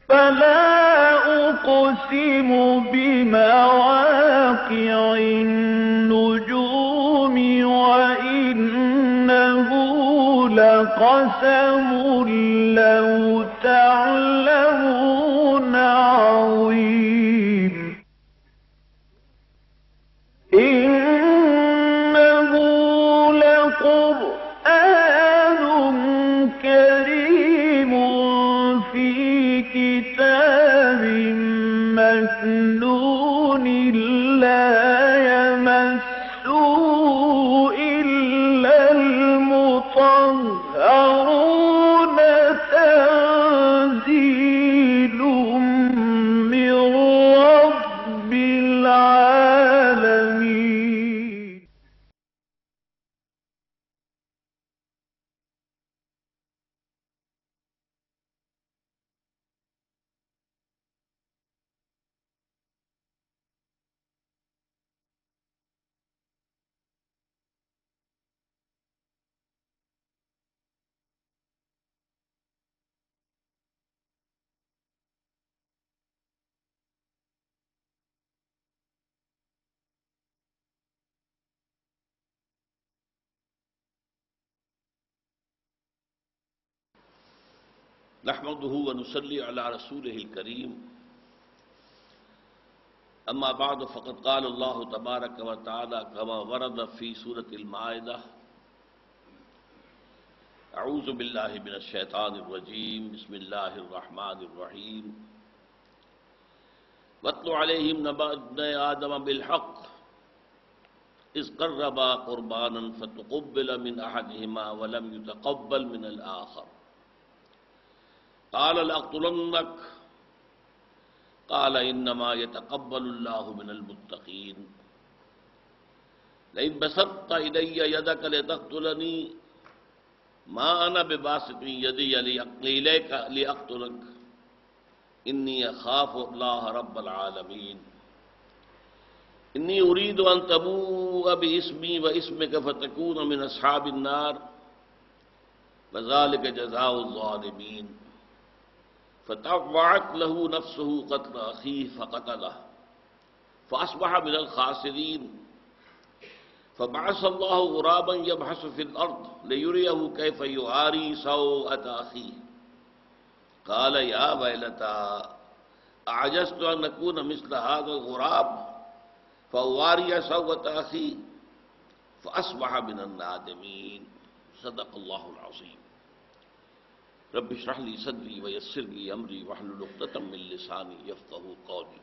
فلا أقسم بمواقع النجوم وإنه لقسم لو تعلمون عظيم إنه لقرآن كريم في كتاب مكنون لا يمسه إلا المطهرون تنزيل من رب العالمين. نحمده ونصلي على رسوله الكريم اما بعد فقد قال الله تبارك وتعالى كما ورد في سورة المائدة اعوذ بالله من الشيطان الرجيم بسم الله الرحمن الرحيم واتل عليهم نبأ ابني آدم بالحق إذ قربا قربانا فتقبل من أحدهما ولم يتقبل من الآخر قال لأقتلنك قال إنما يتقبل الله من المتقين لئن بسطت إلي يدك لتقتلني ما أنا بباسط يدي إليك لأقتلك إني أخاف الله رب العالمين إني أريد أن تبوء باسمي واسمك فتكون من أصحاب النار وذلك جزاء الظالمين فطوعت له نفسه قتل أخيه فقتله فأصبح من الخاسرين فبعث الله غرابا يبحث في الأرض ليريه كيف يواري سوءة أخيه قال يا ويلتى أعجزت أن أكون مثل هذا الغراب فأواري سوءة أخي فأصبح من النادمين صدق الله العظيم رب اشرح لي صدري ويسر لي امري واحلل عقدة من لساني يفقهوا قولي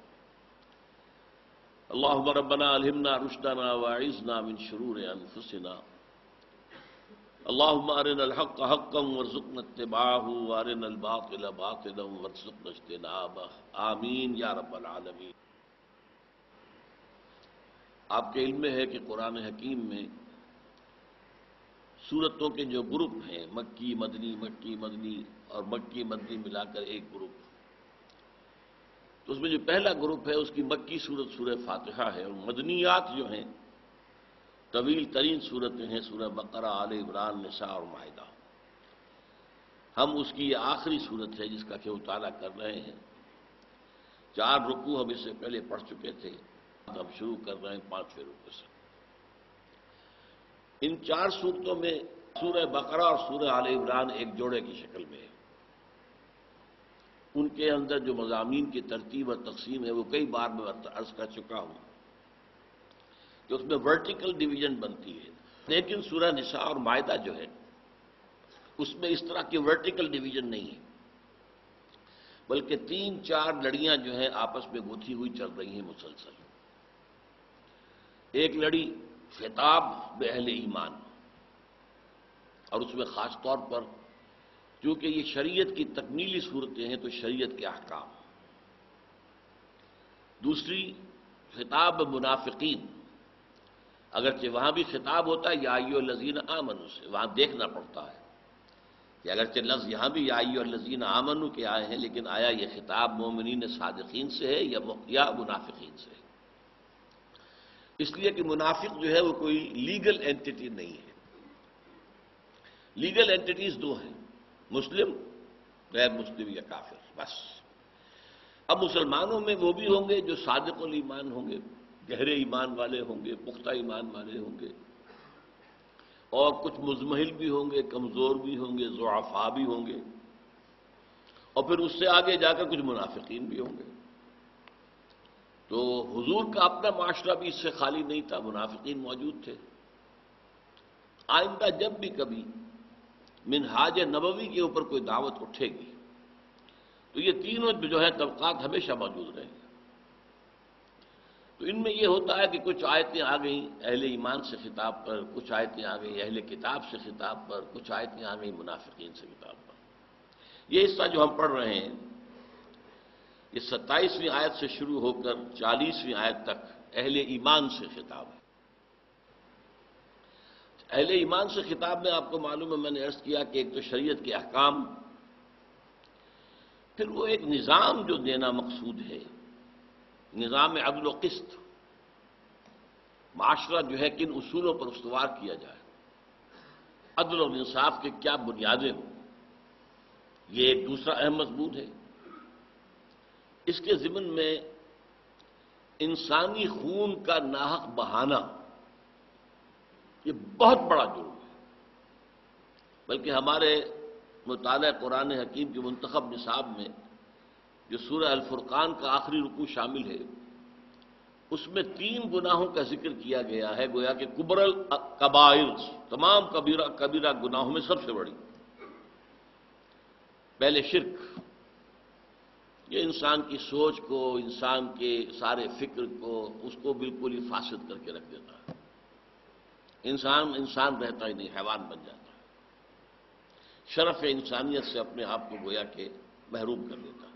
اللهم ربنا الهمنا رشدنا واعذنا من شرور انفسنا اللهم ارنا الحق حقا وارزقنا اتباعه وارنا الباطل باطلا وارزقنا اجتنابه آمین یا رب العالمین۔ آپ کے علم میں ہے کہ قرآن حکیم میں سورتوں کے جو گروپ ہیں مکی مدنی اور مکی مدنی ملا کر ایک گروپ، تو اس میں جو پہلا گروپ ہے اس کی مکی سورت سورہ فاتحہ ہے، اور مدنیات جو ہیں طویل ترین صورتیں ہیں سورہ بقرہ، آل عمران، نساء اور مائدہ۔ ہم اس کی یہ آخری صورت ہے جس کا کہ مطالعہ کر رہے ہیں۔ 4 رکوع ہم اس سے پہلے پڑھ چکے تھے، ہم شروع کر رہے ہیں 5ویں رکوع سے۔ ان 4 صورتوں میں سورہ بقرہ اور سورہ آل عمران ایک جوڑے کی شکل میں ہے۔ ان کے اندر جو مضامین کی ترتیب اور تقسیم ہے وہ کئی بار میں عرض کر چکا ہوں کہ اس میں ورٹیکل ڈویژن بنتی ہے، لیکن سورہ نساء اور مائدہ جو ہے اس میں اس طرح کی ورٹیکل ڈویژن نہیں ہے، بلکہ 3-4 لڑیاں جو ہیں آپس میں گتھی ہوئی چل رہی ہیں مسلسل۔ ایک لڑی خطاب بأہل ایمان، اور اس میں خاص طور پر کیونکہ یہ شریعت کی تکمیلی صورتیں ہیں تو شریعت کے احکام۔ دوسری خطاب منافقین، اگرچہ وہاں بھی خطاب ہوتا ہے یا ایھا الذین آمنوا سے، وہاں دیکھنا پڑتا ہے کہ اگرچہ لفظ یہاں بھی یا ایھا الذین آمنوا کے آئے ہیں، لیکن آیا یہ خطاب مومنین صادقین سے ہے یا منافقین سے ہے؟ اس لیے کہ منافق جو ہے وہ کوئی لیگل اینٹیٹی نہیں ہے۔ لیگل اینٹیٹیز 2 ہیں، مسلم، غیر مسلم یا کافر، بس۔ اب مسلمانوں میں وہ بھی ہوں گے جو صادق الایمان ہوں گے، گہرے ایمان والے ہوں گے، پختہ ایمان والے ہوں گے، اور کچھ مزمحل بھی ہوں گے، کمزور بھی ہوں گے، ضعفاء بھی ہوں گے، اور پھر اس سے آگے جا کر کچھ منافقین بھی ہوں گے۔ تو حضور کا اپنا معاشرہ بھی اس سے خالی نہیں تھا، منافقین موجود تھے۔ آئندہ جب بھی کبھی منہاج نبوی کے اوپر کوئی دعوت اٹھے گی تو یہ تینوں جو ہے طبقات ہمیشہ موجود رہیں گے۔ تو ان میں یہ ہوتا ہے کہ کچھ آیتیں آ گئیں اہل ایمان سے خطاب پر، کچھ آیتیں آ گئیں اہل کتاب سے خطاب پر، کچھ آیتیں آ گئیں منافقین سے خطاب پر۔ یہ حصہ جو ہم پڑھ رہے ہیں یہ 27ویں آیت سے شروع ہو کر 40ویں آیت تک اہل ایمان سے خطاب ہے۔ اہل ایمان سے خطاب میں آپ کو معلوم ہے، میں نے عرض کیا کہ ایک تو شریعت کے احکام، پھر وہ ایک نظام جو دینا مقصود ہے، نظام عدل و قسط، معاشرہ جو ہے کن اصولوں پر استوار کیا جائے، عدل و انصاف کے کیا بنیادیں ہوں، یہ ایک دوسرا اہم مضمون ہے۔ اس کے ضمن میں انسانی خون کا ناحق بہانا یہ بہت بڑا جرم ہے، بلکہ ہمارے مطالعہ قرآن حکیم کے منتخب نصاب میں جو سورہ الفرقان کا آخری رکوع شامل ہے اس میں 3 گناہوں کا ذکر کیا گیا ہے، گویا کہ کبر الکبائر، تمام کبیرہ گناہوں میں سب سے بڑی۔ پہلے شرک، یہ انسان کی سوچ کو، انسان کے سارے فکر کو، اس کو بالکل ہی فاسد کر کے رکھ دیتا ہے، انسان رہتا ہی نہیں، حیوان بن جاتا ہے، شرف انسانیت سے اپنے آپ کو گویا کہ محروم کر دیتا ہے۔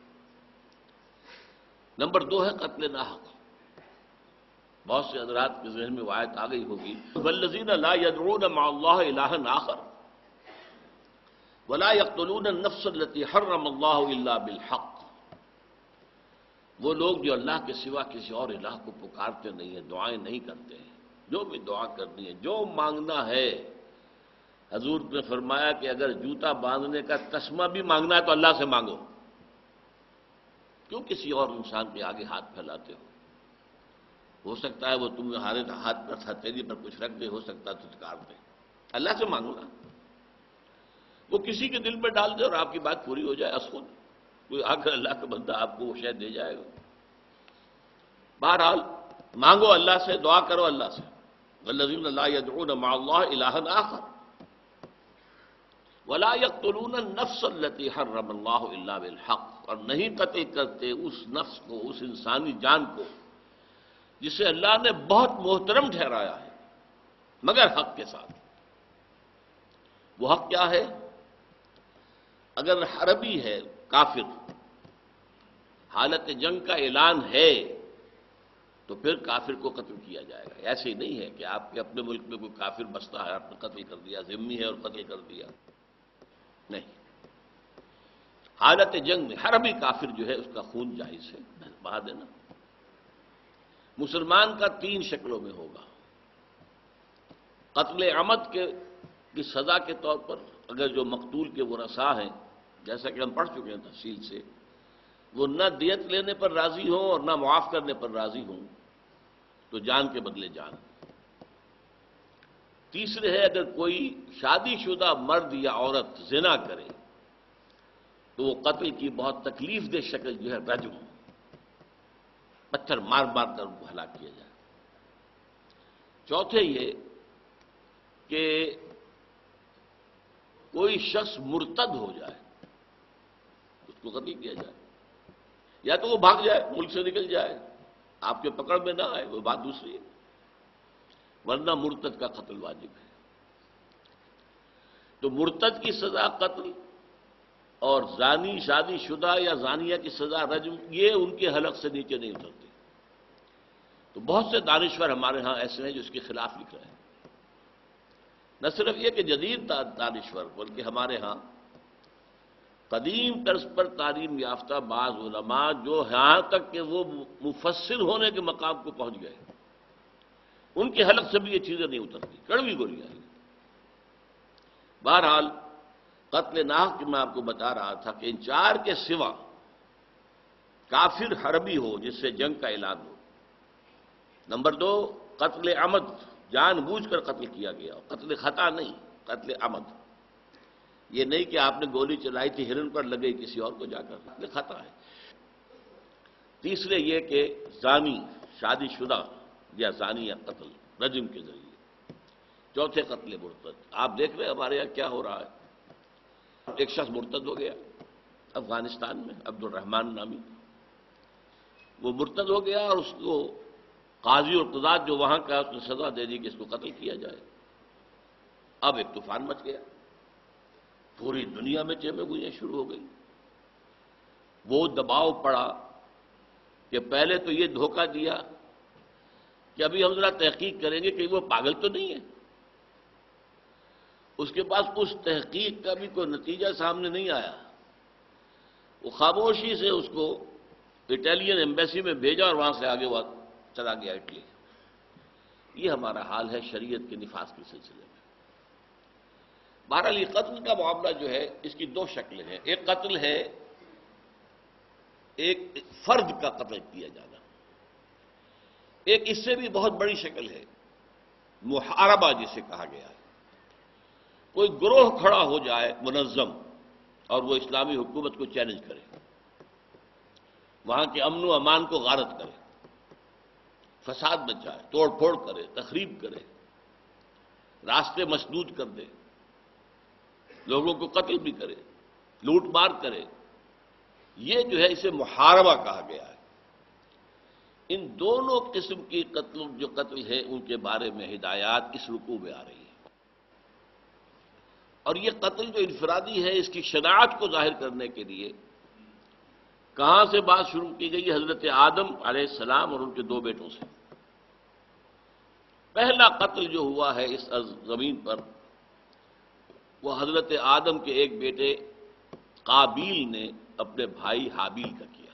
نمبر 2 ہے قتل ناحق۔ بہت سے حضرات کے ذہن میں وہ آیت آ گئی ہوگی، والذین لا يدعون مع اللہ الہا آخر ولا يقتلون النفس التي حرم اللہ الا بالحق۔ وہ لوگ جو اللہ کے سوا کسی اور الہ کو پکارتے نہیں ہیں، دعائیں نہیں کرتے ہیں، جو بھی دعا کرنی ہے، جو مانگنا ہے، حضور نے فرمایا کہ اگر جوتا باندھنے کا تسمہ بھی مانگنا ہے تو اللہ سے مانگو، کیوں کسی اور انسان کے آگے ہاتھ پھیلاتے ہو سکتا ہے وہ تمہارے ہاتھ پر ہتھیلی پر کچھ رکھ دے، ہو سکتا ہے تجھکار دے، اللہ سے مانگو نا، وہ کسی کے دل میں ڈال دے اور آپ کی بات پوری ہو جائے از خود، کوئی آ کر اللہ کا بندہ آپ کو وہ شے دے جائے گا۔ بہرحال مانگو اللہ سے، دعا کرو اللہ سے، والذین لا يدعون مع اللہ الہا آخر ولا يقتلون النفس التي حرم اللہ الا بالحق، اور نہیں قتل کرتے اس نفس کو، اس انسانی جان کو جسے اللہ نے بہت محترم ٹھہرایا ہے مگر حق کے ساتھ۔ وہ حق کیا ہے؟ اگر حربی ہے، کافر، حالت جنگ کا اعلان ہے تو پھر کافر کو قتل کیا جائے گا۔ ایسے ہی نہیں ہے کہ آپ کے اپنے ملک میں کوئی کافر بستا ہے، آپ نے قتل کر دیا، ذمہ ہے اور قتل کر دیا، نہیں۔ حالت جنگ میں حربی کافر جو ہے اس کا خون جائز ہے، بہا دینا۔ مسلمان کا 3 شکلوں میں ہوگا۔ قتل عمد کی سزا کے طور پر اگر جو مقتول کے ورثاء ہیں، جیسا کہ ہم پڑھ چکے ہیں تفصیل سے، وہ نہ دیت لینے پر راضی ہوں اور نہ معاف کرنے پر راضی ہوں تو جان کے بدلے جان۔ تیسرے ہے اگر کوئی شادی شدہ مرد یا عورت زنا کرے تو وہ قتل کی بہت تکلیف دہ شکل جو ہے رجم، پتھر مار مار کر ہلاک کیا جائے۔ چوتھے یہ کہ کوئی شخص مرتد ہو جائے، اس کو قتل کیا جائے، یا تو وہ بھاگ جائے، ملک سے نکل جائے، آپ کے پکڑ میں نہ آئے، وہ بات دوسری ہے، ورنہ مرتد کا قتل واجب ہے۔ تو مرتد کی سزا قتل اور زانی، شادی شدہ یا زانیہ کی سزا رجم، یہ ان کے حلق سے نیچے نہیں اترتی۔ تو بہت سے دانشور ہمارے ہاں ایسے ہیں جو اس کے خلاف لکھ رہے ہیں۔ نہ صرف یہ کہ جدید دانشور، بلکہ ہمارے ہاں قدیم طرز پر تعلیم یافتہ بعض علماء جو یہاں تک کہ وہ مفسر ہونے کے مقام کو پہنچ گئے، ان کے حلق سے بھی یہ چیزیں نہیں اترتی، کڑوی گولیاں ہیں۔ بہرحال قتل ناحق میں آپ کو بتا رہا تھا کہ ان 4 کے سوا کافر حربی ہو جس سے جنگ کا اعلان ہو۔ نمبر دو، قتل عمد، جان بوجھ کر قتل کیا گیا، قتل خطا نہیں، قتل عمد۔ یہ نہیں کہ آپ نے گولی چلائی تھی ہرن پر لگئی کسی اور کو جا کر، قتل خطا ہے۔ تیسرے یہ کہ زانی، شادی شدہ یا زانی یا قتل رجم کے ذریعے۔ چوتھے قتل مرتد۔ آپ دیکھ رہے ہیں ہمارے یہاں کیا ہو رہا ہے۔ ایک شخص مرتد ہو گیا افغانستان میں، عبد الرحمان نامی، وہ مرتد ہو گیا اور اس کو قاضی اور قضات جو وہاں کا اس نے سزا دے دی کہ اس کو قتل کیا جائے۔ اب ایک طوفان مچ گیا، پوری دنیا میں چیمیں گوئیاں شروع ہو گئی۔ وہ دباؤ پڑا کہ پہلے تو یہ دھوکہ دیا کہ ابھی ہم ذرا تحقیق کریں گے کہ وہ پاگل تو نہیں ہے۔ اس کے پاس اس تحقیق کا بھی کوئی نتیجہ سامنے نہیں آیا، وہ خاموشی سے اس کو اٹالین ایمبیسی میں بھیجا اور وہاں سے آگے وہ چلا گیا اٹلی۔ یہ ہمارا حال ہے شریعت کے نفاذ کے سلسلے میں۔ بہرحال یہ قتل کا معاملہ جو ہے اس کی دو شکلیں ہیں۔ ایک قتل ہے ایک فرد کا قتل کیا جانا، ایک اس سے بھی بہت بڑی شکل ہے محاربہ جسے کہا گیا ہے۔ کوئی گروہ کھڑا ہو جائے منظم اور وہ اسلامی حکومت کو چیلنج کرے، وہاں کے امن و امان کو غارت کرے، فساد مچائے، توڑ پھوڑ کرے، تخریب کرے، راستے مسدود کر دے، لوگوں کو قتل بھی کرے، لوٹ مار کرے، یہ جو ہے اسے محاربہ کہا گیا ہے۔ ان دونوں قسم کی قتل جو قتل ہے ان کے بارے میں ہدایات اس رکوع میں آ رہی ہیں، اور یہ قتل جو انفرادی ہے اس کی شناعت کو ظاہر کرنے کے لیے کہاں سے بات شروع کی گئی؟ حضرت آدم علیہ السلام اور ان کے دو بیٹوں سے۔ پہلا قتل جو ہوا ہے اس زمین پر وہ حضرت آدم کے ایک بیٹے قابیل نے اپنے بھائی حابیل کا کیا۔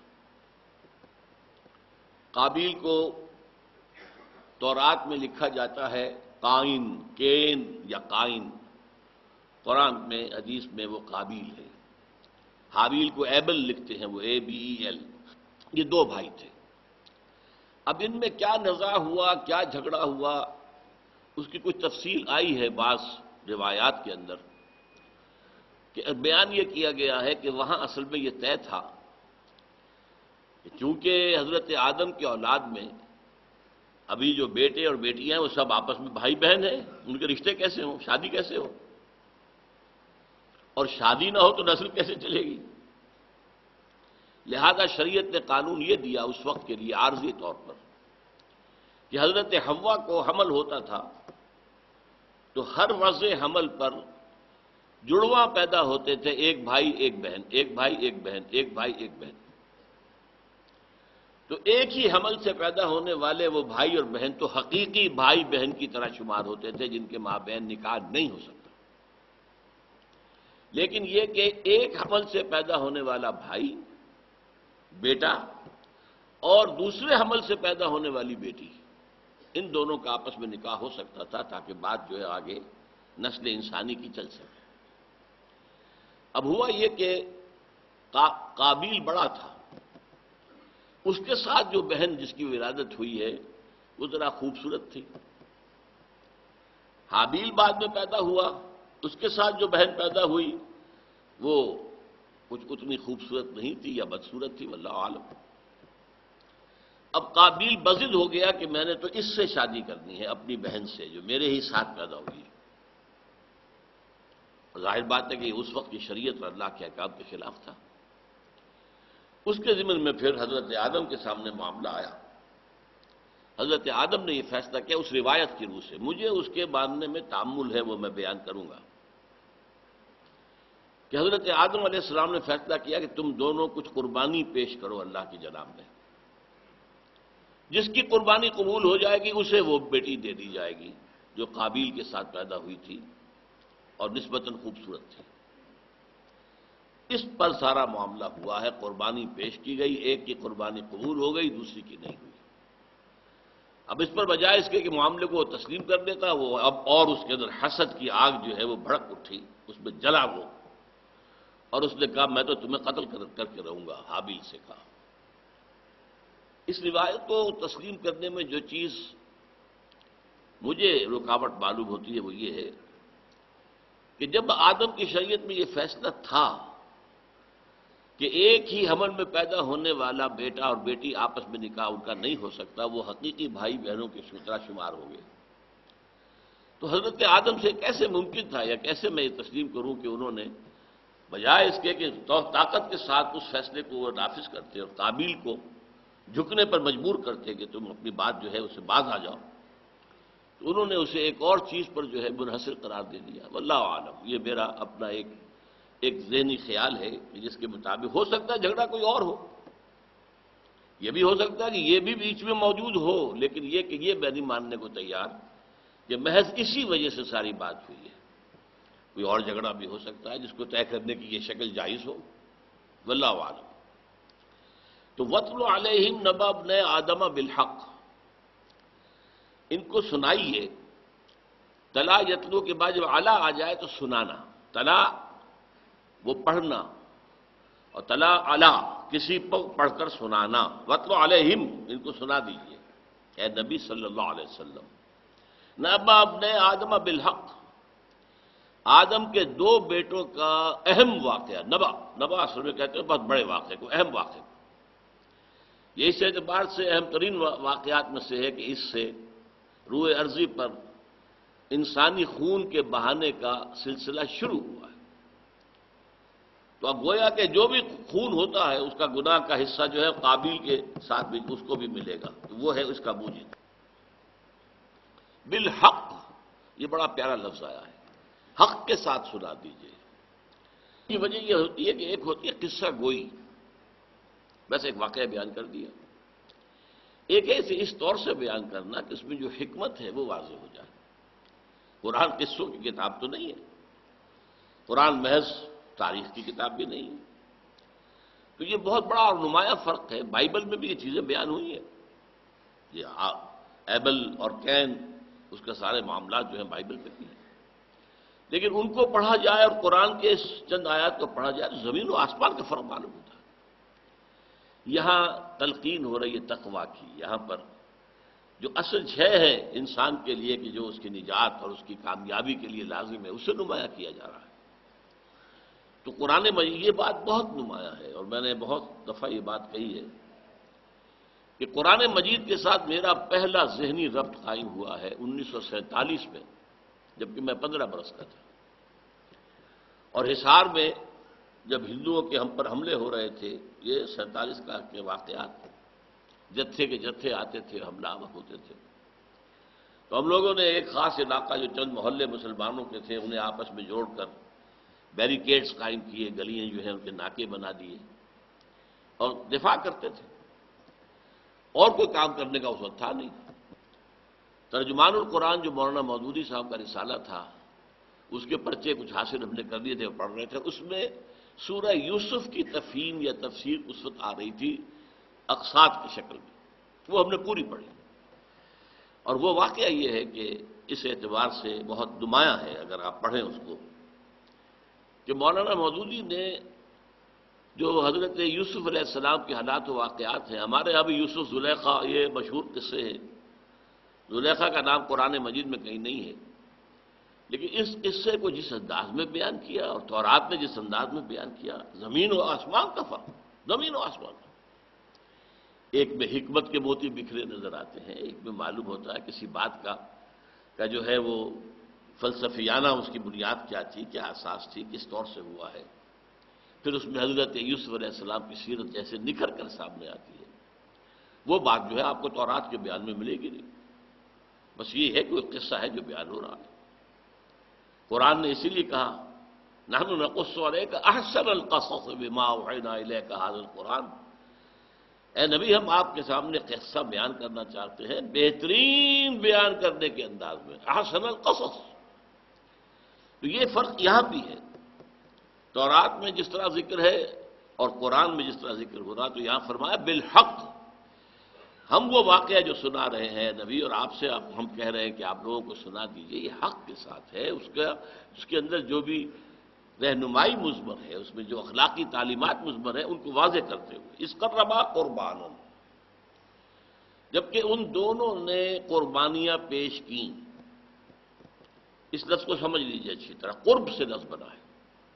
قابیل کو تورات میں لکھا جاتا ہے قائن، کین یا قائن، قرآن میں حدیث میں وہ قابیل ہے۔ حابیل کو ایبل لکھتے ہیں، وہ ABEL۔ یہ دو بھائی تھے۔ اب ان میں کیا نزاع ہوا، کیا جھگڑا ہوا، اس کی کچھ تفصیل آئی ہے بعض روایات کے اندر، کہ بیان یہ کیا گیا ہے کہ وہاں اصل میں یہ طے تھا کہ چونکہ حضرت آدم کی اولاد میں ابھی جو بیٹے اور بیٹیاں ہیں وہ سب آپس میں بھائی بہن ہیں، ان کے رشتے کیسے ہوں، شادی کیسے ہو، اور شادی نہ ہو تو نسل کیسے چلے گی؟ لہذا شریعت نے قانون یہ دیا اس وقت کے لیے عارضی طور پر کہ حضرت حوا کو حمل ہوتا تھا تو ہر وضع حمل پر جڑواں پیدا ہوتے تھے، ایک بھائی ایک بہن، ایک بھائی ایک بہن، ایک بھائی ایک بہن۔ تو ایک ہی حمل سے پیدا ہونے والے وہ بھائی اور بہن تو حقیقی بھائی بہن کی طرح شمار ہوتے تھے جن کے ماں بہن نکاح نہیں ہو سکتا۔ لیکن یہ کہ ایک حمل سے پیدا ہونے والا بھائی بیٹا اور دوسرے حمل سے پیدا ہونے والی بیٹی، ان دونوں کا آپس میں نکاح ہو سکتا تھا تاکہ بات جو ہے آگے نسل انسانی کی چل سکے۔ اب ہوا یہ کہ قابیل بڑا تھا، اس کے ساتھ جو بہن جس کی ولادت ہوئی ہے وہ ذرا خوبصورت تھی۔ حابیل بعد میں پیدا ہوا، اس کے ساتھ جو بہن پیدا ہوئی وہ کچھ اتنی خوبصورت نہیں تھی یا بدصورت تھی، واللہ عالم۔ اب قابیل بضد ہو گیا کہ میں نے تو اس سے شادی کرنی ہے، اپنی بہن سے جو میرے ہی ساتھ پیدا ہوئی ہے۔ ظاہر بات ہے کہ اس وقت کی شریعت اور اللہ کے احکام کے خلاف تھا۔ اس کے ضمن میں پھر حضرت آدم کے سامنے معاملہ آیا۔ حضرت آدم نے یہ فیصلہ کیا اس روایت کی روح سے، مجھے اس کے ماننے میں تأمل ہے وہ میں بیان کروں گا، کہ حضرت آدم علیہ السلام نے فیصلہ کیا کہ تم دونوں کچھ قربانی پیش کرو اللہ کی جناب میں، جس کی قربانی قبول ہو جائے گی اسے وہ بیٹی دے دی جائے گی جو قابیل کے ساتھ پیدا ہوئی تھی اور نسبتاً خوبصورت تھی۔ اس پر سارا معاملہ ہوا ہے، قربانی پیش کی گئی، ایک کی قربانی قبول ہو گئی، دوسری کی نہیں ہوئی۔ اب اس پر بجائے اس کے کہ معاملے کو وہ تسلیم کر دیتا، وہ اب اور اس کے اندر حسد کی آگ جو ہے وہ بھڑک اٹھی، اس میں جلا وہ، اور اس نے کہا میں تو تمہیں قتل کر کے رہوں گا، حابیل سے کہا۔ اس روایت کو تسلیم کرنے میں جو چیز مجھے رکاوٹ معلوم ہوتی ہے وہ یہ ہے کہ جب آدم کی شریعت میں یہ فیصلہ تھا کہ ایک ہی حمل میں پیدا ہونے والا بیٹا اور بیٹی آپس میں نکاح ان کا نہیں ہو سکتا، وہ حقیقی بھائی بہنوں کے طرح شمار ہو گئے، تو حضرت آدم سے کیسے ممکن تھا یا کیسے میں یہ تسلیم کروں کہ انہوں نے بجائے اس کے کہ طاقت کے ساتھ اس فیصلے کو وہ نافذ کرتے اور قابیل کو جھکنے پر مجبور کرتے کہ تم اپنی بات جو ہے اسے باز آ جاؤ، تو انہوں نے اسے ایک اور چیز پر جو ہے منحصر قرار دے دیا۔ واللہ عالم، یہ میرا اپنا ایک ذہنی خیال ہے کہ جس کے مطابق ہو سکتا ہے جھگڑا کوئی اور ہو، یہ بھی ہو سکتا ہے کہ یہ بھی بیچ میں موجود ہو، لیکن یہ کہ یہ میں نہیں ماننے کو تیار کہ محض اسی وجہ سے ساری بات ہوئی ہے۔ کوئی اور جھگڑا بھی ہو سکتا ہے جس کو طے کرنے کی یہ شکل جائز ہو، واللہ عالم۔ تو وَاتْلُ عَلَيْهِمْ نَبَأَ ابْنَيْ آدَمَ بِالْحَقِّ، ان کو سنائیے۔ تلا یتلو کے بعد جب علا آ جائے تو سنانا، تلا وہ پڑھنا، اور تلا علا کسی پر پڑھ کر سنانا۔ وَاتْلُ عَلَيْهِمْ، ان کو سنا دیجیے اے نبی صلی اللہ علیہ وسلم۔ نبأ ابنَيْ آدَمَ بِالْحَقِّ، آدم کے دو بیٹوں کا اہم واقعہ۔ نبا اصل میں کہتے ہیں بہت بڑے واقعے کو، اہم واقعے کو۔ یہ اس اعتبار سے اہم ترین واقعات میں سے ہے کہ اس سے روئے ارضی پر انسانی خون کے بہانے کا سلسلہ شروع ہوا ہے۔ تو اب گویا کہ جو بھی خون ہوتا ہے اس کا گناہ کا حصہ جو ہے قابیل کے ساتھ بھی اس کو بھی ملے گا، تو وہ ہے اس کا موجب۔ بالحق، یہ بڑا پیارا لفظ آیا ہے، حق کے ساتھ سنا دیجیے۔ یہ وجہ یہ ہوتی ہے کہ ایک ہوتی ہے قصہ گوئی، بس ایک واقعہ بیان کر دیا، ایک ہے اسے اس طور سے بیان کرنا کہ اس میں جو حکمت ہے وہ واضح ہو جائے۔ قرآن قصوں کی کتاب تو نہیں ہے، قرآن محض تاریخ کی کتاب بھی نہیں ہے، تو یہ بہت بڑا اور نمایاں فرق ہے۔ بائبل میں بھی یہ چیزیں بیان ہوئی ہیں، یہ ایبل اور کین، اس کے سارے معاملات جو ہیں بائبل میں بھی ہیں، لیکن ان کو پڑھا جائے اور قرآن کے اس چند آیات کو پڑھا جائے تو زمین و آسمان کا فرق معلوم ہوتا ہے۔ یہاں تلقین ہو رہی ہے تقویٰ کی، یہاں پر جو اصل شے ہے انسان کے لیے کہ جو اس کی نجات اور اس کی کامیابی کے لیے لازم ہے، اسے نمایاں کیا جا رہا ہے۔ تو قرآن مجید یہ بات بہت نمایاں ہے، اور میں نے بہت دفعہ یہ بات کہی ہے کہ قرآن مجید کے ساتھ میرا پہلا ذہنی ربط قائم ہوا ہے 1947 میں، جبکہ میں 15 برس کا تھا، اور حصار میں جب ہندوؤں کے ہم پر حملے ہو رہے تھے، یہ 47 کا کے واقعات، جتھے کے جتھے آتے تھے، حملہ ہوتے تھے، تو ہم لوگوں نے ایک خاص علاقہ جو چند محلے مسلمانوں کے تھے انہیں آپس میں جوڑ کر بیریکیڈز قائم کیے، گلیاں جو ہیں ان کے ناکے بنا دیے اور دفاع کرتے تھے، اور کوئی کام کرنے کا اس وقت تھا نہیں۔ ترجمان القرآن جو مولانا مودودی صاحب کا رسالہ تھا، اس کے پرچے کچھ حاصل ہم نے کر لیے تھے، پڑھ رہے تھے، اس میں سورہ یوسف کی تفہیم یا تفسیر اس وقت آ رہی تھی اقساط کی شکل میں، وہ ہم نے پوری پڑھی، اور وہ واقعہ یہ ہے کہ اس اعتبار سے بہت نمایاں ہے اگر آپ پڑھیں اس کو، کہ مولانا مودودی نے جو حضرت یوسف علیہ السلام کے حالات و واقعات ہیں، ہمارے یہاں بھی یوسف زلیخا یہ مشہور قصے ہیں، زلیخا کا نام قرآن مجید میں کہیں نہیں ہے، لیکن اس قصے کو جس انداز میں بیان کیا اور تورات نے جس انداز میں بیان کیا، زمین و آسمان کا فرق، زمین و آسمان کا۔ ایک میں حکمت کے موتی بکھرے نظر آتے ہیں، ایک میں معلوم ہوتا ہے کسی بات کا جو ہے وہ فلسفیانہ اس کی بنیاد کیا تھی، کیا اساس تھی، کس طور سے ہوا ہے، پھر اس میں حضرت یوسف علیہ السلام کی سیرت جیسے نکھر کر سامنے آتی ہے، وہ بات جو ہے آپ کو تورات کے بیان میں ملے گی نہیں، بس یہ ہے کہ وہ قصہ ہے جو بیان ہو رہا ہے۔ قرآن نے اسی لیے کہا نحن نقص علیک احسن القصص بما اوحینا الیک ھذا القرآن، اے نبی ہم آپ کے سامنے قصہ بیان کرنا چاہتے ہیں بہترین بیان کرنے کے انداز میں، احسن القصص۔ تو یہ فرق یہاں بھی ہے، تورات میں جس طرح ذکر ہے اور قرآن میں جس طرح ذکر ہو رہا، تو یہاں فرمایا بالحق، ہم وہ واقعہ جو سنا رہے ہیں نبی اور آپ سے ہم کہہ رہے ہیں کہ آپ لوگوں کو سنا دیجئے، یہ حق کے ساتھ ہے، اس کے اندر جو بھی رہنمائی مضمر ہے، اس میں جو اخلاقی تعلیمات مضمر ہیں ان کو واضح کرتے ہوئے، اس قربا قربان، جبکہ ان دونوں نے قربانیاں پیش کیں۔ اس لفظ کو سمجھ لیجیے اچھی طرح، قرب سے لفظ بنا ہے،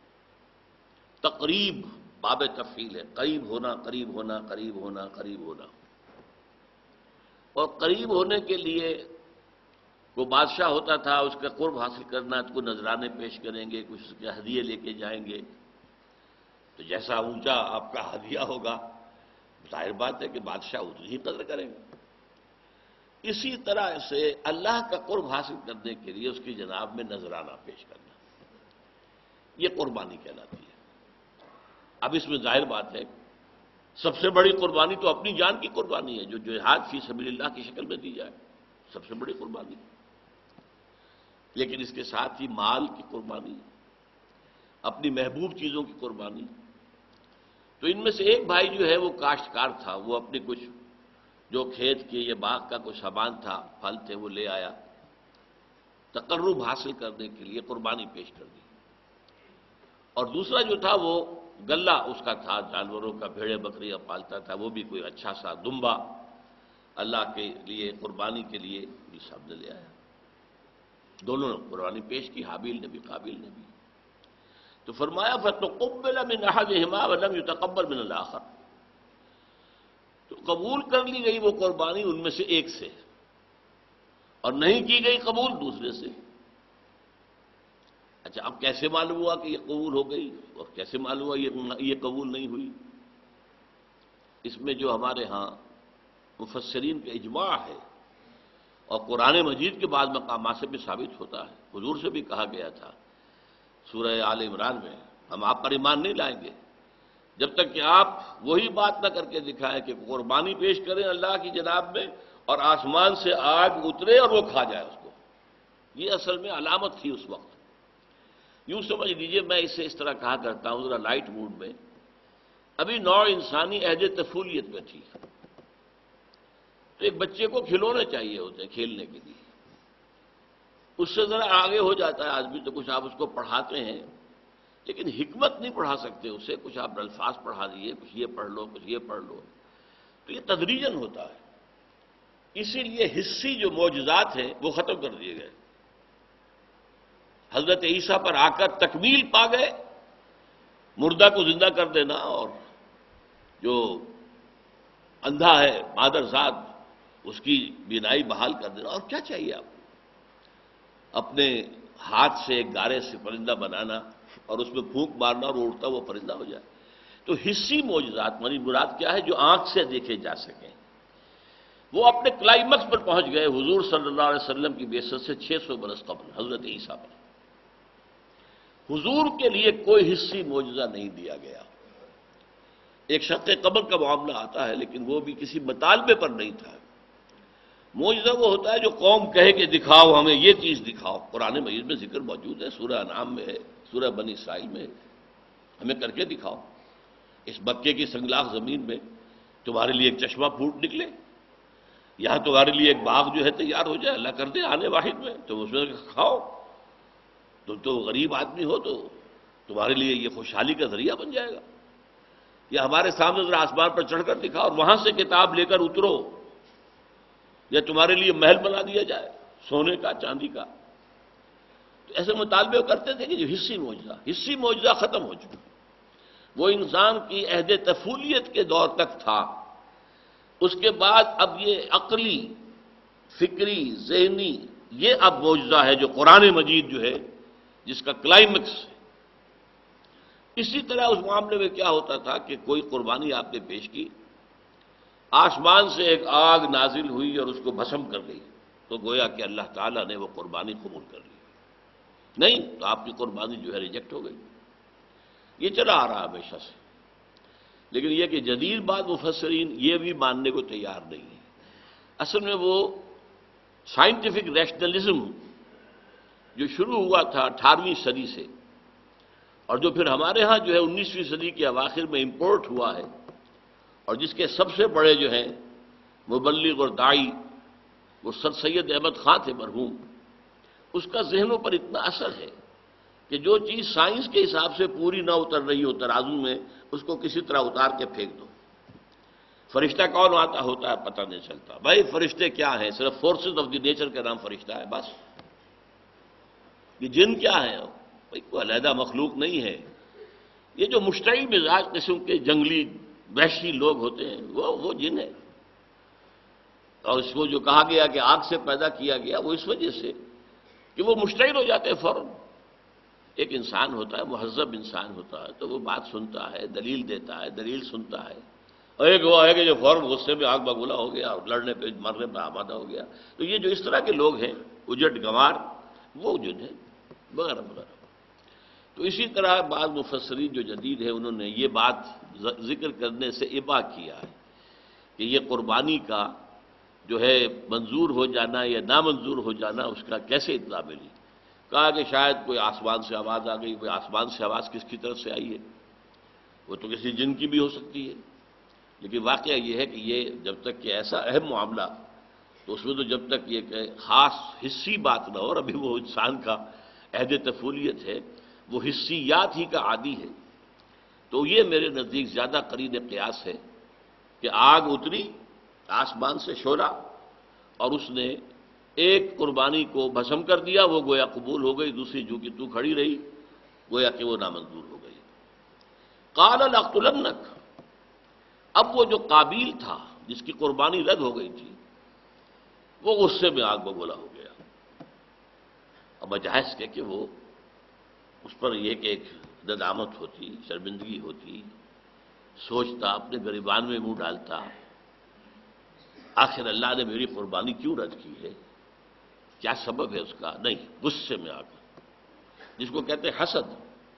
تقریب باب تفعیل ہے، قریب ہونا قریب ہونا قریب ہونا قریب ہونا۔ اور قریب ہونے کے لیے وہ بادشاہ ہوتا تھا، اس کا قرب حاصل کرنا تو کوئی نذرانے پیش کریں گے، کچھ اس کے ہدیے لے کے جائیں گے، تو جیسا اونچا آپ کا ہدیہ ہوگا ظاہر بات ہے کہ بادشاہ اتنی ہی قدر کریں گے۔ اسی طرح سے اللہ کا قرب حاصل کرنے کے لیے اس کی جناب میں نذرانہ پیش کرنا، یہ قربانی کہلاتی ہے۔ اب اس میں ظاہر بات ہے سب سے بڑی قربانی تو اپنی جان کی قربانی ہے، جو جہاد فی سبیل اللہ کی شکل میں دی جائے، سب سے بڑی قربانی۔ لیکن اس کے ساتھ ہی مال کی قربانی، اپنی محبوب چیزوں کی قربانی۔ تو ان میں سے ایک بھائی جو ہے وہ کاشتکار تھا، وہ اپنے کچھ جو کھیت کے یا باغ کا کچھ سامان تھا، پھل تھے، وہ لے آیا، تقرب حاصل کرنے کے لیے قربانی پیش کر دی۔ اور دوسرا جو تھا وہ گلہ اس کا تھا، جانوروں کا، بھیڑے بکریاں پالتا تھا، وہ بھی کوئی اچھا سا دمبا اللہ کے لیے قربانی کے لیے بھی سامنے لے آیا۔ دونوں نے قربانی پیش کی، حابیل نے بھی قابیل نے بھی۔ تو فرمایا فَتُقُبِّلَ مِنْ أَحَدِهِمَا وَلَمْ يُتَقَبَّلْ مِنَ الْآخَرِ، تو قبول کر لی گئی وہ قربانی ان میں سے ایک سے، اور نہیں کی گئی قبول دوسرے سے۔ اچھا، اب کیسے معلوم ہوا کہ یہ قبول ہو گئی اور کیسے معلوم ہوا یہ قبول نہیں ہوئی؟ اس میں جو ہمارے ہاں مفسرین کا اجماع ہے، اور قرآن مجید کے بعد مقامات سے بھی ثابت ہوتا ہے، حضور سے بھی کہا گیا تھا سورہ آل عمران میں، ہم آپ پر ایمان نہیں لائیں گے جب تک کہ آپ وہی بات نہ کر کے دکھائیں کہ قربانی پیش کریں اللہ کی جناب میں اور آسمان سے آگ اترے اور وہ کھا جائے اس کو۔ یہ اصل میں علامت تھی اس وقت۔ یوں سمجھ لیجئے، میں اسے اس طرح کہا کرتا ہوں ذرا لائٹ موڈ میں، ابھی نوع انسانی عہد طفولیت میں تھی، تو ایک بچے کو کھلونے چاہیے ہوتے ہیں کھیلنے کے لیے، اس سے ذرا آگے ہو جاتا ہے آدمی تو کچھ آپ اس کو پڑھاتے ہیں، لیکن حکمت نہیں پڑھا سکتے اسے، کچھ آپ الفاظ پڑھا دیے، کچھ یہ پڑھ لو کچھ یہ پڑھ لو، تو یہ تدریجاً ہوتا ہے۔ اسی لیے حصی جو معجزات ہیں وہ ختم کر دیے گئے، حضرت عیسیٰ پر آ کر تکمیل پا گئے، مردہ کو زندہ کر دینا، اور جو اندھا ہے مادرزاد اس کی بینائی بحال کر دینا، اور کیا چاہیے آپ کو؟ اپنے ہاتھ سے ایک گارے سے پرندہ بنانا اور اس میں پھونک مارنا اور اڑتا وہ پرندہ ہو جائے۔ تو حصی معجزات یعنی مراد کیا ہے؟ جو آنکھ سے دیکھے جا سکیں، وہ اپنے کلائمیکس پر پہنچ گئے حضور صلی اللہ علیہ وسلم کی بعثت سے 600 برس قبل حضرت عیسیٰ پر۔ حضور کے لیے کوئی حصی معجزہ نہیں دیا گیا، ایک شق قبر کا معاملہ آتا ہے لیکن وہ بھی کسی مطالبے پر نہیں تھا۔ معجزہ وہ ہوتا ہے جو قوم کہے کہ دکھاؤ ہمیں یہ چیز دکھاؤ، قرآن مجید میں ذکر موجود ہے، سورہ انعام میں ہے، سورہ بنی اسرائیل میں ہے، ہمیں کر کے دکھاؤ، اس مکے کی سنگلاخ زمین میں تمہارے لیے ایک چشمہ پھوٹ نکلے، یہاں تمہارے لیے ایک باغ جو ہے تیار ہو جائے، اللہ کر دے آنے واحد میں، تم اس میں کھاؤ، تم تو غریب آدمی ہو تو تمہارے لیے یہ خوشحالی کا ذریعہ بن جائے گا، یا ہمارے سامنے ذرا آسمان پر چڑھ کر دکھاؤ اور وہاں سے کتاب لے کر اترو، یا تمہارے لیے محل بنا دیا جائے سونے کا چاندی کا۔ تو ایسے مطالبے وہ کرتے تھے کہ جو حصی معجزہ ختم ہو چکا، وہ انسان کی عہد طفولیت کے دور تک تھا، اس کے بعد اب یہ عقلی، فکری، ذہنی، یہ اب معجزہ ہے جو قرآن مجید جو ہے جس کا کلائمیکس ہے۔ اسی طرح اس معاملے میں کیا ہوتا تھا کہ کوئی قربانی آپ نے پیش کی، آسمان سے ایک آگ نازل ہوئی اور اس کو بھسم کر گئی، تو گویا کہ اللہ تعالیٰ نے وہ قربانی قبول کر لی، نہیں تو آپ کی قربانی جو ہے ریجیکٹ ہو گئی۔ یہ چلا آ رہا ہمیشہ سے، لیکن یہ کہ جدید بعض مفسرین یہ بھی ماننے کو تیار نہیں ہے۔ اصل میں وہ سائنٹیفک ریشنلزم جو شروع ہوا تھا 18ویں صدی سے، اور جو پھر ہمارے ہاں جو ہے 19ویں صدی کے اواخر میں امپورٹ ہوا ہے، اور جس کے سب سے بڑے جو ہیں مبلغ اور داعی وہ سر سید احمد خان تھے مرحوم، اس کا ذہنوں پر اتنا اثر ہے کہ جو چیز سائنس کے حساب سے پوری نہ اتر رہی ہو ترازو میں، اس کو کسی طرح اتار کے پھینک دو۔ فرشتہ کون آتا ہوتا ہے پتہ نہیں چلتا. بھائی فرشتے کیا ہیں؟ صرف فورسز آف دی نیچر کا نام فرشتہ ہے بس. یہ جن کیا ہیں؟ بھائی کوئی علیحدہ مخلوق نہیں ہے. یہ جو مشتعل مزاج قسم کے جنگلی وحشی لوگ ہوتے ہیں وہ جن ہے. اور اس کو جو کہا گیا کہ آگ سے پیدا کیا گیا وہ اس وجہ سے کہ وہ مشتعل ہو جاتے ہیں فوراً. ایک انسان ہوتا ہے، مہذب انسان ہوتا ہے تو وہ بات سنتا ہے، دلیل دیتا ہے، دلیل سنتا ہے. اور ایک وہ ہے کہ جو فوراً غصے میں آگ بگولا ہو گیا اور لڑنے پہ مرنے پہ آمادہ ہو گیا. تو یہ جو اس طرح کے لوگ ہیں اجٹ گنوار وہ جن ہیں وغیرہ وغیرہ. تو اسی طرح بعض مفسرین جو جدید ہیں انہوں نے یہ بات ذکر کرنے سے ابا کیا ہے کہ یہ قربانی کا جو ہے منظور ہو جانا یا نامنظور ہو جانا اس کا کیسے اطلاع ملی. کہا کہ شاید کوئی آسمان سے آواز آ گئی. کوئی آسمان سے آواز کس کی طرف سے آئی ہے؟ وہ تو کسی جن کی بھی ہو سکتی ہے. لیکن واقعہ یہ ہے کہ یہ جب تک کہ ایسا اہم معاملہ تو اس میں تو جب تک یہ کہ خاص حصی بات نہ ہو. اور ابھی وہ انسان کا عہد طفولیت ہے، وہ حسیات ہی کا عادی ہے. تو یہ میرے نزدیک زیادہ قرین قیاس ہے کہ آگ اتری آسمان سے شعلہ اور اس نے ایک قربانی کو بھسم کر دیا، وہ گویا قبول ہو گئی. دوسری جو کہ تو کھڑی رہی گویا کہ وہ نامنظور ہو گئی. قال لاقتلنک. اب وہ جو قابیل تھا جس کی قربانی رد ہو گئی تھی وہ غصے میں آگ بگولا ہو گیا. اب بجائز کہ وہ اس پر یہ کہ ایک ندامت ہوتی، شرمندگی ہوتی، سوچتا، اپنے گریبان میں منہ ڈالتا، آخر اللہ نے میری قربانی کیوں رد کی ہے، کیا سبب ہے اس کا؟ نہیں، غصے میں آ کر، جس کو کہتے ہیں حسد.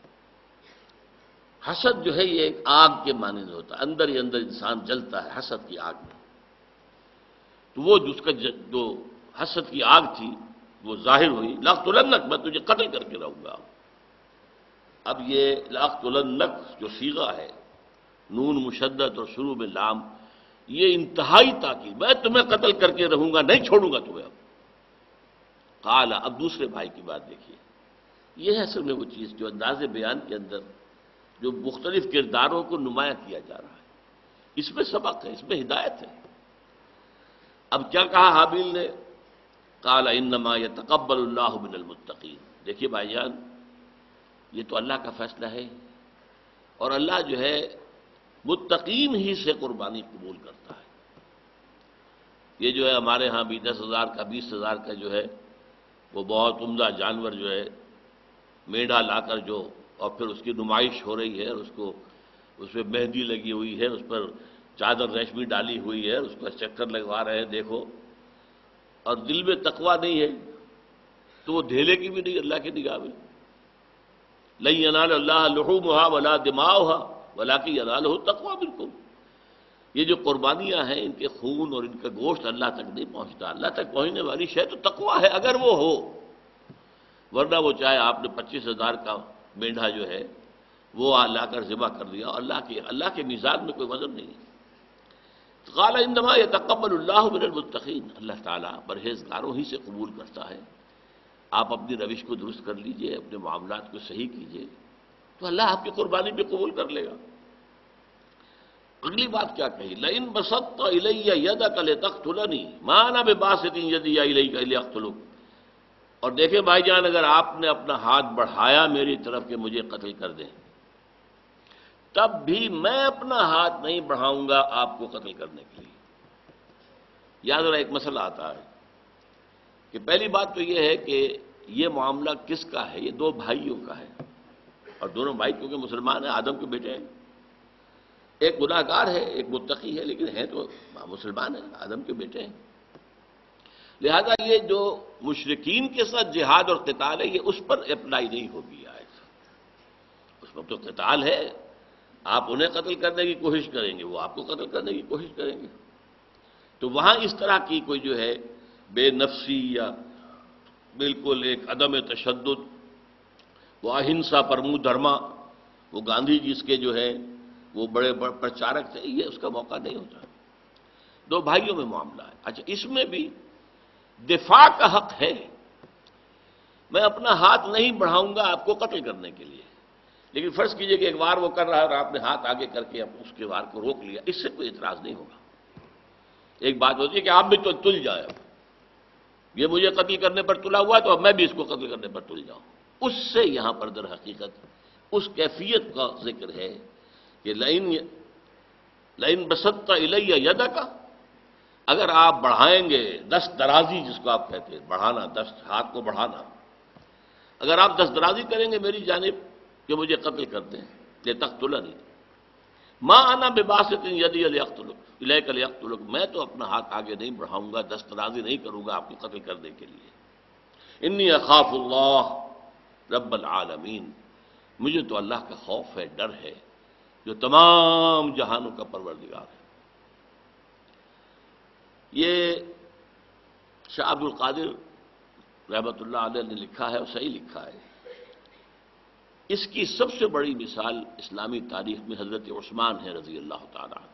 حسد جو ہے یہ ایک آگ کے مانند ہوتا ہے، اندر ہی اندر انسان جلتا ہے حسد کی آگ میں. تو وہ جس کا جو حسد کی آگ تھی وہ ظاہر ہوئی. لاقتلنک، میں تجھے قتل کر کے رہوں گا. اب یہ لاقتلنک جو صیغہ ہے، نون مشدد اور شروع میں لام، یہ انتہائی تاکید، میں تمہیں قتل کر کے رہوں گا، نہیں چھوڑوں گا تمہیں. اب قال، اب دوسرے بھائی کی بات دیکھیے. یہ ہے اصل میں وہ چیز جو انداز بیان کے اندر جو مختلف کرداروں کو نمایاں کیا جا رہا ہے، اس میں سبق ہے، اس میں ہدایت ہے. اب کیا کہا حابیل نے؟ قال انما يتقبل اللہ من المتقین. دیکھیے بھائی جان، یہ تو اللہ کا فیصلہ ہے اور اللہ جو ہے متقین ہی سے قربانی قبول کرتا ہے. یہ جو ہے ہمارے ہاں بھی 10,000 کا 20,000 کا جو ہے وہ بہت عمدہ جانور جو ہے میڑھا لا کر جو اور پھر اس کی نمائش ہو رہی ہے، اور اس پہ مہندی لگی ہوئی ہے، اس پر چادر ریشمی ڈالی ہوئی ہے، اس پر چکر لگوا رہے ہیں دیکھو، اور دل میں تقویٰ نہیں ہے تو وہ دھیلے کی بھی نہیں اللہ کی نگاہ میں. لن ینال اللہ لحومها ولا دماؤها ولکن ینالہ التقویٰ منکم. یہ جو قربانیاں ہیں ان کے خون اور ان کا گوشت اللہ تک نہیں پہنچتا. اللہ تک پہنچنے والی شے تو تقویٰ ہے اگر وہ ہو، ورنہ وہ چاہے آپ نے 25,000 کا مینڈھا جو ہے وہ لا کر ذبح کر دیا، اللہ کے میزان میں کوئی وزن نہیں. قال انما يتقبل اللہ من المتقین. اللہ تعالیٰ پرہیزگاروں ہی سے قبول کرتا ہے. آپ اپنی روش کو درست کر لیجئے، اپنے معاملات کو صحیح کیجئے تو اللہ آپ کی قربانی بھی قبول کر لے گا. اگلی بات کیا کہی؟ لئن بسطت الی یدک لتقتلنی ما انا بباسط یدی الیک لاقتلک. اور دیکھیں بھائی جان، اگر آپ نے اپنا ہاتھ بڑھایا میری طرف کہ مجھے قتل کر دیں، تب بھی میں اپنا ہاتھ نہیں بڑھاؤں گا آپ کو قتل کرنے کے لیے. یاد رہا ایک مسئلہ آتا ہے کہ پہلی بات تو یہ ہے کہ یہ معاملہ کس کا ہے؟ یہ دو بھائیوں کا ہے، اور دونوں بھائی کیونکہ مسلمان ہیں، آدم کے بیٹے ہیں. ایک گناہ گار ہے، ایک متقی ہے، لیکن ہیں تو مسلمان ہیں، آدم کے بیٹے ہیں. لہذا یہ جو مشرکین کے ساتھ جہاد اور قتال ہے یہ اس پر اپلائی نہیں ہوگی آیت. اس پر تو قتال ہے، آپ انہیں قتل کرنے کی کوشش کریں گے، وہ آپ کو قتل کرنے کی کوشش کریں گے. تو وہاں اس طرح کی کوئی جو ہے بے نفسی یا بالکل ایک عدم تشدد، وہ اہنسا پرمو دھرما، وہ گاندھی جی اس کے جو ہے وہ بڑے پرچارک تھے، یہ اس کا موقع نہیں ہوتا. دو بھائیوں میں معاملہ ہے. اچھا، اس میں بھی دفاع کا حق ہے. میں اپنا ہاتھ نہیں بڑھاؤں گا آپ کو قتل کرنے کے لیے، لیکن فرض کیجئے کہ ایک وار وہ کر رہا ہے اور آپ نے ہاتھ آگے کر کے اس کے وار کو روک لیا، اس سے کوئی اعتراض نہیں ہوگا. ایک بات ہوتی ہے کہ آپ بھی تو تل جائے، یہ مجھے قتل کرنے پر تلا ہوا ہے تو اب میں بھی اس کو قتل کرنے پر تل جاؤں. اس سے یہاں پر در حقیقت اس کیفیت کا ذکر ہے کہ لئن بسطت الی یدک، اگر آپ بڑھائیں گے دست درازی، جس کو آپ کہتے ہیں بڑھانا، دست ہاتھ کو بڑھانا، اگر آپ دست درازی کریں گے میری جانب کہ مجھے قتل کر دیں، لتقتلنی ما انا بباسط یدی الیک لیقتلک، میں تو اپنا ہاتھ آگے نہیں بڑھاؤں گا، دست درازی نہیں کروں گا آپ کو قتل کرنے کے لیے. انی اخاف اللہ رب العالمین، مجھے تو اللہ کا خوف ہے، ڈر ہے، جو تمام جہانوں کا پروردگار ہے. یہ شاہ عبد القادر رحمۃ اللہ علیہ نے لکھا ہے اور صحیح لکھا ہے. اس کی سب سے بڑی مثال اسلامی تاریخ میں حضرت عثمان ہے رضی اللہ تعالیٰ عنہ.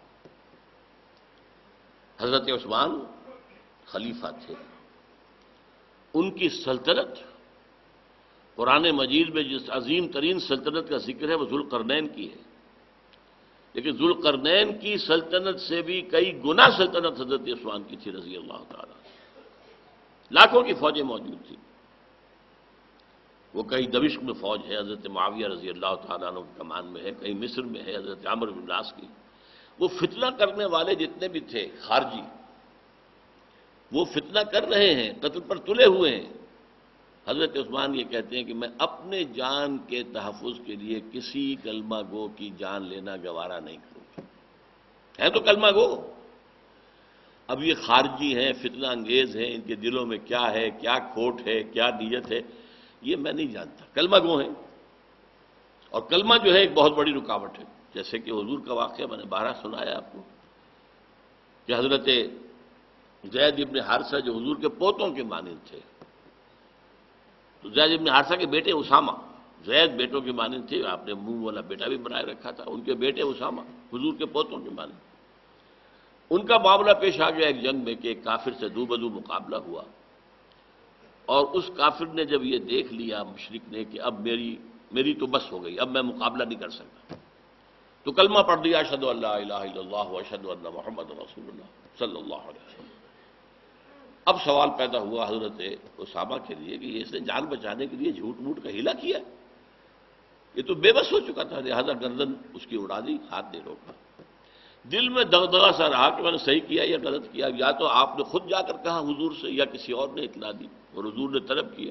حضرت عثمان خلیفہ تھے، ان کی سلطنت، قرآن مجید میں جس عظیم ترین سلطنت کا ذکر ہے وہ ذوالقرنین کی ہے، لیکن ذوالقرنین کی سلطنت سے بھی کئی گنا سلطنت حضرت عثمان کی تھی رضی اللہ تعالیٰ. لاکھوں کی فوجیں موجود تھیں. وہ کہیں دمشق میں فوج ہے حضرت معاویہ رضی اللہ تعالیٰ عنہ کی کمان میں ہے، کہیں مصر میں ہے حضرت عمرو بن العاص کی. وہ فتنہ کرنے والے جتنے بھی تھے خارجی، وہ فتنہ کر رہے ہیں، قتل پر تلے ہوئے ہیں. حضرت عثمان یہ کہتے ہیں کہ میں اپنے جان کے تحفظ کے لیے کسی کلمہ گو کی جان لینا گوارا نہیں کروں گا. ہے تو کلمہ گو، اب یہ خارجی ہیں، فتنہ انگیز ہیں، ان کے دلوں میں کیا ہے، کیا کھوٹ ہے، کیا نیت ہے، یہ میں نہیں جانتا. کلمہ گو ہیں، اور کلمہ جو ہے ایک بہت بڑی رکاوٹ ہے. جیسے کہ حضور کا واقعہ میں نے بارہ سنایا آپ کو کہ حضرت زید ابن حارثہ جو حضور کے پوتوں کے مانند تھے، تو زید ابن حارثہ کے بیٹے اسامہ، زید بیٹوں کے مانند تھے، آپ نے منہ والا بیٹا بھی بنائے رکھا تھا، ان کے بیٹے اسامہ حضور کے پوتوں کے مانند. ان کا معاملہ پیش آ گیا ایک جنگ میں کہ ایک کافر سے دو بدو مقابلہ ہوا، اور اس کافر نے جب یہ دیکھ لیا مشرک نے کہ اب میری تو بس ہو گئی، اب میں مقابلہ نہیں کر سکتا، تو کلمہ پڑھ دیا اشہد ان لا الہ الا اللہ واشہد ان محمد رسول اللہ صلی اللہ علیہ وسلم. اب سوال پیدا ہوا حضرت اسامہ کے لیے کہ یہ اس نے جان بچانے کے لیے جھوٹ موٹ کا ہیلا کیا، یہ تو بے بس ہو چکا تھا، لہذا گردن اس کی اڑا دی، ہاتھ نہیں روکا. دل میں دغدغہ سا رہا کہ میں نے صحیح کیا یا غلط کیا، یا تو آپ نے خود جا کر کہا حضور سے یا کسی اور نے اطلاع دی اور حضور نے طلب کیا.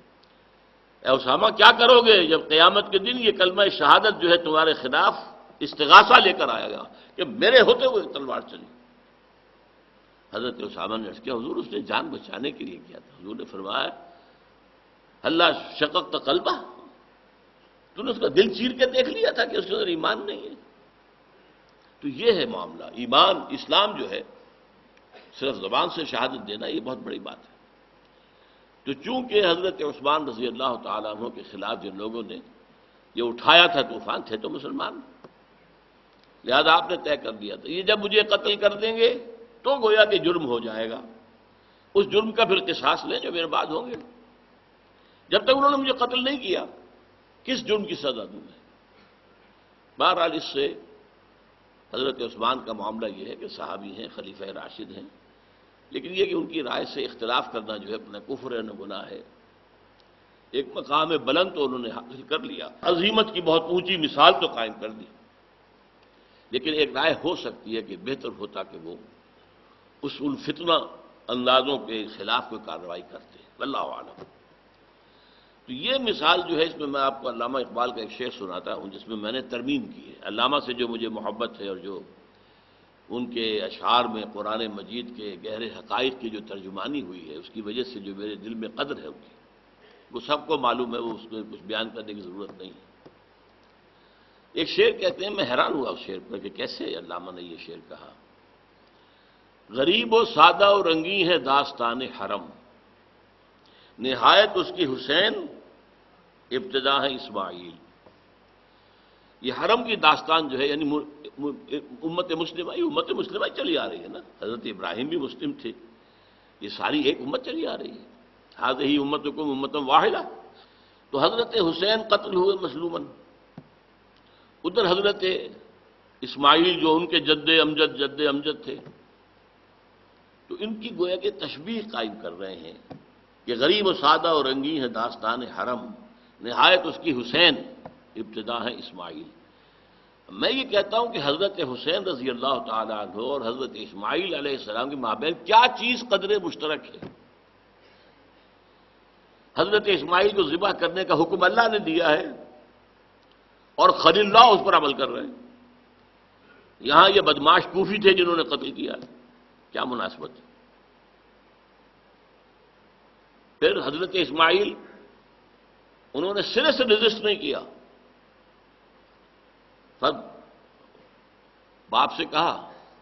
اے اسامہ کیا کرو گے جب قیامت کے دن یہ کلمہ شہادت جو ہے تمہارے خلاف استغاثہ لے کر آیا گا کہ میرے ہوتے ہوئے تلوار چلی. حضرت اسامہ نے عرض کیا حضور اس نے جان بچانے کے لیے کیا تھا. حضور نے فرمایا اللہ شققت قلبہ، تو نے اس کا دل چیر کے دیکھ لیا تھا کہ اس کے اندر ایمان نہیں ہے. تو یہ ہے معاملہ. ایمان اسلام جو ہے صرف زبان سے شہادت دینا یہ بہت بڑی بات ہے. تو چونکہ حضرت عثمان رضی اللہ تعالیٰ عنہ کے خلاف جن لوگوں نے یہ اٹھایا تھا طوفان، تھے تو مسلمان، لہذا آپ نے طے کر دیا تھا یہ جب مجھے قتل کر دیں گے تو گویا کہ جرم ہو جائے گا، اس جرم کا پھر قصاص لیں جو میرے بعد ہوں گے. جب تک انہوں نے مجھے قتل نہیں کیا کس جرم کی سزا دوں میں؟ بہرحال اس سے حضرت عثمان کا معاملہ یہ ہے کہ صحابی ہیں، خلیفہ راشد ہیں، لیکن یہ کہ ان کی رائے سے اختلاف کرنا جو ہے اپنا کفر ہے، گناہ ہے. ایک مقام بلند تو انہوں نے حاصل کر لیا، عظیمت کی بہت اونچی مثال تو قائم کر دی، لیکن ایک رائے ہو سکتی ہے کہ بہتر ہوتا کہ وہ ان فتنہ اندازوں کے خلاف کوئی کارروائی کرتے. واللہ اعلم. تو یہ مثال جو ہے اس میں میں آپ کو علامہ اقبال کا ایک شعر سناتا ہوں جس میں میں نے ترمیم کی ہے. علامہ سے جو مجھے محبت ہے اور جو ان کے اشعار میں قرآن مجید کے گہرے حقائق کی جو ترجمانی ہوئی ہے اس کی وجہ سے جو میرے دل میں قدر ہے ان کی، وہ سب کو معلوم ہے، وہ اس میں کچھ بیان کرنے کی ضرورت نہیں ہے. ایک شعر کہتے ہیں، میں حیران ہوا اس شعر پر کہ کیسے علامہ نے یہ شعر کہا. غریب و سادہ و رنگی ہے داستان حرم، نہایت اس کی حسین ابتدا ہے اسماعیل. یہ حرم کی داستان جو ہے یعنی امت مسلمہ چلی آ رہی ہے نا. حضرت ابراہیم بھی مسلم تھے، یہ ساری ایک امت چلی آ رہی ہے. ہذہ امتکم امۃ واحدہ. تو حضرت حسین قتل ہوئے مظلوماً، ادھر حضرت اسماعیل جو ان کے جد امجد تھے تو ان کی گویا کہ تشبیہ قائم کر رہے ہیں کہ غریب و سادہ اور رنگین ہے داستان حرم، نہایت اس کی حسین، ابتدا ہے اسماعیل۔ میں یہ کہتا ہوں کہ حضرت حسین رضی اللہ تعالیٰ عنہ اور حضرت اسماعیل علیہ السلام کے مابین کیا چیز قدر مشترک ہے؟ حضرت اسماعیل کو ذبح کرنے کا حکم اللہ نے دیا ہے اور خلیل اللہ اس پر عمل کر رہے ہیں۔ یہاں یہ بدماش کوفی تھے جنہوں نے قتل کیا، کیا مناسبت ہے؟ پھر حضرت اسماعیل انہوں نے سرے سے رجسٹ نہیں کیا، سب باپ سے کہا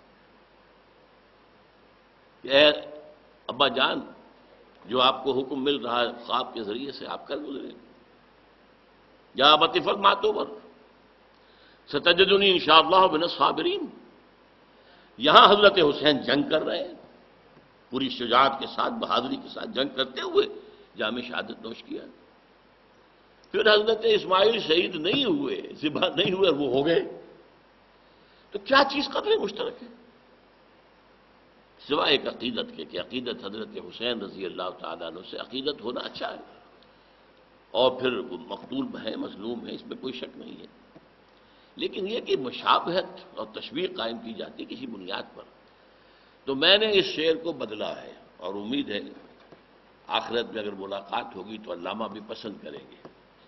کہ اے ابا جان، جو آپ کو حکم مل رہا ہے خواب کے ذریعے سے آپ کر گزرے، یا ابت فما تؤمر ستجدنی انشاءاللہ من الصابرین۔ یہاں حضرت حسین جنگ کر رہے ہیں، پوری شجاعت کے ساتھ، بہادری کے ساتھ جنگ کرتے ہوئے جام شہادت نوش کیا۔ پھر حضرت اسماعیل شہید نہیں ہوئے، ذبح نہیں ہوئے، وہ ہو گئے، تو کیا چیز قدر مشترک ہے سوائے ایک عقیدت کے، کہ عقیدت حضرت حسین رضی اللہ تعالیٰ عنہ سے عقیدت ہونا اچھا ہے، اور پھر وہ مقتول ہے، مظلوم ہے، اس میں کوئی شک نہیں ہے، لیکن یہ کہ مشابہت اور تشبیہ قائم کی جاتی کسی بنیاد پر۔ تو میں نے اس شعر کو بدلا ہے، اور امید ہے آخرت میں اگر ملاقات ہوگی تو علامہ بھی پسند کریں گے۔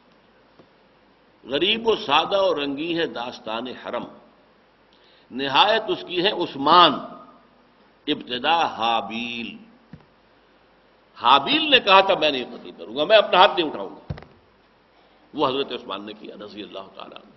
غریب و سادہ اور رنگی ہے داستان حرم، نہایت اس کی ہے عثمان، ابتدا حابیل۔ حابیل نے کہا تھا میں نہیں قتل کروں گا، میں اپنا ہاتھ نہیں اٹھاؤں گا، وہ حضرت عثمان نے کیا رضی اللہ تعالیٰ عنہ۔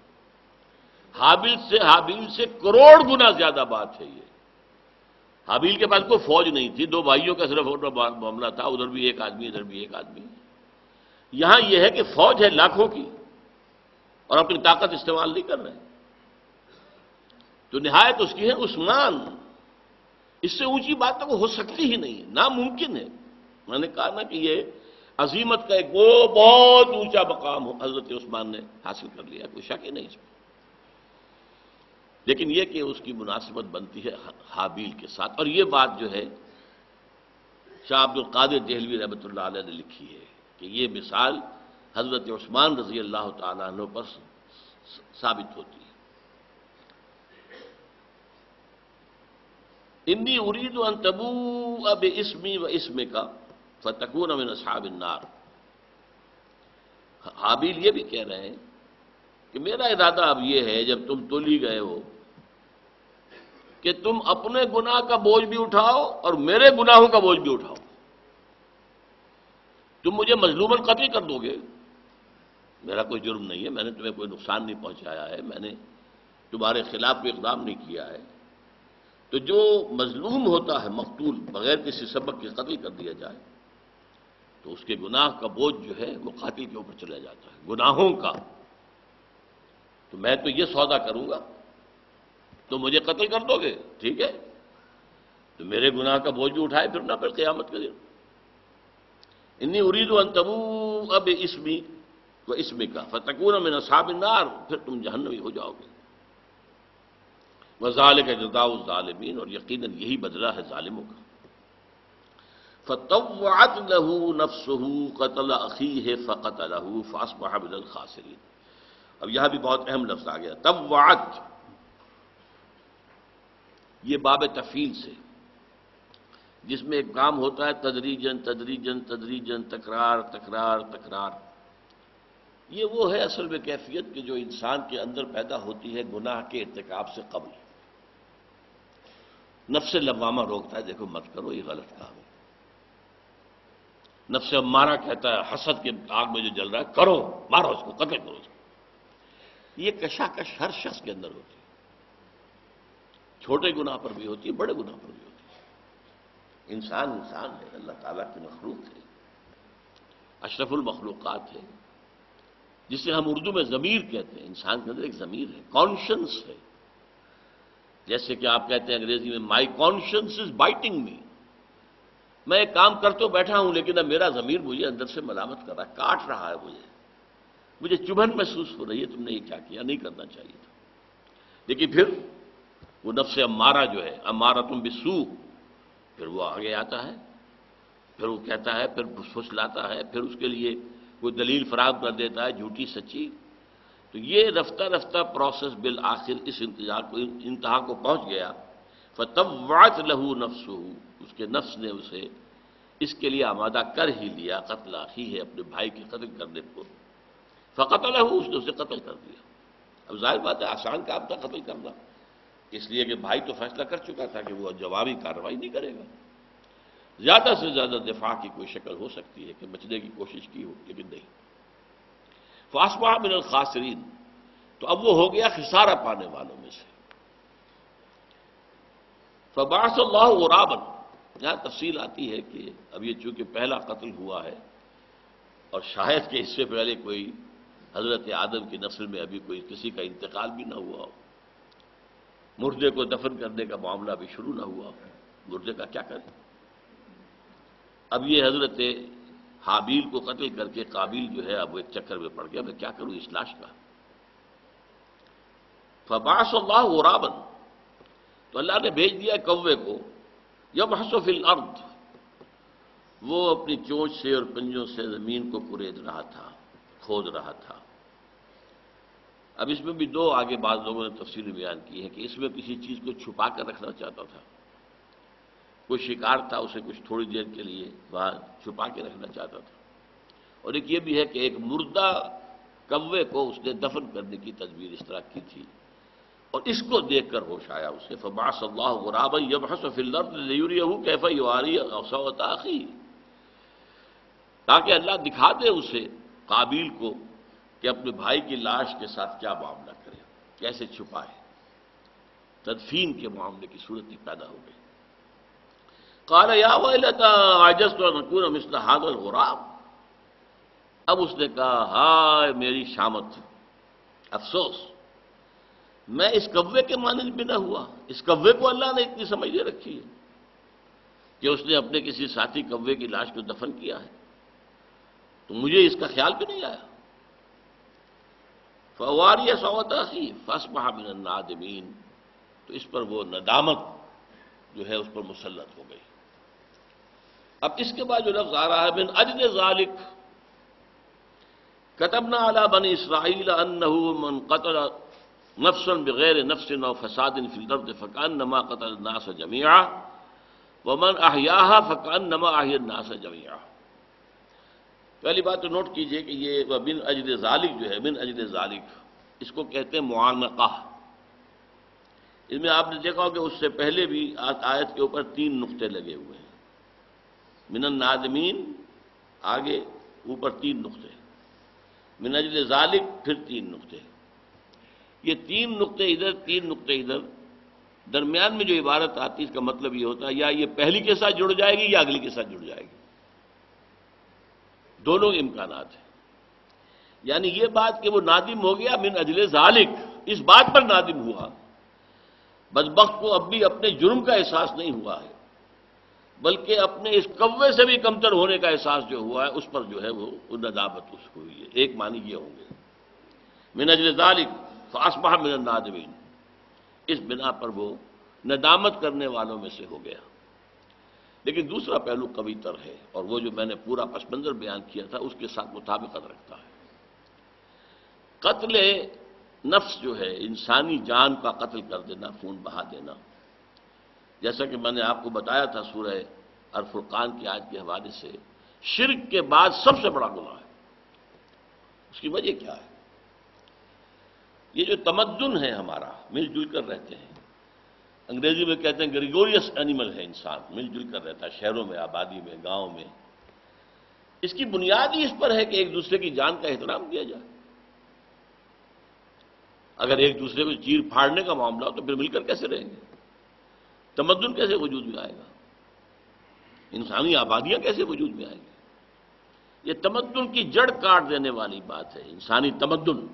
حابیل سے کروڑ گنا زیادہ بات ہے یہ۔ حابیل کے پاس کوئی فوج نہیں تھی، دو بھائیوں کا صرف معاملہ تھا، ادھر بھی ایک آدمی ادھر بھی ایک آدمی۔ یہاں یہ ہے کہ فوج ہے لاکھوں کی اور اپنی طاقت استعمال نہیں کر رہے، تو نہایت اس کی ہے عثمان۔ اس سے اونچی بات تو ہو سکتی ہی نہیں، ناممکن ہے۔ میں نے کہا نا کہ یہ عظیمت کا ایک وہ بہت اونچا مقام حضرت عثمان نے حاصل کر لیا، کوئی شک ہی نہیں اس میں۔ لیکن یہ کہ اس کی مناسبت بنتی ہے حابیل کے ساتھ، اور یہ بات جو ہے شاہ عبد القادر دہلوی رحمۃ اللہ علیہ نے لکھی ہے کہ یہ مثال حضرت عثمان رضی اللہ تعالیٰ عنہ پر ثابت ہوتی ہے۔ انی ارید ان تبوء باسمی و اسمک فتکون من اصحاب النار۔ حابیل یہ بھی کہہ رہے ہیں کہ میرا ارادہ اب یہ ہے، جب تم تولی گئے ہو، کہ تم اپنے گناہ کا بوجھ بھی اٹھاؤ اور میرے گناہوں کا بوجھ بھی اٹھاؤ۔ تم مجھے مظلوماً قتل کر دو گے، میرا کوئی جرم نہیں ہے، میں نے تمہیں کوئی نقصان نہیں پہنچایا ہے، میں نے تمہارے خلاف کوئی اقدام نہیں کیا ہے، تو جو مظلوم ہوتا ہے، مقتول بغیر کسی سبب کے قتل کر دیا جائے، تو اس کے گناہ کا بوجھ جو ہے وہ قاتل کے اوپر چلا جاتا ہے، گناہوں کا۔ تو میں تو یہ سودا کروں گا، تو مجھے قتل کر دو گے، ٹھیک ہے، تو میرے گناہ کا بوجھ بھی اٹھائے پھر نہ، پھر قیامت کے دن۔ انی ارید ان تبوء باسمی و اسمک فتکون من اصحاب النار، پھر تم جہنمی ہو جاؤ گے۔ وذالک جزاء الظالمین، اور یقیناً یہی بدلہ ہے ظالموں کا۔ فطوعت له نفسه قتل اخیہ فقتلہ فاصبح من الخاسرین۔ اب یہاں بھی بہت اہم لفظ آ گیا، طوعت، یہ باب تفعیل سے، جس میں ایک کام ہوتا ہے تدریجاً تدریجاً تدریجاً، تکرار تکرار تکرار، یہ وہ ہے اصل میں کیفیت کہ جو انسان کے اندر پیدا ہوتی ہے گناہ کے ارتکاب سے قبل۔ نفس لوامہ روکتا ہے، دیکھو مت کرو، یہ غلط کام ہے۔ نفس امارہ کہتا ہے حسد کے آگ میں جو جل رہا ہے کرو، مارو اس کو، قتل کرو اس کو۔ یہ کشاکش ہر شخص کے اندر ہوتی ہے، چھوٹے گناہ پر بھی ہوتی ہے، بڑے گناہ پر بھی ہوتی ہے۔ انسان انسان ہے، اللہ تعالیٰ کی مخلوق ہے، اشرف المخلوقات ہے، جسے ہم اردو میں ضمیر کہتے ہیں۔ انسان کے اندر ایک ضمیر ہے، کانشنس ہے، جیسے کہ آپ کہتے ہیں انگریزی میں مائی کانشنس از بائٹنگ می، میں ایک کام کر تو بیٹھا ہوں لیکن اب میرا ضمیر مجھے اندر سے ملامت کر رہا ہے، کاٹ رہا ہے، مجھے چبھن محسوس ہو رہی ہے، تم نے یہ کیا کیا، نہیں کرنا چاہیے تھا۔ لیکن پھر وہ نفس امارہ جو ہے، امارۃ بالسوء، پھر وہ آگے آتا ہے، پھر وہ کہتا ہے، پھر پھسلاتا ہے، پھر اس کے لیے کوئی دلیل فراہم کر دیتا ہے، جھوٹی سچی. تو یہ رفتہ رفتہ پروسیس بالآخر اس انتہا کو پہنچ گیا. فطوعت لہ نفسہ، اس کے نفس نے اسے اس کے لیے آمادہ کر ہی لیا، قتل اخیہ، اپنے بھائی کے قتل کرنے کو. فقتلہ، اس نے اسے قتل کر دیا. اب ظاہر بات ہے آسان کام تھا قتل کرنا، اس لیے کہ بھائی تو فیصلہ کر چکا تھا کہ وہ جوابی کارروائی نہیں کرے گا. زیادہ سے زیادہ دفاع کی کوئی شکل ہو سکتی ہے کہ بچنے کی کوشش کی ہو، لیکن نہیں. فاصبح من الخاسرین، تو اب وہ ہو گیا خسارہ پانے والوں میں سے. فبعث اللہ غرابا، یہاں تفصیل آتی ہے کہ اب یہ چونکہ پہلا قتل ہوا ہے اور شاید کہ اس سے پہلے کوئی حضرت آدم کی نسل میں ابھی کوئی کسی کا انتقال بھی نہ ہوا ہو، مردے کو دفن کرنے کا معاملہ بھی شروع نہ ہوا ہو، مردے کا کیا کریں. اب یہ حضرت حابیل کو قتل کر کے قابیل جو ہے اب وہ ایک چکر میں پڑ گیا، میں کیا کروں اس لاش کا. فبعث اللہ غرابا، تو اللہ نے بھیج دیا کوے کو، یبحث فی الارض، وہ اپنی چونچ سے اور پنجوں سے زمین کو کورید رہا تھا، کھود رہا تھا. اب اس میں بھی دو آگے بعض لوگوں نے تفصیل بیان کی ہے کہ اس میں کسی چیز کو چھپا کر رکھنا چاہتا تھا، کوئی شکار تھا، اسے کچھ تھوڑی دیر کے لیے وہاں چھپا کے رکھنا چاہتا تھا. اور ایک یہ بھی ہے کہ ایک مردہ کوے کو اس نے دفن کرنے کی تدبیر اس طرح کی تھی، اور اس کو دیکھ کر ہوش آیا اسے. فبعث اللہ غرابا یبحث فی الارض لیریہ کیف یواری سوءۃ اخیہ، تاکہ اللہ دکھا دے اسے قابیل کو کہ اپنے بھائی کی لاش کے ساتھ کیا معاملہ کرے، کیسے چھپائے. تدفین کے معاملے کی صورت ہی پیدا ہو گئی. قال یا ویلتى عجزت ان اكون مثل هذا الغراب، اب اس نے کہا ہائے میری شامت، افسوس، میں اس کوے کے مانند بھی نہ ہوا. اس کوے کو اللہ نے اتنی سمجھ دے رکھی ہے کہ اس نے اپنے کسی ساتھی کوے کی لاش کو دفن کیا ہے، تو مجھے اس کا خیال بھی نہیں آیا. فواری سوءۃ اخیہ فاصبح من النادمین، تو اس پر وہ ندامت جو ہے اس پر مسلط ہو گئی. اب اس کے بعد جو لفظ آ رہا ہے من اجل ذالک كتبنا على بني اسرائیل انه من قتل نفسا بغیر نفس او فساد في الارض فكأنما قتل الناس جميعا ومن احیاها فكأنما احیا الناس جميعا. پہلی بات تو نوٹ کیجئے کہ یہ من اجل ذالک جو ہے، من اجل ذالک، اس کو کہتے ہیں معانقہ. اس میں آپ نے دیکھا ہو کہ اس سے پہلے بھی آیت کے اوپر 3 نقطے لگے ہوئے ہیں. من النادمین، آگے اوپر 3 نقطے، من اجل ذالک پھر 3 نقطے. یہ 3 نقطے ادھر 3 نقطے ادھر، درمیان میں جو عبارت آتی ہے اس کا مطلب یہ ہوتا ہے یا یہ پہلی کے ساتھ جڑ جائے گی یا اگلی کے ساتھ جڑ جائے گی، دونوں امکانات ہیں. یعنی یہ بات کہ وہ نادم ہو گیا من اجل ذالک، اس بات پر نادم ہوا، بدبخت کو اب بھی اپنے جرم کا احساس نہیں ہوا ہے، بلکہ اپنے اس کوے سے بھی کمتر ہونے کا احساس جو ہوا ہے اس پر جو ہے وہ ندامت اس کو ہوئی ہے. ایک معنی یہ ہوں گے من اجل ذالک فاصبح من النادمین، اس بنا پر وہ ندامت کرنے والوں میں سے ہو گیا. لیکن دوسرا پہلو قوی تر ہے، اور وہ جو میں نے پورا پس منظر بیان کیا تھا اس کے ساتھ مطابقت رکھتا ہے. قتل نفس جو ہے، انسانی جان کا قتل کر دینا، خون بہا دینا، جیسا کہ میں نے آپ کو بتایا تھا سورہ الفرقان کی آیت کے حوالے سے، شرک کے بعد سب سے بڑا گناہ ہے. اس کی وجہ کیا ہے؟ یہ جو تمدن ہے ہمارا، مل جل کر رہتے ہیں، انگریزی میں کہتے ہیں گریگوریس اینیمل ہے انسان، مل جل کر رہتا ہے شہروں میں، آبادی میں، گاؤں میں. اس کی بنیاد ہی اس پر ہے کہ ایک دوسرے کی جان کا احترام کیا جائے. اگر ایک دوسرے کو چیر پھاڑنے کا معاملہ ہو تو پھر مل کر کیسے رہیں گے؟ تمدن کیسے وجود میں آئے گا؟ انسانی آبادیاں کیسے وجود میں آئیں گی؟ یہ تمدن کی جڑ کاٹ دینے والی بات ہے، انسانی تمدن.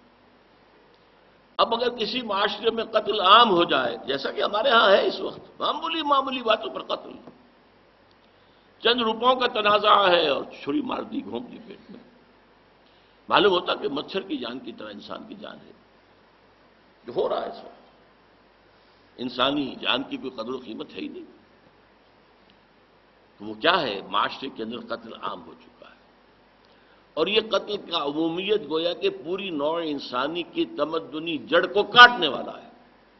اب اگر کسی معاشرے میں قتل عام ہو جائے، جیسا کہ ہمارے ہاں ہے اس وقت، معمولی باتوں پر قتل، چند روپوں کا تنازع ہے اور چھری مار دی، گھونپ دی پیٹ میں، معلوم ہوتا کہ مچھر کی جان کی طرح انسان کی جان ہے. جو ہو رہا ہے اس وقت، انسانی جان کی کوئی قدر و قیمت ہے ہی نہیں. تو وہ کیا ہے؟ معاشرے کے اندر قتل عام ہو چکا ہے، اور یہ قتل کا عمومیت گویا کہ پوری نوع انسانی کی تمدنی جڑ کو کاٹنے والا ہے۔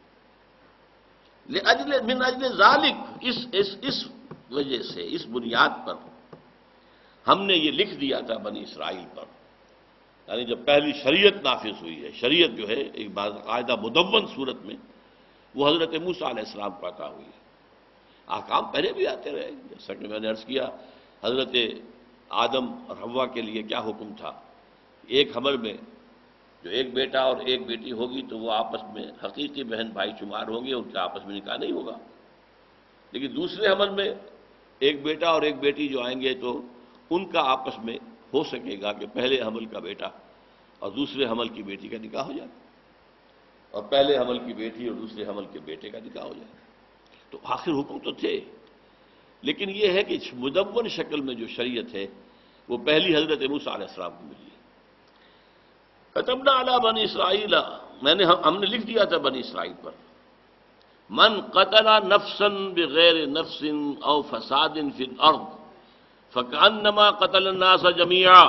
من اجل ذالک، اس وجہ سے، اس بنیاد پر ہم نے یہ لکھ دیا تھا بنی اسرائیل پر، یعنی جب پہلی شریعت نافذ ہوئی ہے، شریعت جو ہے ایک باقاعدہ مدون صورت میں، وہ حضرت موسیٰ علیہ السلام کو عطا ہوئی ہے۔ احکام پہلے بھی آتے رہے، جیسا کہ میں نے عرض کیا، حضرت آدم اور حوا کے لیے کیا حکم تھا؟ ایک حمل میں جو ایک بیٹا اور ایک بیٹی ہوگی تو وہ آپس میں حقیقی بہن بھائی شمار ہوں گے، ان کا آپس میں نکاح نہیں ہوگا۔ لیکن دوسرے حمل میں ایک بیٹا اور ایک بیٹی جو آئیں گے تو ان کا آپس میں ہو سکے گا کہ پہلے حمل کا بیٹا اور دوسرے حمل کی بیٹی کا نکاح ہو جائے، اور پہلے حمل کی بیٹی اور دوسرے حمل کے بیٹے کا نکاح ہو جائے۔ تو آخر حکم تو تھے، لیکن یہ ہے کہ مدون شکل میں جو شریعت ہے وہ پہلی حضرت موسیٰ علیہ السلام کو ملی ہے۔ کتبنا علی بنی اسرائیل، ہم نے لکھ دیا تھا بنی اسرائیل پر، من قتل نفسا بغیر نفس او فساد فی الارض فکأنما قتل الناس جميعا،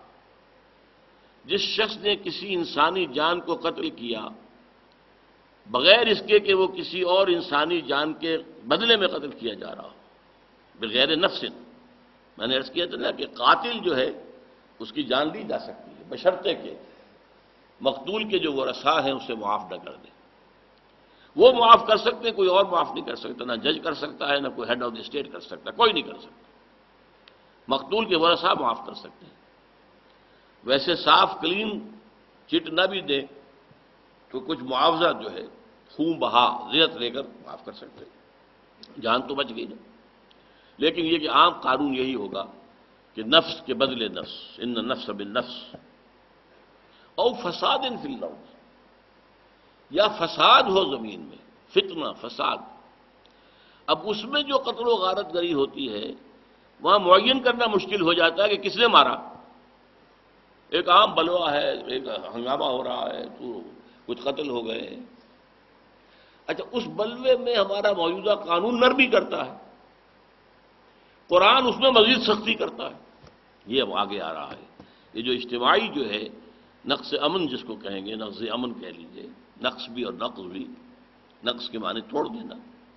جس شخص نے کسی انسانی جان کو قتل کیا بغیر اس کے کہ وہ کسی اور انسانی جان کے بدلے میں قتل کیا جا رہا ہو، بغیر نفس، میں نے عرض کیا تھا نا کہ قاتل جو ہے اس کی جان لی جا سکتی ہے بشرطے کہ مقتول کے جو ورثاء ہیں اسے معاف نہ کر دیں۔ وہ معاف کر سکتے ہیں، کوئی اور معاف نہیں کر سکتا، نہ جج کر سکتا ہے، نہ کوئی ہیڈ آف دی اسٹیٹ کر سکتا، کوئی نہیں کر سکتا۔ مقتول کے ورثاء معاف کر سکتے ہیں، ویسے صاف کلین چٹ نہ بھی دیں تو کچھ معاوضہ جو ہے خون بہا زیت لے کر معاف کر سکتے ہیں، جان تو بچ گئی نا۔ لیکن یہ کہ عام قانون یہی ہوگا کہ نفس کے بدلے نفس، ان النفس بالنفس، او فساد فی الارض، یا فساد ہو زمین میں، فتنہ فساد۔ اب اس میں جو قتل و غارت گری ہوتی ہے وہاں معین کرنا مشکل ہو جاتا ہے کہ کس نے مارا۔ ایک عام بلوا ہے، ایک ہنگامہ ہو رہا ہے تو کچھ قتل ہو گئے، اچھا اس بلوے میں ہمارا موجودہ قانون نرمی کرتا ہے، قرآن اس میں مزید سختی کرتا ہے، یہ اب آگے آ رہا ہے۔ یہ جو اجتماعی جو ہے نقص امن جس کو کہیں گے، نقص امن کہہ لیجئے، نقص بھی اور نقص بھی، نقص کے معنی توڑ دینا،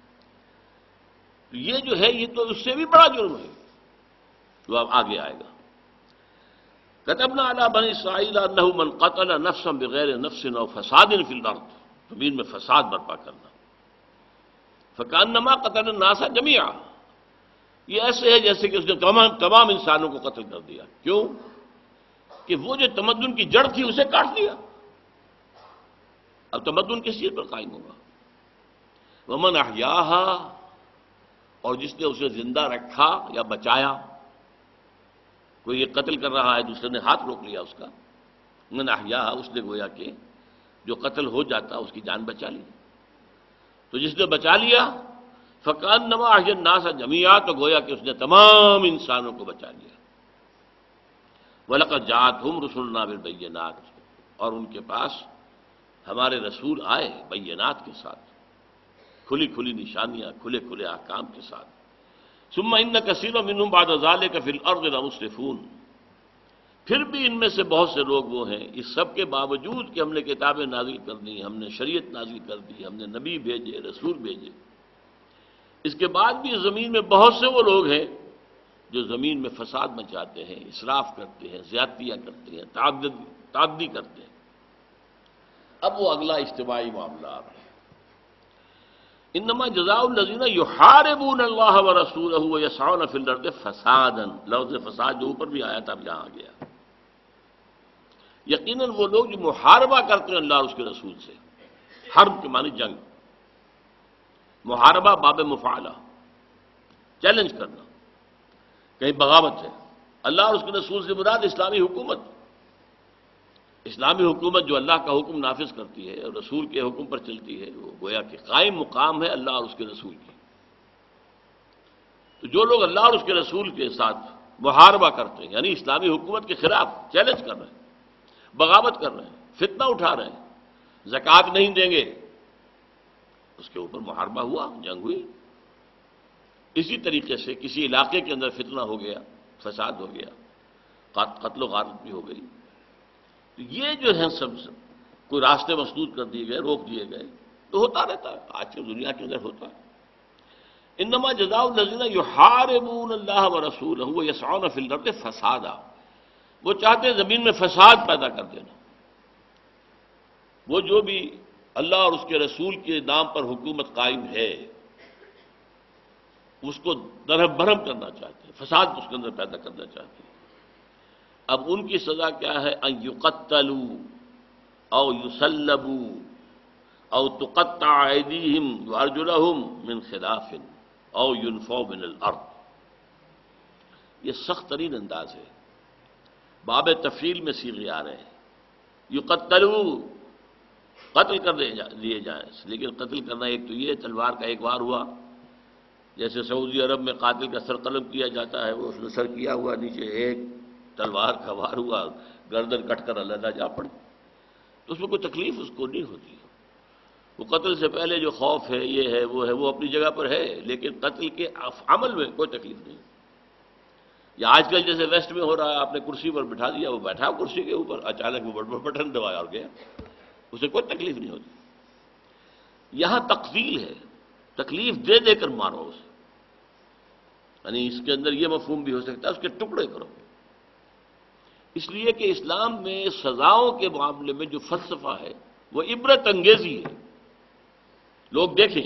یہ جو ہے یہ تو اس سے بھی بڑا جرم ہے جو اب آگے آئے گا۔ کتبنا علی بنی اسرائیل انہ من قتل نفسا بغیر نفس او فساد فی الارض، زمین میں فساد برپا کرنا، فکأنما قتل الناس جميعا، یہ ایسے ہے جیسے کہ اس نے تمام انسانوں کو قتل کر دیا۔ کیوں؟ کہ وہ جو تمدن کی جڑ تھی اسے کاٹ دیا، اب تمدن کس چیز پر قائم ہوگا؟ ومن احیاہا، اور جس نے اسے زندہ رکھا یا بچایا، کوئی یہ قتل کر رہا ہے دوسرے نے ہاتھ روک لیا اس کا، من احیاہا، اس نے گویا کہ جو قتل ہو جاتا اس کی جان بچا لی، تو جس نے بچا لیا فکأنما احیا الناس جميعا، تو گویا کہ اس نے تمام انسانوں کو بچا لیا۔ وَلَقَدْ جَاءَتْهُمْ رُسُلُنَا بِالْبَيِّنَاتِ، اور ان کے پاس ہمارے رسول آئے بینات کے ساتھ، کھلی کھلی نشانیاں، کھلے کھلے احکام کے ساتھ۔ ثُمَّ إِنَّ كَثِيرًا مِّنْهُمْ بَعْدَ ذَلِكَ فِي الْأَرْضِ لَمُسْرِفُونَ، پھر بھی ان میں سے بہت سے لوگ وہ ہیں، اس سب کے باوجود کہ ہم نے کتابیں نازل کر دی، ہم نے شریعت نازل کر دی، ہم نے نبی بھیجے، رسول بھیجے، اس کے بعد بھی زمین میں بہت سے وہ لوگ ہیں جو زمین میں فساد مچاتے ہیں، اسراف کرتے ہیں، زیادتیاں کرتے ہیں، تعدی کرتے ہیں۔ اب وہ اگلا اجتماعی معاملہ آ رہا ہے۔ انما جزاء الذین یحاربون اللہ ورسولہ ویسعون فی الارض فسادا، لفظ فساد جو اوپر بھی آیا تھا اب یہاں آ گیا۔ یقیناً وہ لوگ جو محاربہ کرتے ہیں اللہ اور اس کے رسول سے، حرب کے معنی جنگ، محاربہ باب مفعلہ، چیلنج کرنا، کہیں بغاوت ہے۔ اللہ اور اس کے رسول سے مراد اسلامی حکومت، اسلامی حکومت جو اللہ کا حکم نافذ کرتی ہے اور رسول کے حکم پر چلتی ہے، وہ گویا کہ قائم مقام ہے اللہ اور اس کے رسول کی۔ تو جو لوگ اللہ اور اس کے رسول کے ساتھ محاربہ کرتے ہیں، یعنی اسلامی حکومت کے خلاف چیلنج کر رہے ہیں، بغاوت کر رہے ہیں، فتنہ اٹھا رہے ہیں، زکوٰۃ نہیں دیں گے، اس کے اوپر محاربہ ہوا، جنگ ہوئی۔ اسی طریقے سے کسی علاقے کے اندر فتنہ ہو گیا، فساد ہو گیا، قتل و غارت بھی ہو گئی، تو یہ جو ہے سب کوئی راستے مسدود کر دیے گئے، روک دیے گئے، تو ہوتا رہتا ہے، آج کی دنیا کے اندر ہوتا ہے۔ انما جزاء الذین یحاربون اللہ ورسولہ ویسعون فی الارض فسادا، وہ چاہتے ہیں زمین میں فساد پیدا کر دینا، وہ جو بھی اللہ اور اس کے رسول کے نام پر حکومت قائم ہے اس کو درہم برہم کرنا چاہتے ہیں، فساد اس کے اندر پیدا کرنا چاہتے ہیں۔ اب ان کی سزا کیا ہے؟ ان یقتلوا او یصلبوا او تقطع ایدیہم وارجلہم من خلاف او ینفوا من الارض۔ یہ سخت ترین انداز ہے، باب تفصیل میں صیغے آ رہے ہیں۔ یقتلوا، قتل کر دیے جائیں، لیکن قتل کرنا ایک تو یہ تلوار کا ایک وار ہوا، جیسے سعودی عرب میں قاتل کا سر قلم کیا جاتا ہے، وہ اس نے سر کیا ہوا، نیچے ایک تلوار کا وار ہوا، گردن کٹ کر علیحدہ جا پڑے، تو اس میں کوئی تکلیف اس کو نہیں ہوتی۔ وہ قتل سے پہلے جو خوف ہے، یہ ہے وہ اپنی جگہ پر ہے، لیکن قتل کے عمل میں کوئی تکلیف نہیں۔ یا آج کل جیسے ویسٹ میں ہو رہا ہے، آپ نے کرسی پر بٹھا دیا، وہ بیٹھا کرسی کے اوپر، اچانک وہ بٹن دبایا اور گیا، اسے کوئی تکلیف نہیں ہوتی۔ یہاں تقتیل ہے، تکلیف دے دے کر مارو اسے، یعنی اس کے اندر یہ مفہوم بھی ہو سکتا ہے اس کے ٹکڑے کرو۔ اس لیے کہ اسلام میں سزاؤں کے معاملے میں جو فلسفہ ہے وہ عبرت انگیزی ہے۔ لوگ دیکھیں،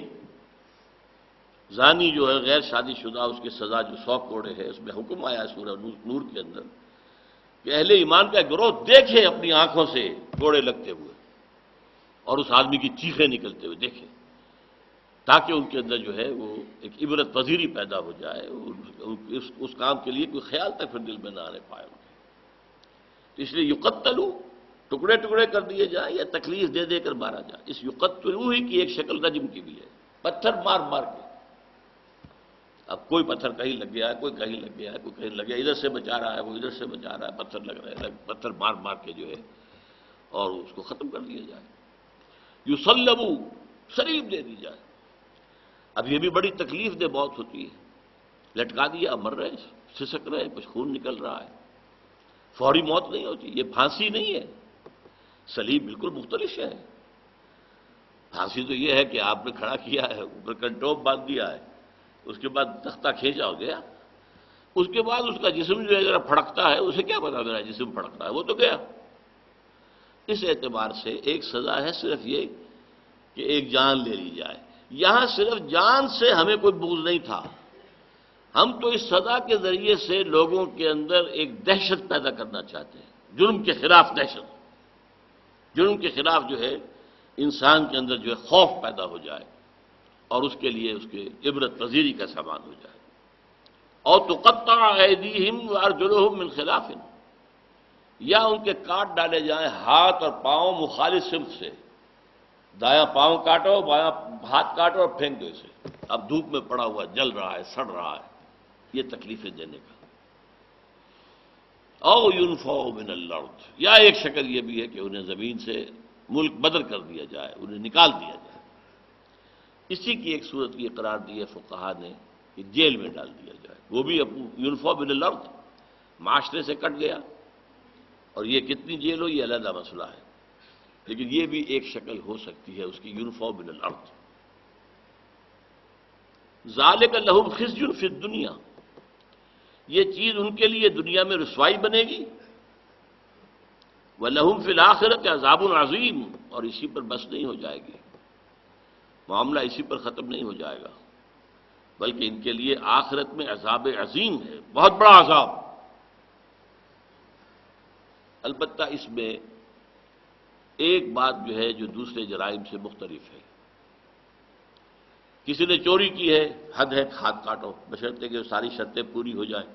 زانی جو ہے غیر شادی شدہ، اس کی سزا جو 100 کوڑے ہے، اس میں حکم آیا ہے سورہ نور کے اندر کہ اہل ایمان کا گروہ دیکھیں اپنی آنکھوں سے کوڑے لگتے ہوئے اور اس آدمی کی چیخیں نکلتے ہوئے دیکھیں، تاکہ ان کے اندر جو ہے وہ ایک عبرت پذیری پیدا ہو جائے، اس کام کے لیے کوئی خیال تک پھر دل میں نہ آنے پائے ان کے۔ تو اس لیے یقتلوا، ٹکڑے ٹکڑے کر دیے جائیں یا تکلیف دے دے کر مارا جائے۔ اس یقتلوا ہی کی ایک شکل رجم کی بھی ہے، پتھر مار مار کے۔ اب کوئی پتھر کہیں لگ گیا ہے، کوئی کہیں لگ گیا ہے، کوئی کہیں لگ گیا، ادھر سے بچا رہا ہے، وہ ادھر سے بچا رہا ہے، پتھر لگ رہے ہیں، پتھر مار مار کے جو ہے اور اس کو ختم کر دیا جائے۔ یصلبوا، شریف دے دی جائے۔ اب یہ بھی بڑی تکلیف دہ موت ہوتی ہے، لٹکا دیا، مر رہے، سسک رہے، کچھ خون نکل رہا ہے، فوری موت نہیں ہوتی، یہ پھانسی نہیں ہے، سلیب بالکل مختلف ہے۔ پھانسی تو یہ ہے کہ آپ نے کھڑا کیا ہے، اوپر کنٹوپ باندھ دیا ہے، اس کے بعد تختہ کھینچا ہو گیا، اس کے بعد اس کا جسم جو ہے ذرا پھڑکتا ہے، اسے کیا پتا میرا جسم پھڑکتا ہے، وہ تو گیا۔ اس اعتبار سے ایک سزا ہے صرف یہ کہ ایک جان لے لی جائے۔ یہاں صرف جان سے ہمیں کوئی بغض نہیں تھا، ہم تو اس سزا کے ذریعے سے لوگوں کے اندر ایک دہشت پیدا کرنا چاہتے ہیں، جرم کے خلاف دہشت، جرم کے خلاف جو ہے انسان کے اندر جو ہے خوف پیدا ہو جائے اور اس کے لیے اس کے عبرت پذیری کا سامان ہو جائے۔ اور تقطع ایدیہم وارجلہم من خلاف، یا ان کے کاٹ ڈالے جائیں ہاتھ اور پاؤں مخالف سمت سے، دایاں پاؤں کاٹو، بایاں ہاتھ کاٹو اور پھینک دو اسے، اب دھوپ میں پڑا ہوا جل رہا ہے، سڑ رہا ہے، یہ تکلیفیں دینے کا۔ او ینفوا من الارض، یا ایک شکل یہ بھی ہے کہ انہیں زمین سے ملک بدر کر دیا جائے، انہیں نکال دیا جائے۔ اسی کی ایک صورت یہ قرار دی ہے فقہا نے کہ جیل میں ڈال دیا جائے، وہ بھی ینفوا من الارض، معاشرے سے کٹ گیا، اور یہ کتنی جیل ہو یہ علیحدہ مسئلہ ہے، لیکن یہ بھی ایک شکل ہو سکتی ہے اس کی، ینفوا من الارض۔ ذالک لہم خزی فی الدنیا، یہ چیز ان کے لیے دنیا میں رسوائی بنے گی، وَلَهُمْ فِي الْآخِرَةِ عَذَابٌ عَظِيمٌ، اور اسی پر بس نہیں ہو جائے گی، معاملہ اسی پر ختم نہیں ہو جائے گا، بلکہ ان کے لیے آخرت میں عذاب عظیم ہے، بہت بڑا عذاب۔ البتہ اس میں ایک بات جو ہے جو دوسرے جرائم سے مختلف ہے، کسی نے چوری کی ہے، حد ہے، ہاتھ کاٹو، بشرطے کہ ساری شرطیں پوری ہو جائیں۔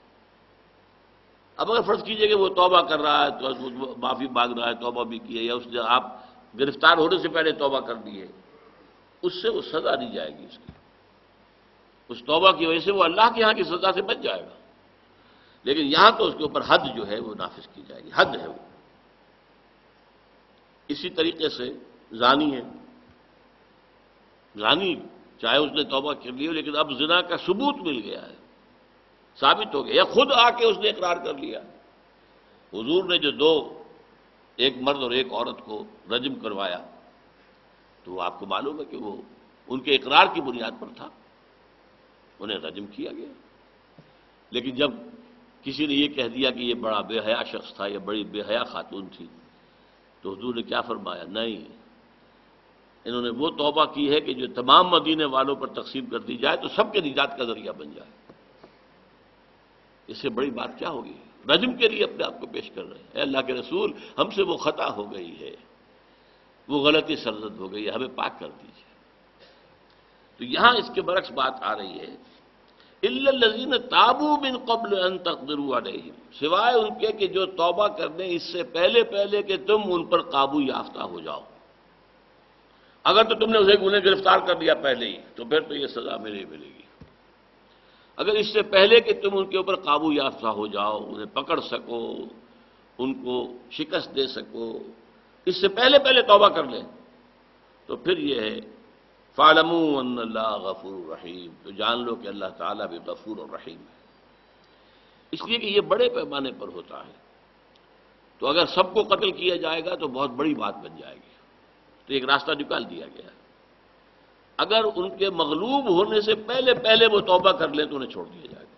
اب اگر فرض کیجئے کہ وہ توبہ کر رہا ہے، تو معافی مانگ رہا ہے، توبہ بھی کی ہے، یا اس نے آپ گرفتار ہونے سے پہلے توبہ کر دی ہے، اس سے وہ سزا دی جائے گی اس کی، اس توبہ کی وجہ سے وہ اللہ کے یہاں کی سزا سے بچ جائے گا، لیکن یہاں تو اس کے اوپر حد جو ہے وہ نافذ کی جائے گی، حد ہے وہ۔ اسی طریقے سے زانی ہے، زانی چاہے اس نے توبہ کر لی ہو، لیکن اب زنا کا ثبوت مل گیا ہے، ثابت ہو گیا، یا خود آ کے اس نے اقرار کر لیا۔ حضور نے جو ایک مرد اور ایک عورت کو رجم کروایا، تو آپ کو معلوم ہے کہ وہ ان کے اقرار کی بنیاد پر تھا، انہیں رجم کیا گیا۔ لیکن جب کسی نے یہ کہہ دیا کہ یہ بڑا بے حیا شخص تھا یا بڑی بے حیا خاتون تھی، تو حضور نے کیا فرمایا؟ نہیں، انہوں نے وہ توبہ کی ہے کہ جو تمام مدینے والوں پر تقسیم کر دی جائے تو سب کے نجات کا ذریعہ بن جائے۔ اس سے بڑی بات کیا ہوگی؟ رجم کے لیے اپنے آپ کو پیش کر رہے ہیں، اے اللہ کے رسول، ہم سے وہ خطا ہو گئی ہے، وہ غلطی سرزد ہو گئی ہے، ہمیں پاک کر دیجیے۔ تو یہاں اس کے برعکس بات آ رہی ہے، الا الذین تابوا من قبل ان تقدروا علیہم، سوائے ان کے کہ جو توبہ کرنے اس سے پہلے کہ تم ان پر قابو یافتہ ہو جاؤ۔ اگر تو تم نے انہیں گرفتار کر لیا پہلے ہی، تو پھر تو یہ سزا ملے گی۔ اگر اس سے پہلے کہ تم ان کے اوپر قابو یافتہ ہو جاؤ، انہیں پکڑ سکو، ان کو شکست دے سکو، اس سے پہلے توبہ کر لیں، تو پھر یہ ہے فَاعْلَمُوا أَنَّ اللَّهَ غَفُورٌ رَحِيمٌ، تو جان لو کہ اللہ تعالیٰ بھی غفور اور رحیم ہے۔ اس لیے کہ یہ بڑے پیمانے پر ہوتا ہے، تو اگر سب کو قتل کیا جائے گا تو بہت بڑی بات بن جائے گی، تو ایک راستہ نکال دیا گیا ہے۔ اگر ان کے مغلوب ہونے سے پہلے وہ توبہ کر لیں تو انہیں چھوڑ دیا جائے گا۔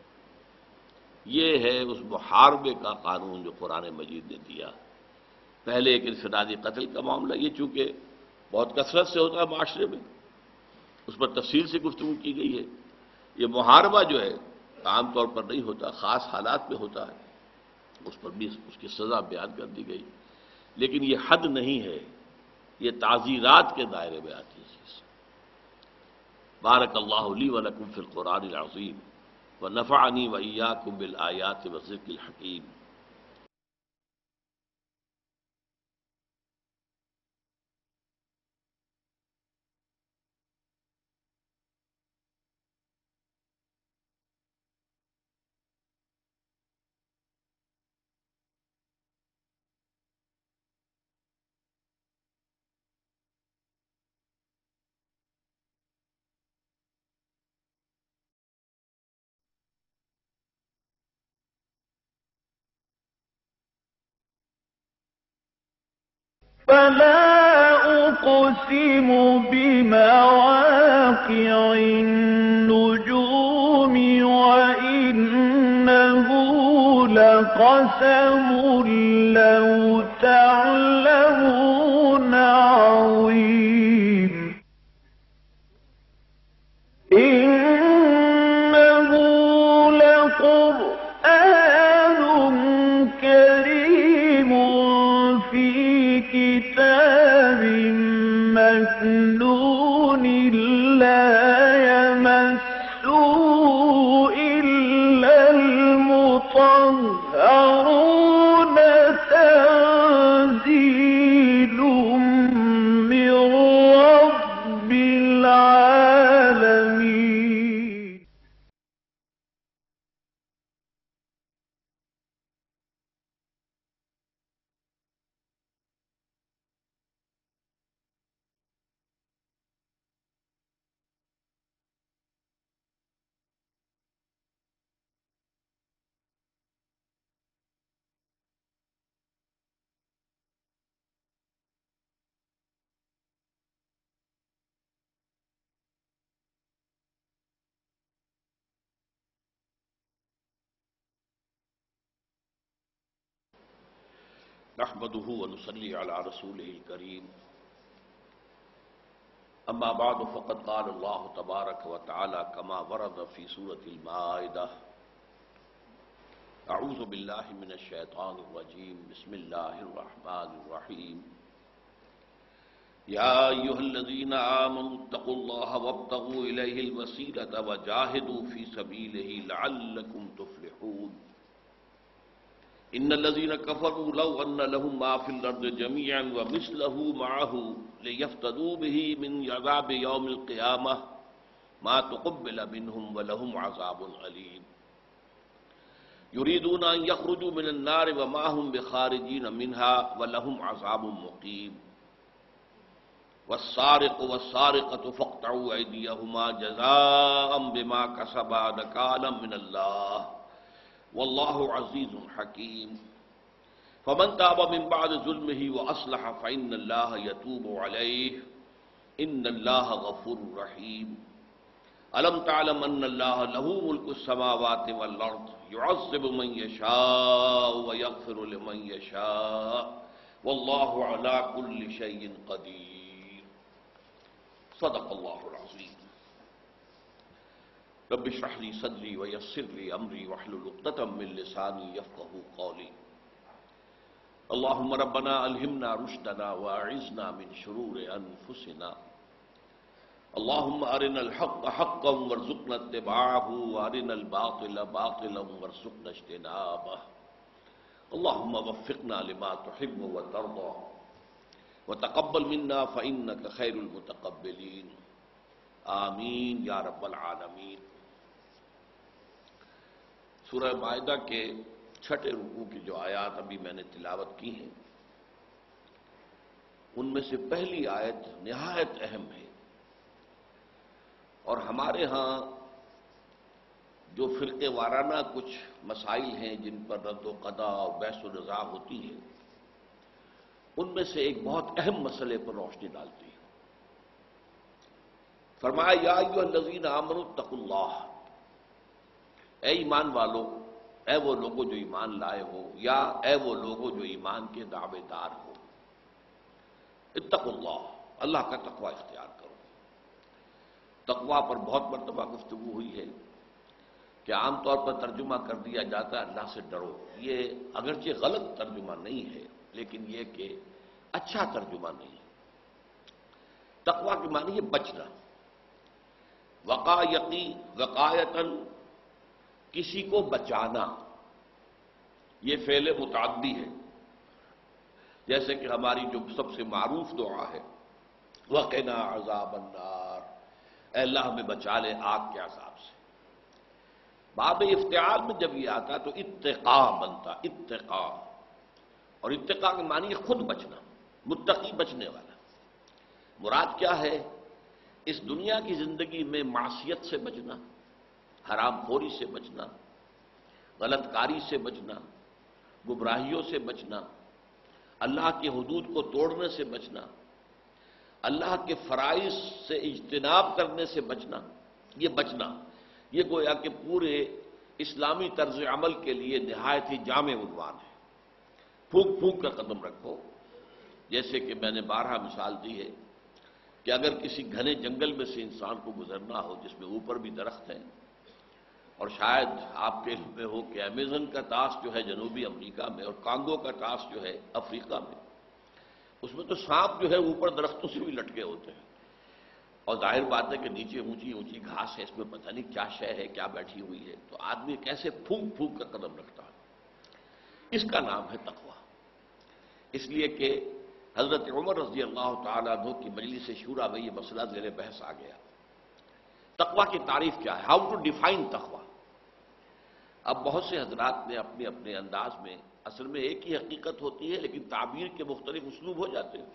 یہ ہے اس محاربے کا قانون جو قرآن مجید نے دیا۔ پہلے ایک انفرادی قتل کا معاملہ، یہ چونکہ بہت کثرت سے ہوتا ہے معاشرے میں، اس پر تفصیل سے گفتگو کی گئی ہے۔ یہ محاربہ جو ہے عام طور پر نہیں ہوتا، خاص حالات میں ہوتا ہے، اس پر بھی اس کی سزا بیان کر دی گئی، لیکن یہ حد نہیں ہے، یہ تعزیرات کے دائرے میں آتی ہے چیز۔ بارک اللہ لی ولکم فی القرآن العظیم ونفعنی وإیاکم بالآیات والذکر الحکیم۔ فلا أقسم بمواقع النجوم وإنه لقسم لو تعلمون عظيم إنه لقرآن كريم في كتاب مكنون لا يمسه إلا المطهرون تنزيل من رب العالمين نحمده ونصلي على رسوله الكريم، اما بعد، فقد قال الله تبارك وتعالى كما ورد في سورة المائدة: اعوذ بالله من الشيطان الرجيم، بسم الله الرحمن الرحيم، يا أيها الذين آمنوا اتقوا الله وابتغوا إليه الوسيلة وجاهدوا في سبيله لعلكم تفلحون، ان الذين كفروا لو ان لهم ما في الارض جميعا ومثله معه ليفتدوا به من عذاب يوم القيامة ما تقبل منهم ولهم عذاب أليم، يريدون ان يخرجوا من النار وما هم بخارجين منها ولهم عذاب مقيم، والسارق والسارقة فاقطعوا أيديهما جزاء بما كسبا نكالا من الله والله عزيز حكيم فمن تاب من بعد ظلمه وأصلح فإن الله يتوب عليه إن الله غفور رحيم ألم تعلم أن الله له ملك السماوات والأرض يعذب من يشاء ويغفر لمن يشاء والله على كل شيء قدير صدق الله العظيم رب اشرح لي صدري ويسر لي أمري واحلل عقدة من لساني يفقهوا قولي اللهم ربنا ألهمنا رشدنا وأعذنا من شرور أنفسنا اللهم أرنا الحق حقا وارزقنا اتباعه وأرنا الباطل باطلا وارزقنا اجتنابه اللهم وفقنا لما تحب وترضى وتقبل منا فإنك خير المتقبلين آمین یا رب العالمین۔ سورہ مائدہ کے چھٹے رکوع کی جو آیات ابھی میں نے تلاوت کی ہیں ان میں سے پہلی آیت نہایت اہم ہے، اور ہمارے ہاں جو فرقے وارانہ کچھ مسائل ہیں جن پر رد و قضا اور بحث و نزاع ہوتی ہے ان میں سے ایک بہت اہم مسئلے پر روشنی ڈالتی ہے۔ فرمایا یا ایھا الذین آمنوا اتقوا اللہ، اے ایمان والو، اے وہ لوگوں جو ایمان لائے ہو، یا اے وہ لوگوں جو ایمان کے دعوے دار ہو، اتقوا اللہ، اللہ کا تقوی اختیار کرو۔ تقوی پر بہت مرتبہ گفتگو ہوئی ہے کہ عام طور پر ترجمہ کر دیا جاتا ہے اللہ سے ڈرو، یہ اگرچہ غلط ترجمہ نہیں ہے لیکن یہ کہ اچھا ترجمہ نہیں ہے۔ تقوی کے معنی ہے بچنا، وقایقی وقایتاً کسی کو بچانا، یہ فعل متعدی ہے، جیسے کہ ہماری جو سب سے معروف دعا ہے وقنا عذاب النار، اے اللہ ہمیں بچا لے آگ کے عذاب سے۔ باب افتعال میں جب یہ آتا تو اتقا بنتا، اتقا، اور اتقا کے معنی ہے خود بچنا، متقی بچنے والا۔ مراد کیا ہے؟ اس دنیا کی زندگی میں معصیت سے بچنا، حرام خوری سے بچنا، غلط کاری سے بچنا، گمراہیوں سے بچنا، اللہ کے حدود کو توڑنے سے بچنا، اللہ کے فرائض سے اجتناب کرنے سے بچنا، یہ بچنا، یہ گویا کہ پورے اسلامی طرز عمل کے لیے نہایت ہی جامع عنوان ہے۔ پھونک پھونک کر قدم رکھو، جیسے کہ میں نے بارہا مثال دی ہے کہ اگر کسی گھنے جنگل میں سے انسان کو گزرنا ہو جس میں اوپر بھی درخت ہیں، اور شاید آپ کے علم میں ہو کہ امیزن کا ٹاس جو ہے جنوبی امریکہ میں اور کانگو کا ٹاس جو ہے افریقہ میں، اس میں تو سانپ جو ہے اوپر درختوں سے بھی لٹکے ہوتے ہیں، اور ظاہر بات ہے کہ نیچے اونچی اونچی گھاس ہے، اس میں پتہ نہیں کیا شے ہے، کیا بیٹھی ہوئی ہے، تو آدمی کیسے پھونک پھونک کر قدم رکھتا ہے۔ اس کا نام ہے تقویٰ، اس لیے کہ حضرت عمر رضی اللہ تعالیٰ عنہ کی مجلس شورا میں یہ مسئلہ زیر بحث آ گیا، تقویٰ کی تعریف کیا ہے، ہاؤ ٹو ڈیفائن تقویٰ۔ اب بہت سے حضرات نے اپنے اپنے انداز میں، اصل میں ایک ہی حقیقت ہوتی ہے لیکن تعبیر کے مختلف اسلوب ہو جاتے ہیں۔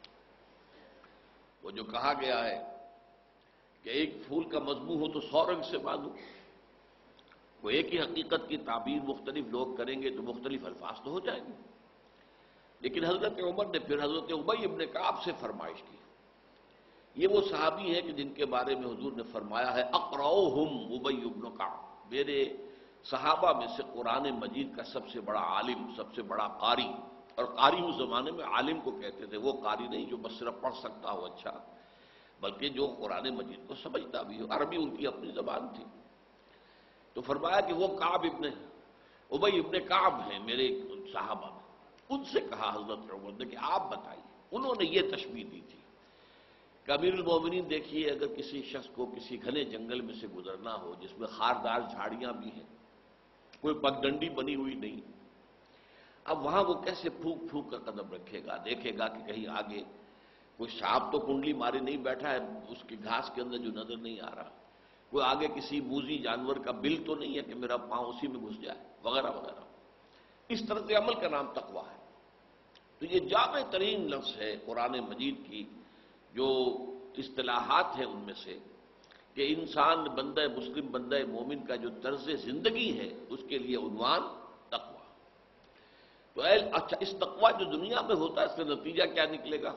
وہ جو کہا گیا ہے کہ ایک پھول کا مضمون ہو تو 100 رنگ سے باندھو، وہ ایک ہی حقیقت کی تعبیر مختلف لوگ کریں گے تو مختلف الفاظ تو ہو جائیں گے۔ لیکن حضرت عمر نے پھر حضرت ابی ابن کعب سے فرمائش کی۔ یہ وہ صحابی ہیں کہ جن کے بارے میں حضور نے فرمایا ہے اقرؤہم ابی ابن کعب، میرے صحابہ میں سے قرآن مجید کا سب سے بڑا عالم، سب سے بڑا قاری، اور قاری اس زمانے میں عالم کو کہتے تھے، وہ قاری نہیں جو بس صرف پڑھ سکتا ہو اچھا، بلکہ جو قرآن مجید کو سمجھتا بھی ہو، عربی ان کی اپنی زبان تھی۔ تو فرمایا کہ وہ ابی ابن کعب ہیں میرے صحابہ میں۔ ان سے کہا حضرت عمر نے کہ آپ بتائیے، انہوں نے یہ تشبیہ دی تھی کہ امیر المومنین دیکھیے، اگر کسی شخص کو کسی گھنے جنگل میں سے گزرنا ہو جس میں خاردار جھاڑیاں بھی ہیں، کوئی پگڈنڈی بنی ہوئی نہیں، اب وہاں وہ کیسے پھونک پھونک کر قدم رکھے گا؟ دیکھے گا کہ کہیں آگے کوئی سانپ تو کنڈلی مارے نہیں بیٹھا ہے اس کی گھاس کے اندر جو نظر نہیں آ رہا، کوئی آگے کسی موذی جانور کا بل تو نہیں ہے کہ میرا پاؤں اسی میں گھس جائے، وغیرہ وغیرہ۔ اس طرز عمل کا نام تقویٰ ہے۔ تو یہ جامع ترین لفظ ہے قرآن مجید کی جو اصطلاحات ہیں ان میں سے کہ انسان بندہ مسلم بندہ مومن کا جو طرز زندگی ہے اس کے لیے عنوان تقوی. تو اچھا اس تقوی جو دنیا میں ہوتا ہے اس کا نتیجہ کیا نکلے گا؟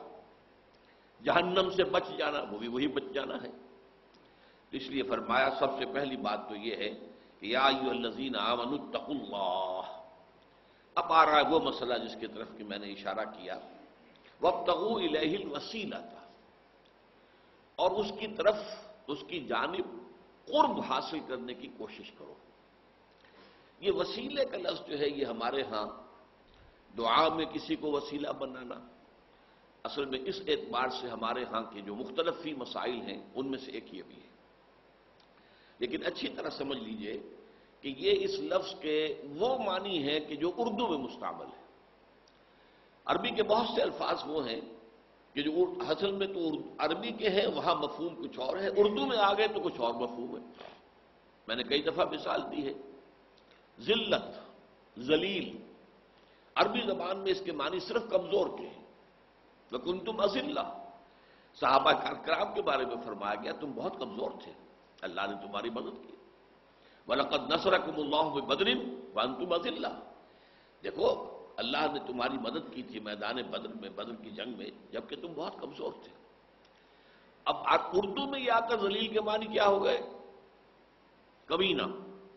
جہنم سے بچ جانا، وہ بھی وہی بچ جانا ہے. تو اس لیے فرمایا سب سے پہلی بات تو یہ ہے کہ یا ایھا الذین آمنوا اتقوا اللہ. اب آ رہا ہے وہ مسئلہ جس کی طرف کہ میں نے اشارہ کیا، وابتغوا الیہ الوسیلۃ، اور اس کی طرف اس کی جانب قرب حاصل کرنے کی کوشش کرو. یہ وسیلے کا لفظ جو ہے یہ ہمارے ہاں دعا میں کسی کو وسیلہ بنانا، اصل میں اس اعتبار سے ہمارے ہاں کے جو مختلف فی مسائل ہیں ان میں سے ایک یہ بھی ہے. لیکن اچھی طرح سمجھ لیجئے کہ یہ اس لفظ کے وہ معنی ہیں کہ جو اردو میں مستعمل ہے. عربی کے بہت سے الفاظ وہ ہیں کہ جو اصل میں تو عربی کے ہیں وہاں مفہوم کچھ اور ہے، اردو میں آ گئے تو کچھ اور مفہوم ہے. میں نے کئی دفعہ مثال دی ہے. ذلت، ذلیل، عربی زبان میں اس کے معنی صرف کمزور کے ہیں. وَكُنْتُمْ أَذِلَّةً، صحابہ کرام کے بارے میں فرمایا گیا تم بہت کمزور تھے، اللہ نے تمہاری مدد کی. وَلَقَدْ نَصَرَكُمُ اللَّهُ بِبَدْرٍ وَأَنْتُمْ أَذِلَّةٌ، دیکھو اللہ نے تمہاری مدد کی تھی میدان بدر میں، بدر کی جنگ میں، جبکہ تم بہت کمزور تھے. اب اردو میں یہ آ کر ذلیل کے معنی کیا ہو گئے؟ کمینہ.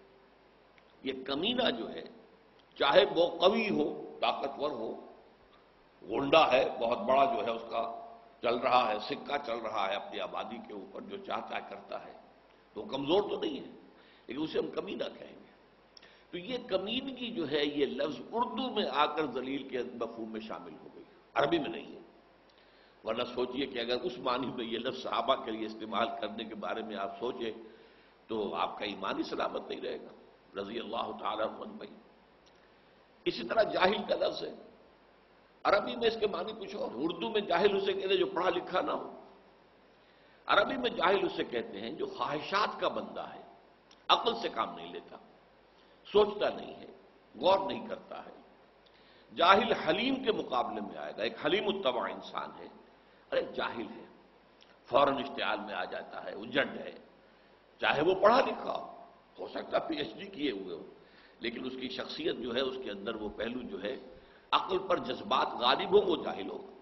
یہ کمینہ جو ہے چاہے وہ قوی ہو، طاقتور ہو، غنڈہ ہے بہت بڑا جو ہے اس کا چل رہا ہے، سکہ چل رہا ہے اپنی آبادی کے اوپر، جو چاہتا ہے کرتا ہے، تو کمزور تو نہیں ہے لیکن اسے ہم کمینہ کہیں گے. تو یہ کمینگی جو ہے یہ لفظ اردو میں آ کر ذلیل کے مفہوم میں شامل ہو گئی، عربی میں نہیں ہے. ورنہ سوچئے کہ اگر اس معنی میں یہ لفظ صحابہ کے لیے استعمال کرنے کے بارے میں آپ سوچیں تو آپ کا ایمان ہی سلامت نہیں رہے گا. رضی اللہ تعالیٰ عنہ بھائی. اسی طرح جاہل کا لفظ ہے، عربی میں اس کے معنی کچھ اور. اردو میں جاہل اسے کہتے ہیں جو پڑھا لکھا نہ ہو، عربی میں جاہل اسے کہتے ہیں جو خواہشات کا بندہ ہے، عقل سے کام نہیں لیتا، سوچتا نہیں ہے، غور نہیں کرتا ہے. جاہل حلیم کے مقابلے میں آئے گا. ایک حلیم الطبع انسان ہے اور ایک جاہل ہے، فوراً اشتعال میں آ جاتا ہے، اجڑ ہے. چاہے وہ پڑھا لکھا ہو سکتا پی ایچ ڈی کیے ہوئے ہو، لیکن اس کی شخصیت جو ہے اس کے اندر وہ پہلو جو ہے عقل پر جذبات غالب ہو، وہ جاہل ہوگا.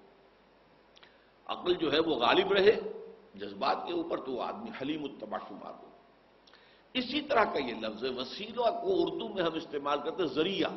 عقل جو ہے وہ غالب رہے جذبات کے اوپر تو وہ آدمی حلیم الطبع شمار ہو. اسی طرح کا یہ لفظ ہے. وسیلہ کو اردو میں ہم استعمال کرتے ہیں ذریعہ،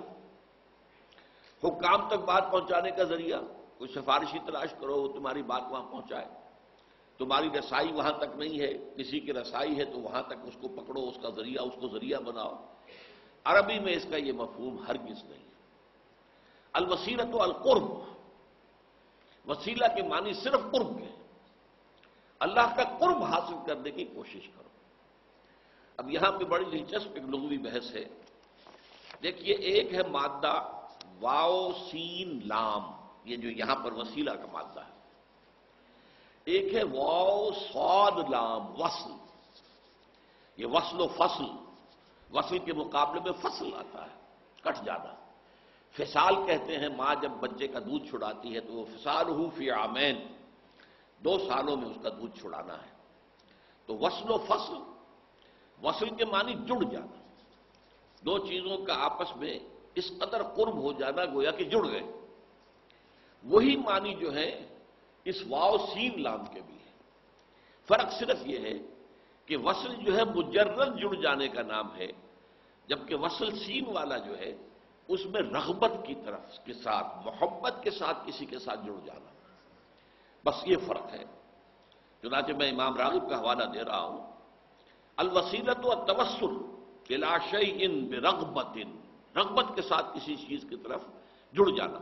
حکام تک بات پہنچانے کا ذریعہ. کوئی سفارشی تلاش کرو وہ تمہاری بات وہاں پہنچائے. تمہاری رسائی وہاں تک نہیں ہے، کسی کی رسائی ہے تو وہاں تک اس کو پکڑو، اس کا ذریعہ، اس کو ذریعہ بناؤ. عربی میں اس کا یہ مفہوم ہرگز نہیں ہے. الوسیلۃ القرب، وسیلہ کے معنی صرف قرب کے، اللہ کا قرب حاصل کرنے کی کوشش کرو. اب یہاں پہ بڑی دلچسپ ایک لغوی بحث ہے. دیکھیے ایک ہے مادہ واو سین لام، یہ جو یہاں پر وسیلہ کا مادہ ہے. ایک ہے واو صاد لام وصل، یہ وصل و فصل. وصل کے مقابلے میں فصل آتا ہے، کٹ جانا. فصال کہتے ہیں ماں جب بچے کا دودھ چھڑاتی ہے تو وہ فصالہ فی عامین، 2 سالوں میں اس کا دودھ چھڑانا ہے. تو وصل و فصل، وصل کے معنی جڑ جانا، 2 چیزوں کا آپس میں اس قدر قرب ہو جانا گویا کہ جڑ گئے. وہی معنی جو ہے اس واو سین لام کے بھی ہے. فرق صرف یہ ہے کہ وصل جو ہے مجرد جڑ جانے کا نام ہے، جبکہ وصل سین والا جو ہے اس میں رغبت کی طرف کے ساتھ، محبت کے ساتھ کسی کے ساتھ جڑ جانا. بس یہ فرق ہے. چنانچہ میں امام راغب کا حوالہ دے رہا ہوں. الوسیلۃ التوسل الی شیء برغبۃ، رغبت کے ساتھ کسی چیز کی طرف جڑ جانا.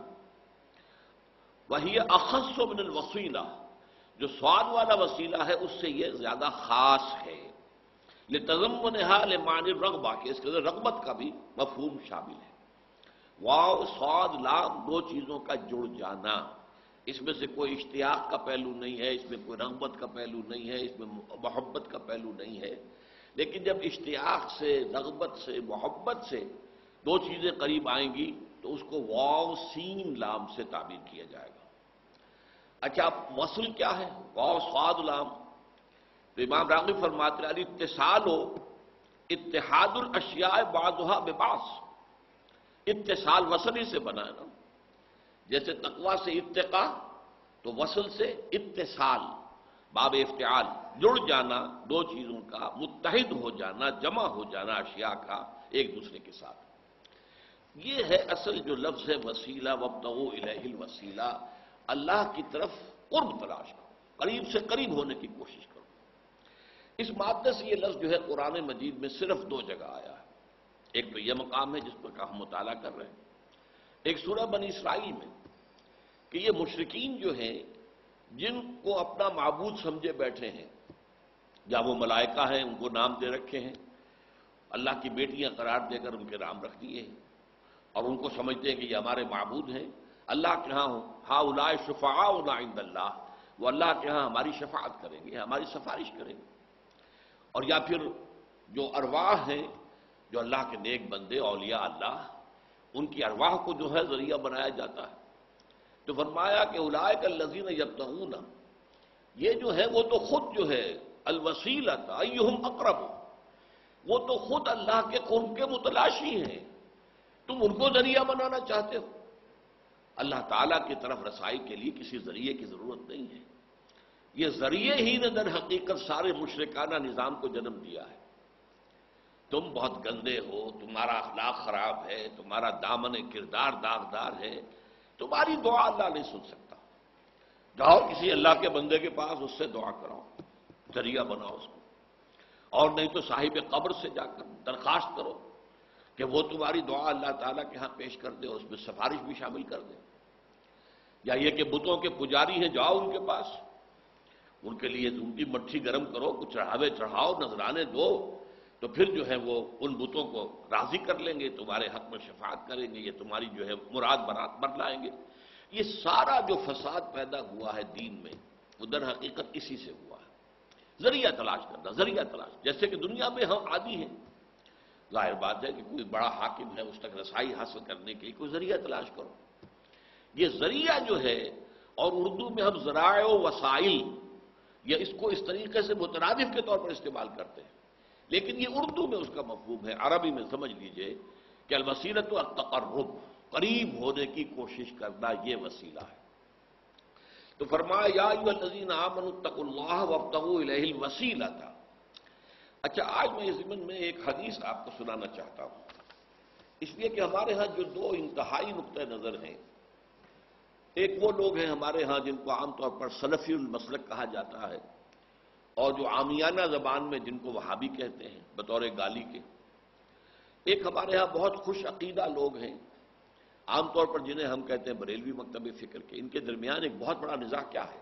وہی اخص من الوسیلہ، جو سواد والا وسیلہ ہے اس سے یہ زیادہ خاص ہے. لتضمنها لمعنی الرغبہ، کہ اس کے اندر رغبت کا بھی مفہوم شامل ہے. واو صاد لام، 2 چیزوں کا جڑ جانا. اس میں سے کوئی اشتیاق کا پہلو نہیں ہے، اس میں کوئی رغبت کا پہلو نہیں ہے، اس میں محبت کا پہلو نہیں ہے. لیکن جب اشتیاق سے، رغبت سے، محبت سے 2 چیزیں قریب آئیں گی تو اس کو واو سین لام سے تعبیر کیا جائے گا. اچھا اب وصل کیا ہے؟ واو صاد لام. تو امام راغب فرماتے ہیں الاتصال ہو اتحاد الاشیاء بعضها ببعض. اتصال وصل ہی سے بنا ہے نا. جیسے تقوی سے اتقا تو وصل سے اتصال باب افتعال، جڑ جانا دو چیزوں کا، متحد ہو جانا، جمع ہو جانا اشیاء کا ایک دوسرے کے ساتھ. یہ ہے اصل جو لفظ ہے وسیلہ. وابتغوا الیہ الوسیلہ، اللہ کی طرف قرب تلاش کرو، قریب سے قریب ہونے کی کوشش کرو. اس مادہ سے یہ لفظ جو ہے قرآن مجید میں صرف دو جگہ آیا ہے. ایک تو یہ مقام ہے جس پر ہم مطالعہ کر رہے ہیں، ایک سورہ بنی اسرائیل میں، کہ یہ مشرکین جو ہیں جن کو اپنا معبود سمجھے بیٹھے ہیں، یا وہ ملائکہ ہیں ان کو نام دے رکھے ہیں، اللہ کی بیٹیاں قرار دے کر ان کے نام رکھ دیے ہیں، اور ان کو سمجھتے ہیں کہ یہ ہمارے معبود ہیں. اللہ کے ہاں ہؤلاء شفعاؤنا عند اللہ، وہ اللہ کے ہاں ہماری شفاعت کریں گے، ہماری سفارش کریں گے. اور یا پھر جو ارواح ہیں، جو اللہ کے نیک بندے اولیاء اللہ، ان کی ارواح کو جو ہے ذریعہ بنایا جاتا ہے. تو فرمایا کہ اولئک الذین یبتغون، یہ جو ہے وہ تو خود جو ہے الوسیلۃ ایہم اقرب، وہ تو خود اللہ کے قرب کے متلاشی ہیں، تم ان کو ذریعہ بنانا چاہتے ہو. اللہ تعالیٰ کی طرف رسائی کے لیے کسی ذریعے کی ضرورت نہیں ہے. یہ ذریعے ہی نے در حقیقت سارے مشرکانہ نظام کو جنم دیا ہے. تم بہت گندے ہو، تمہارا اخلاق خراب ہے، تمہارا دامن کردار داغدار ہے، تمہاری دعا اللہ نہیں سن سکتا. جاؤ کسی اللہ کے بندے کے پاس، اس سے دعا کراؤ، ذریعہ بناؤ اس کو. اور نہیں تو صاحب قبر سے جا کر درخواست کرو کہ وہ تمہاری دعا اللہ تعالیٰ کے ہاں پیش کر دے، اس میں سفارش بھی شامل کر دے. یا یہ کہ بتوں کے پجاری ہیں، جاؤ ان کے پاس، ان کے لیے ان کی مٹھی گرم کرو، کچھ چڑھاوے چڑھاؤ، نذرانے دو، تو پھر جو ہے وہ ان بتوں کو راضی کر لیں گے، تمہارے حق میں شفاعت کریں گے، یہ تمہاری جو ہے مراد بتلائیں گے. یہ سارا جو فساد پیدا ہوا ہے دین میں، وہ در حقیقت اسی سے ہوا ہے. ذریعہ تلاش کرنا، ذریعہ تلاش. جیسے کہ دنیا میں ہم عادی ہیں، ظاہر بات ہے کہ کوئی بڑا حاکم ہے، اس تک رسائی حاصل کرنے کے لیے کوئی ذریعہ تلاش کرو. یہ ذریعہ جو ہے، اور اردو میں ہم ذرائع و وسائل، یہ اس کو اس طریقے سے مترادف کے طور پر استعمال کرتے ہیں، لیکن یہ اردو میں اس کا مفہوم ہے. عربی میں سمجھ لیجئے کہ الوسیلۃ التقرب، قریب ہونے کی کوشش کرنا، یہ وسیلہ ہے. تو فرمایا یا ایھا الذین آمنوا اتقوا اللہ وابتغوا الیہ الوسیلۃ. اچھا آج میں اس ضمن میں ایک حدیث آپ کو سنانا چاہتا ہوں، اس لیے کہ ہمارے ہاں جو دو انتہائی نقطۂ نظر ہیں. ایک وہ لوگ ہیں ہمارے ہاں جن کو عام طور پر سلفی المسلک کہا جاتا ہے، اور جو عامیانہ زبان میں جن کو وہابی کہتے ہیں بطور گالی کے. ایک ہمارے ہاں بہت خوش عقیدہ لوگ ہیں، عام طور پر جنہیں ہم کہتے ہیں بریلوی مکتب فکر کے. ان کے درمیان ایک بہت بڑا نزاع کیا ہے،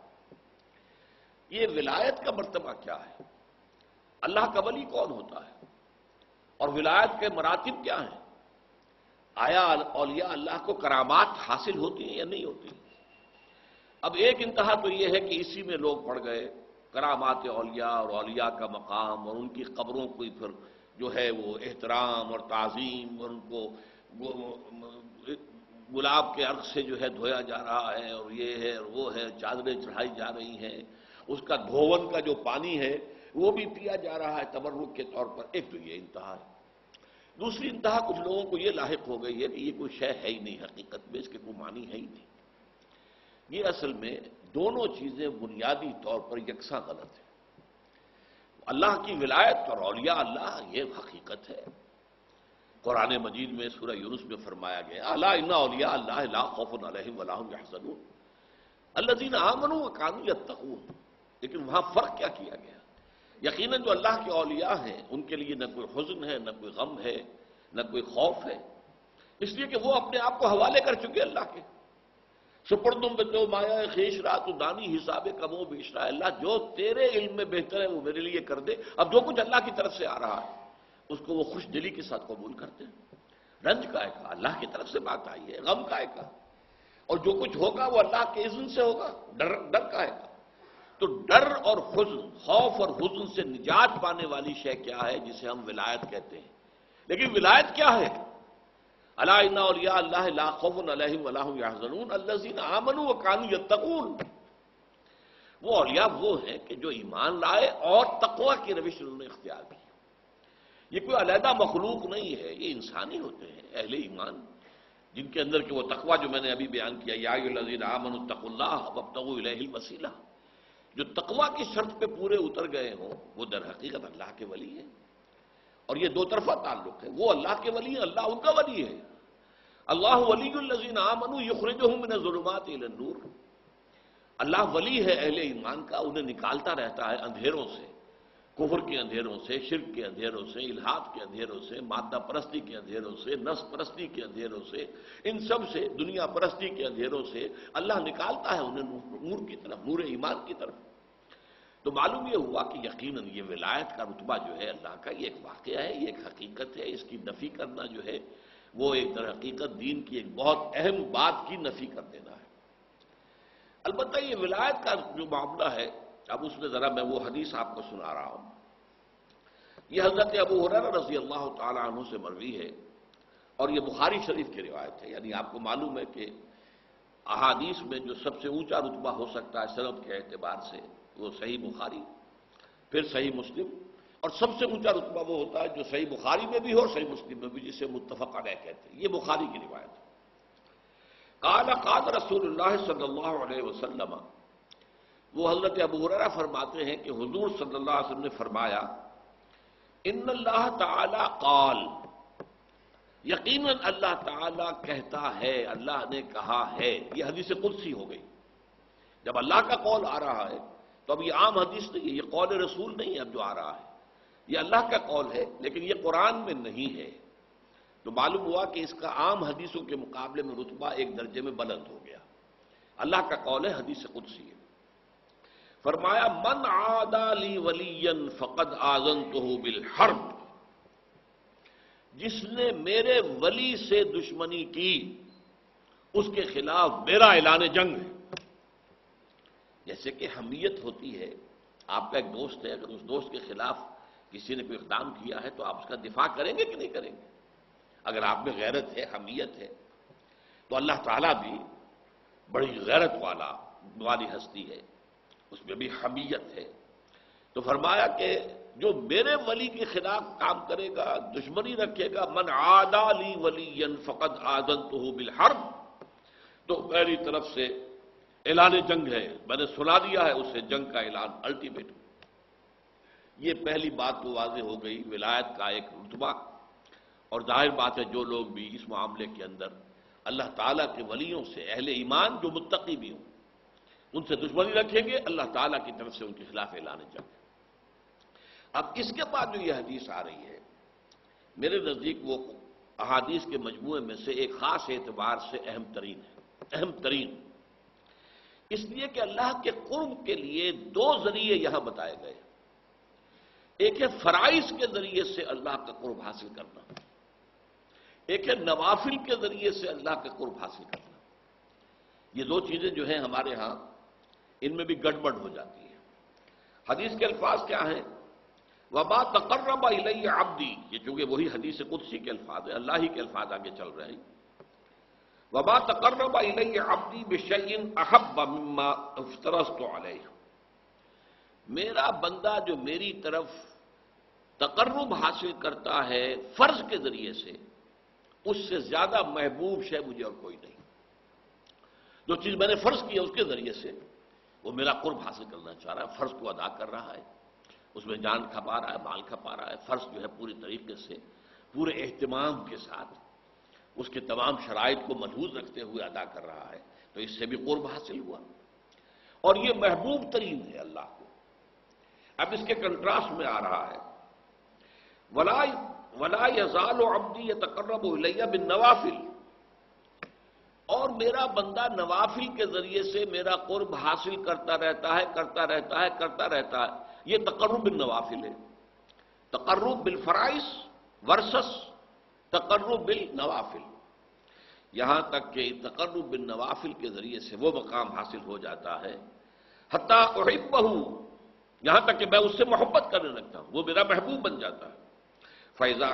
یہ ولایت کا مرتبہ کیا ہے، اللہ کا ولی کون ہوتا ہے، اور ولایت کے مراتب کیا ہیں. آیا اولیاء اللہ کو کرامات حاصل ہوتی ہیں یا نہیں ہوتی. اب ایک انتہا تو یہ ہے کہ اسی میں لوگ پڑ گئے، کرامات اولیاء اور اولیاء کا مقام، اور ان کی قبروں کو پھر جو ہے وہ احترام اور تعظیم، اور ان کو گلاب کے عرق سے جو ہے دھویا جا رہا ہے، اور یہ ہے اور وہ ہے، چادریں چڑھائی جا رہی ہیں، اس کا دھون کا جو پانی ہے وہ بھی پیا جا رہا ہے تبرک کے طور پر. ایک تو یہ انتہا ہے. دوسری انتہا کچھ لوگوں کو یہ لاحق ہو گئی ہے کہ یہ کوئی شے ہے ہی نہیں، حقیقت میں اس کے کوئی معنی ہے ہی نہیں. یہ اصل میں دونوں چیزیں بنیادی طور پر یکساں غلط ہیں. اللہ کی ولایت اور اولیاء اللہ یہ حقیقت ہے. قرآن مجید میں سورہ یونس میں فرمایا گیا الا ان اولیاء اللہ لا خوف علیہم ولا هم يحزنون الذین آمنوا وكانوا يتقون. لیکن وہاں فرق کیا کیا گیا؟ یقیناً جو اللہ کے اولیاء ہیں ان کے لیے نہ کوئی حزن ہے، نہ کوئی غم ہے، نہ کوئی خوف ہے، اس لیے کہ وہ اپنے آپ کو حوالے کر چکے اللہ کے. سپردم بتو مایا خیش رہا تو دانی حساب کمو بیش رہا ہے. اللہ جو تیرے علم میں بہتر ہے وہ میرے لیے کر دے. اب جو کچھ اللہ کی طرف سے آ رہا ہے اس کو وہ خوش دلی کے ساتھ قبول کرتے ہیں. رنج کائے کا اللہ کی طرف سے بات آئی ہے، غم کائے کا، اور جو کچھ ہوگا وہ اللہ کے اذن سے ہوگا. ڈر کائے کا. تو ڈر اور حزن، خوف اور حزن سے نجات پانے والی شے کیا ہے جسے ہم ولایت کہتے ہیں. لیکن ولایت کیا ہے؟ الا ان اولیاء اللہ لا خوف علیہم ولا هم يحزنون الذین آمنوا وكانوا يتقون. وہ اولیاء وہ ہیں کہ جو ایمان لائے اور تقوی کی روش انہوں نے اختیار کی. یہ کوئی علیحدہ مخلوق نہیں ہے، یہ انسانی ہوتے ہیں اہل ایمان، جن کے اندر کہ وہ تقوی جو میں نے ابھی بیان کیا، یا ایھا الذین آمنوا اتقوا اللہ وابتغوا الیہ الوسیلہ، جو تقوی کی شرط پہ پورے اتر گئے ہوں وہ در حقیقت اللہ کے ولی ہیں. اور یہ دو طرفہ تعلق ہے، وہ اللہ کے ولی ہیں، اللہ ان کا ولی ہے. اللہ ولی الذین آمنوا یخرجہم من الظلمات الی النور. اللہ ولی ہے اہل ایمان کا، انہیں نکالتا رہتا ہے اندھیروں سے، کفر کے اندھیروں سے، شرک کے اندھیروں سے، الحاد کے اندھیروں سے، مادہ پرستی کے اندھیروں سے، نفس پرستی کے اندھیروں سے، ان سب سے، دنیا پرستی کے اندھیروں سے اللہ نکالتا ہے انہیں نور کی طرف، نور ایمان کی طرف. تو معلوم یہ ہوا کہ یقیناً یہ ولایت کا رتبہ جو ہے اللہ کا، یہ ایک واقعہ ہے، یہ ایک حقیقت ہے. اس کی نفی کرنا جو ہے وہ ایک در حقیقت دین کی ایک بہت اہم بات کی نفی کر دینا ہے. البتہ یہ ولایت کا جو معاملہ ہے، اب اس میں ذرا میں وہ حدیث آپ کو سنا رہا ہوں. یہ حضرت ابو ہریرہ رضی اللہ تعالی عنہ سے مروی ہے اور یہ بخاری شریف کی روایت ہے. یعنی آپ کو معلوم ہے کہ احادیث میں جو سب سے اونچا رتبہ ہو سکتا ہے سند کے اعتبار سے وہ صحیح بخاری، پھر صحیح مسلم، اور سب سے اونچا رتبہ وہ ہوتا ہے جو صحیح بخاری میں بھی ہو اور صحیح مسلم میں بھی، جسے متفق علیہ کہتے ہیں. یہ بخاری کی روایت ہے. قال قال رسول اللہ صلی اللہ علیہ وسلم، وہ حضرت ابو ہریرہ فرماتے ہیں کہ حضور صلی اللہ علیہ وسلم نے فرمایا، ان اللہ تعالی قال، یقیناً اللہ تعالی کہتا ہے، اللہ نے کہا ہے. یہ حدیث قدسی ہو گئی. جب اللہ کا قول آ رہا ہے تو اب یہ عام حدیث نہیں ہے، یہ قول رسول نہیں ہے اب جو آ رہا ہے، یہ اللہ کا قول ہے، لیکن یہ قرآن میں نہیں ہے. تو معلوم ہوا کہ اس کا عام حدیثوں کے مقابلے میں رتبہ ایک درجے میں بلند ہو گیا. اللہ کا قول ہے، حدیث قدسی ہے. فرمایا، من عادى لي وليا فقد آذنته بالحرب، جس نے میرے ولی سے دشمنی کی اس کے خلاف میرا اعلان جنگ ہے. جیسے کہ حمیت ہوتی ہے، آپ کا ایک دوست ہے، اگر اس دوست کے خلاف کسی نے کوئی اقدام کیا ہے تو آپ اس کا دفاع کریں گے کہ نہیں کریں گے؟ اگر آپ میں غیرت ہے، حمیت ہے، تو اللہ تعالیٰ بھی بڑی غیرت والی ہستی ہے، اس میں بھی حمیت ہے. تو فرمایا کہ جو میرے ولی کے خلاف کام کرے گا، دشمنی رکھے گا، من عادى لي وليا فقد آذنته بالحرب، تو میری طرف سے اعلان جنگ ہے، میں نے سنا دیا ہے اسے جنگ کا اعلان الٹیمیٹ. یہ پہلی بات تو واضح ہو گئی ولایت کا ایک رتبہ. اور ظاہر بات ہے جو لوگ بھی اس معاملے کے اندر اللہ تعالیٰ کے ولیوں سے، اہل ایمان جو متقی بھی ہوں، ان سے دشمنی رکھیں گے، اللہ تعالیٰ کی طرف سے ان کے خلاف اعلان جنگ. اب اس کے بعد جو یہ حدیث آ رہی ہے، میرے نزدیک وہ احادیث کے مجموعے میں سے ایک خاص اعتبار سے اہم ترین ہے. اہم ترین اس لیے کہ اللہ کے قرب کے لیے دو ذریعے یہاں بتائے گئے. ایک ہے فرائض کے ذریعے سے اللہ کا قرب حاصل کرنا، ایک ہے نوافل کے ذریعے سے اللہ کا قرب حاصل کرنا. یہ دو چیزیں جو ہیں ہمارے ہاں ان میں بھی گڑبڑ ہو جاتی ہے. حدیث کے الفاظ کیا ہیں؟ وَمَا تَقَرَّبَ إِلَيَّ عَبْدِي، یہ چونکہ وہی حدیث قدسی کے الفاظ ہیں، اللہ ہی کے الفاظ آگے چل رہے ہیں. وَمَا تَقَرَّبَ إِلَيَّ عَبْدِي بِشَيْءٍ أَحَبَّ مِمَّا افْتَرَضْتُ عَلَيْهِ، میرا بندہ جو میری طرف تقرب حاصل کرتا ہے فرض کے ذریعے سے، اس سے زیادہ محبوب شے مجھے اور کوئی نہیں. جو چیز میں نے فرض کیا اس کے ذریعے سے وہ میرا قرب حاصل کرنا چاہ رہا ہے، فرض کو ادا کر رہا ہے، اس میں جان کھپا رہا ہے، مال کھپا رہا ہے، فرض جو ہے پوری طریقے سے، پورے اہتمام کے ساتھ اس کے تمام شرائط کو ملحوظ رکھتے ہوئے ادا کر رہا ہے، تو اس سے بھی قرب حاصل ہوا. اور یہ محبوب ترین ہے اللہ کو. اب اس کے کنٹراسٹ میں آ رہا ہے، وَلَا يَزَالُ عَبْدِي يَتَقَرَّبُ إِلَيَّ بِالنَّوَافِلِ، اور میرا بندہ نوافل کے ذریعے سے میرا قرب حاصل کرتا رہتا ہے، کرتا رہتا ہے، کرتا رہتا ہے. یہ تقرب بالنوافل ہے. تقرب بالفرائض ورسس تقرب بالنوافل. یہاں تک کہ تقرب بالنوافل کے ذریعے سے وہ مقام حاصل ہو جاتا ہے حتیٰ احبہ، یہاں تک کہ میں اس سے محبت کرنے لگتا ہوں، وہ میرا محبوب بن جاتا ہے. فَإِذَا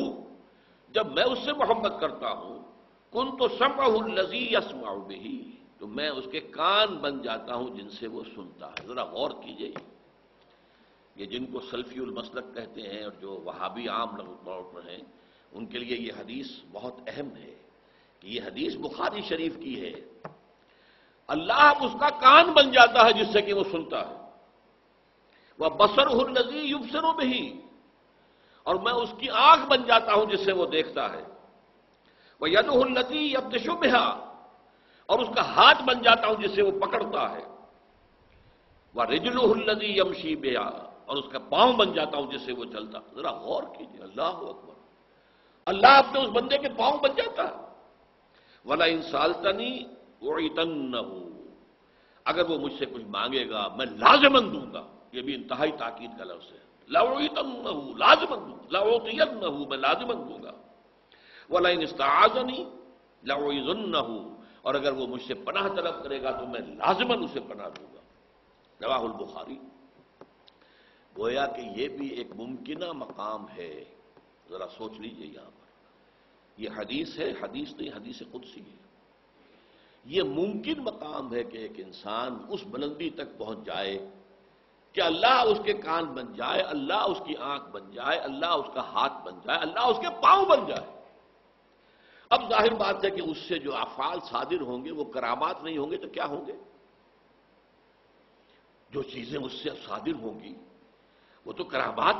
أَحْبَبْتُهُ، جب میں اس سے محبت کرتا ہوں، كُنْتُ سَمْعَهُ الَّذِي يَسْمَعُ بِهِ، تو میں اس کے کان بن جاتا ہوں جن سے وہ سنتا ہے۔ ذرا غور کیجئے، یہ جن کو سلفی المسلک کہتے ہیں اور جو وہابی عام طور پر ہیں، ان کے لیے یہ حدیث بہت اہم ہے کہ یہ حدیث بخاری شریف کی ہے۔ اللہ اس کا کان بن جاتا ہے جس سے کہ وہ سنتا ہے، وَبَصَرُهُ الَّذِي يُبْصِرُ بِهِ، اور میں اس کی آنکھ بن جاتا ہوں جس سے وہ دیکھتا ہے، وَيَدُهُ الَّتِي يَبْطِشُ بِهَا، اور اس کا ہاتھ بن جاتا ہوں جس سے وہ پکڑتا ہے، وَرِجْلُهُ الَّذِي يَمْشِي بِهَا، اور اس کا پاؤں بن جاتا ہوں جس سے وہ چلتا۔ ذرا غور کیجیے، اللہ اکبر، اللہ اپنے اس بندے کے پاؤں بن جاتا ہے۔ وَلَئِن سَأَلْتَنِي أُعِيذَنَّهُ، اگر وہ مجھ سے کچھ مانگے گا میں لازماً دوں گا، یہ بھی انتہائی تاکید کا لفظ ہے، لَأُعِيذَنَّهُ، لازماً دوں گا، لَأُعْطِيَنَّهُ، میں لازماً دوں گا، وَلَئِنِ اسْتَعَاذَنِي لَأُعِيذُنَّهُ، اور اگر وہ مجھ سے پناہ طلب کرے گا تو میں لازماً اسے پناہ دوں گا۔ رواہ البخاری۔ گویا کہ یہ بھی ایک ممکنہ مقام ہے، ذرا سوچ لیجئے یہاں پر، یہ حدیث ہے، حدیث نہیں، حدیث قدسی ہے۔ یہ ممکن مقام ہے کہ ایک انسان اس بلندی تک پہنچ جائے کہ اللہ اس کے کان بن جائے، اللہ اس کی آنکھ بن جائے، اللہ اس کا ہاتھ بن جائے، اللہ اس کے پاؤں بن جائے۔ اب ظاہر بات ہے کہ اس سے جو افعال صادر ہوں گے وہ کرامات نہیں ہوں گے تو کیا ہوں گے؟ جو چیزیں اس سے صادر ہوں گی وہ تو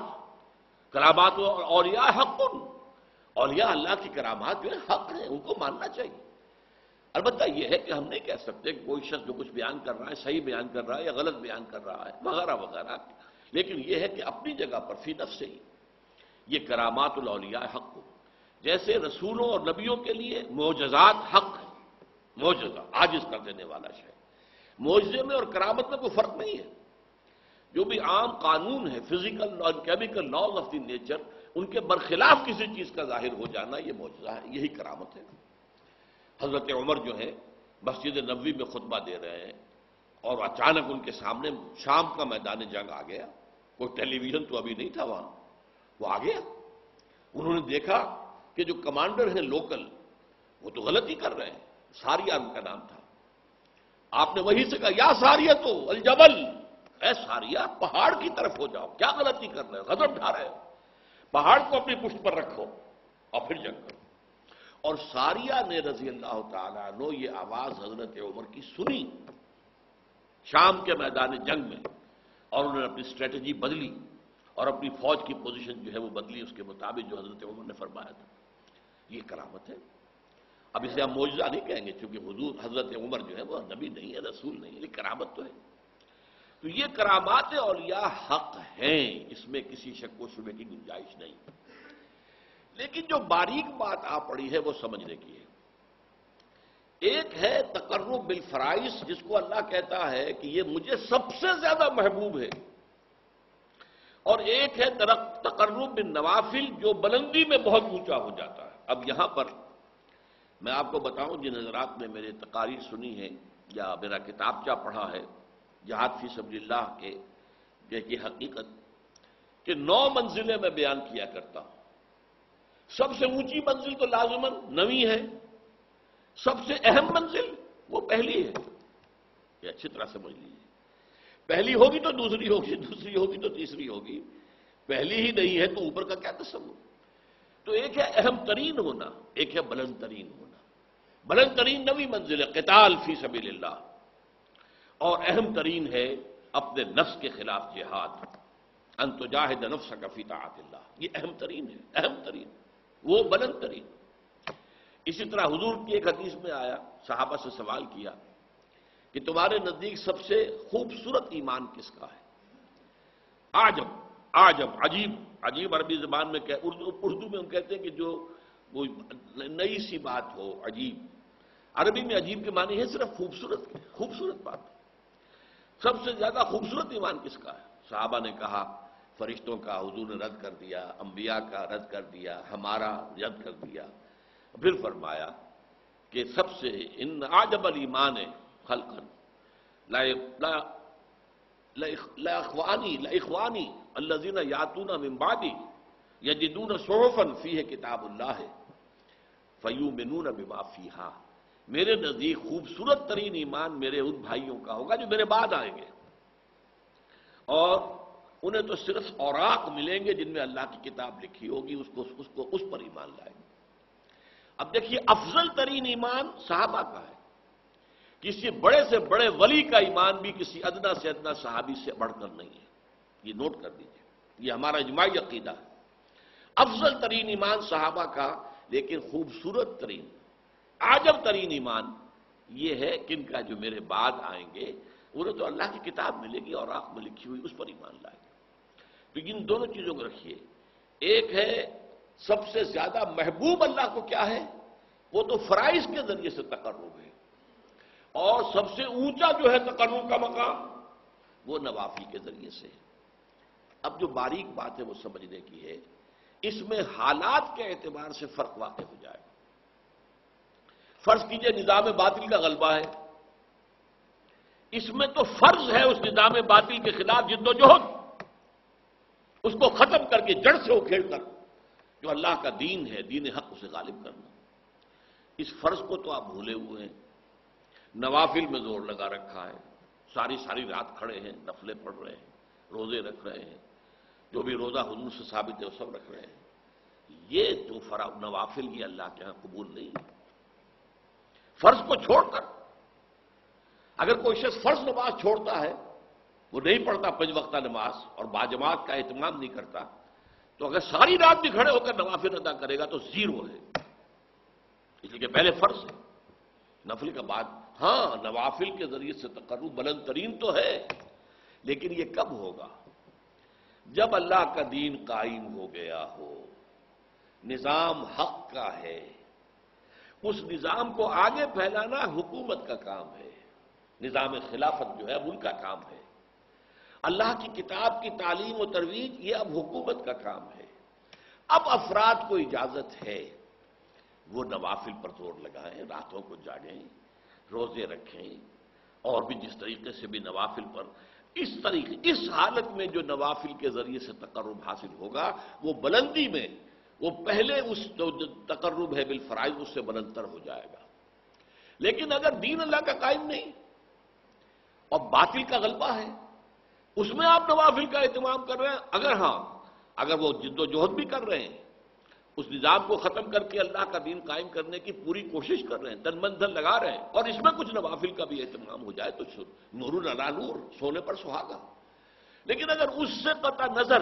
کرامات اور اولیاء حق، اولیاء اللہ کی کرامات جو ہے حق ہیں، ان کو ماننا چاہیے۔ البتہ یہ ہے کہ ہم نہیں کہہ سکتے کہ کوئی شخص جو کچھ بیان کر رہا ہے صحیح بیان کر رہا ہے یا غلط بیان کر رہا ہے وغیرہ وغیرہ، لیکن یہ ہے کہ اپنی جگہ پر فی نفس سے ہی یہ کرامات الاولیاء حق ہو، جیسے رسولوں اور نبیوں کے لیے معجزات حق ہے، معجزہ عاجز کر دینے والا شے، معجزے میں اور کرامت میں کوئی فرق نہیں ہے۔ جو بھی عام قانون ہے، فزیکل اور chemical laws of the nature, ان کے برخلاف کسی چیز کا ظاہر ہو جانا یہ معجزہ ہے، یہی کرامت ہے۔ حضرت عمر جو ہے مسجد نبوی میں خطبہ دے رہے ہیں اور اچانک ان کے سامنے شام کا میدان جنگ آ گیا، کوئی ٹیلی ویژن تو ابھی نہیں تھا وہاں، وہ آ گیا۔ انہوں نے دیکھا کہ جو کمانڈر ہیں لوکل وہ تو غلطی کر رہے ہیں، ساریہ ان کا نام تھا، آپ نے وہیں سے کہا یا ساریہ تو الجبل، اے ساریہ پہاڑ کی طرف ہو جاؤ، کیا غلطی کر رہے ہو، غضب ڈھا رہے ہو، پہاڑ کو اپنی پشت پر رکھو اور پھر جنگ کرو۔ اور ساریہ نے رضی اللہ تعالیٰ عنہ یہ آواز حضرت عمر کی سنی شام کے میدان جنگ میں، اور انہوں نے اپنی اسٹریٹجی بدلی اور اپنی فوج کی پوزیشن جو ہے وہ بدلی اس کے مطابق جو حضرت عمر نے فرمایا تھا۔ یہ کرامت ہے۔ اب اسے ہم معجزہ نہیں کہیں گے چونکہ حضور حضرت عمر جو ہے وہ نبی نہیں ہے، رسول نہیں ہے، لیکن کرامت تو ہے۔ تو یہ کرامات اولیاء حق ہیں، اس میں کسی شک و شبہ کی گنجائش نہیں، لیکن جو باریک بات آ پڑی ہے وہ سمجھنے کی ہے۔ ایک ہے تقرب بالفرائض، جس کو اللہ کہتا ہے کہ یہ مجھے سب سے زیادہ محبوب ہے، اور ایک ہے تقرب بالنوافل جو بلندی میں بہت اونچا ہو جاتا ہے۔ اب یہاں پر میں آپ کو بتاؤں، جن حضرات نے میرے تقاریر سنی ہے یا میرا کتابچہ پڑھا ہے جہاد فی سبیل اللہ کے کی حقیقت کہ 9 منزلیں میں بیان کیا کرتا ہوں۔ سب سے اونچی منزل تو لازماً 9ویں ہے، سب سے اہم منزل وہ پہلی ہے، یہ اچھی طرح سمجھ لیجیے۔ پہلی ہوگی تو دوسری ہوگی، دوسری ہوگی تو تیسری ہوگی، پہلی ہی نہیں ہے تو اوپر کا کیا تصور۔ تو ایک ہے اہم ترین ہونا، ایک ہے بلند ترین ہونا۔ بلند ترین 9ویں منزل ہے قتال فی سبیل اللہ، اور اہم ترین ہے اپنے نفس کے خلاف جہاد، ان تجاہد نفسک فی طاعت اللہ، یہ اہم ترین ہے، اہم ترین، وہ بلند ترین۔ اسی طرح حضور کی ایک حدیث میں آیا، صحابہ سے سوال کیا کہ تمہارے نزدیک سب سے خوبصورت ایمان کس کا ہے؟ عجب عجیب عربی زبان میں اردو میں ہم کہتے ہیں کہ جو کوئی نئی سی بات ہو، عجیب۔ عربی میں عجیب کے معنی ہے صرف خوبصورت بات۔ سب سے زیادہ خوبصورت ایمان کس کا ہے؟ صحابہ نے کہا فرشتوں کا حضور نے رد کر دیا، انبیاء کا رد کر دیا، ہمارا رد کر دیا۔ پھر فرمایا کہ سب سے ان اعجب الایمان خلقا لاخوانی الذین یاتون من بعدی یجدون صحفا فیہ کتاب اللہ فیؤمنون بما فیہا، میرے نزدیک خوبصورت ترین ایمان میرے ان بھائیوں کا ہوگا جو میرے بعد آئیں گے، اور انہیں تو صرف اوراق ملیں گے جن میں اللہ کی کتاب لکھی ہوگی، اس پر ایمان لائیں گے۔ اب دیکھیے، افضل ترین ایمان صحابہ کا ہے۔ کسی بڑے سے بڑے ولی کا ایمان بھی کسی ادنا سے ادنا صحابی سے بڑھ کر نہیں ہے، یہ نوٹ کر دیجیے، یہ ہمارا اجماعی عقیدہ ہے۔ افضل ترین ایمان صحابہ کا، لیکن خوبصورت ترین، عاجب ترین ایمان یہ ہے کہ ان کا جو میرے بعد آئیں گے انہیں تو اللہ کی کتاب ملے گی اور آنکھ میں لکھی ہوئی، اس پر ایمان لائیں گے۔ تو ان دونوں چیزوں کو رکھیے، ایک ہے سب سے زیادہ محبوب اللہ کو کیا ہے، وہ تو فرائض کے ذریعے سے تقرب ہے، اور سب سے اونچا جو ہے تقرب کا مقام وہ نوافل کے ذریعے سے ہے۔ اب جو باریک بات ہے وہ سمجھنے کی ہے، اس میں حالات کے اعتبار سے فرق واقع ہو جائے گا۔ فرض کیجئے نظام باطل کا غلبہ ہے، اس میں تو فرض ہے اس نظام باطل کے خلاف جد و جہد، اس کو ختم کر کے جڑ سے اکھیڑ کر جو اللہ کا دین ہے، دین حق، اسے غالب کرنا۔ اس فرض کو تو آپ بھولے ہوئے ہیں، نوافل میں زور لگا رکھا ہے، ساری رات کھڑے ہیں، نفلیں پڑھ رہے ہیں، روزے رکھ رہے ہیں، جو بھی روزہ حضور سے ثابت ہے وہ سب رکھ رہے ہیں۔ یہ تو نوافل یہ اللہ کے ہاں قبول نہیں ہے۔ فرض کو چھوڑ کر اگر کوئی شخص فرض نماز چھوڑتا ہے، وہ نہیں پڑھتا 5 وقتہ نماز اور باجماعت کا اہتمام نہیں کرتا، تو اگر ساری رات بھی کھڑے ہو کر نوافل ادا کرے گا تو زیرو ہے، اس لیے کہ پہلے فرض ہے، نفل کا بعد۔ ہاں، نوافل کے ذریعے سے تقرب بلند ترین تو ہے، لیکن یہ کب ہوگا؟ جب اللہ کا دین قائم ہو گیا ہو، نظام حق کا ہے، اس نظام کو آگے پھیلانا حکومت کا کام ہے، نظام خلافت جو ہے اب ان کا کام ہے، اللہ کی کتاب کی تعلیم و ترویج یہ اب حکومت کا کام ہے۔ اب افراد کو اجازت ہے وہ نوافل پر زور لگائیں، راتوں کو جاگیں، روزے رکھیں، اور بھی جس طریقے سے بھی نوافل پر اس حالت میں جو نوافل کے ذریعے سے تقرب حاصل ہوگا وہ بلندی میں، وہ پہلے اس جو تقرب ہے بالفرائض اس سے بلند تر ہو جائے گا۔ لیکن اگر دین اللہ کا قائم نہیں اور باطل کا غلبہ ہے، اس میں آپ نوافل کا اہتمام کر رہے ہیں، اگر وہ جد و جہد بھی کر رہے ہیں، اس نظام کو ختم کر کے اللہ کا دین قائم کرنے کی پوری کوشش کر رہے ہیں، تن من دھن لگا رہے ہیں، اور اس میں کچھ نوافل کا بھی اہتمام ہو جائے تو نور علی نور، سونے پر سہاگا۔ لیکن اگر اس سے قطع نظر،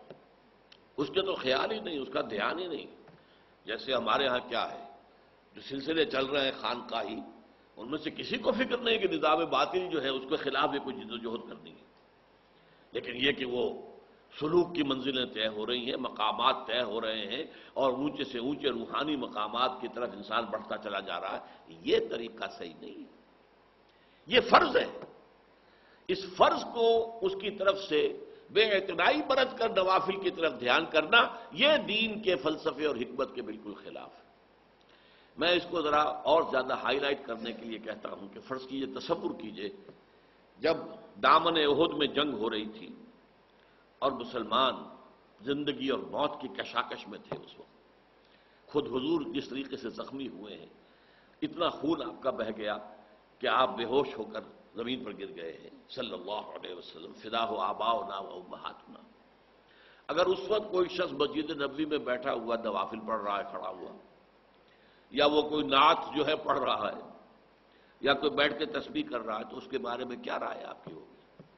اس کے تو خیال ہی نہیں، اس کا دھیان ہی نہیں، جیسے ہمارے ہاں کیا ہے، جو سلسلے چل رہے ہیں خانقاہی، ان میں سے کسی کو فکر نہیں کہ نظام باطل جو ہے اس کے خلاف بھی کوئی جد و جہد کرنی ہے، لیکن یہ کہ وہ سلوک کی منزلیں طے ہو رہی ہیں، مقامات طے ہو رہے ہیں، اور اونچے سے اونچے روحانی مقامات کی طرف انسان بڑھتا چلا جا رہا ہے، یہ طریقہ صحیح نہیں ہے۔ یہ فرض ہے، اس فرض کو اس کی طرف سے بے اعتنائی برت کر نوافل کی طرف دھیان کرنا، یہ دین کے فلسفے اور حکمت کے بالکل خلاف ہے۔ میں اس کو ذرا اور زیادہ ہائی لائٹ کرنے کے لیے کہتا ہوں کہ فرض کیجئے، تصور کیجئے، جب دامن احد میں جنگ ہو رہی تھی اور مسلمان زندگی اور موت کی کشاکش میں تھے، اس وقت خود حضور جس طریقے سے زخمی ہوئے ہیں، اتنا خون آپ کا بہہ گیا کہ آپ بے ہوش ہو کر زمین پر گر گئے ہیں، صلی اللہ علیہ وسلم، فدا ہو آباؤنا و امہاتنا۔ اگر اس وقت کوئی شخص مسجد نبوی میں بیٹھا ہوا نوافل پڑھ رہا ہے کھڑا ہوا، یا وہ کوئی نعت جو ہے پڑھ رہا ہے، یا کوئی بیٹھ کے تسبیح کر رہا ہے، تو اس کے بارے میں کیا رائے آپ کی ہوگی؟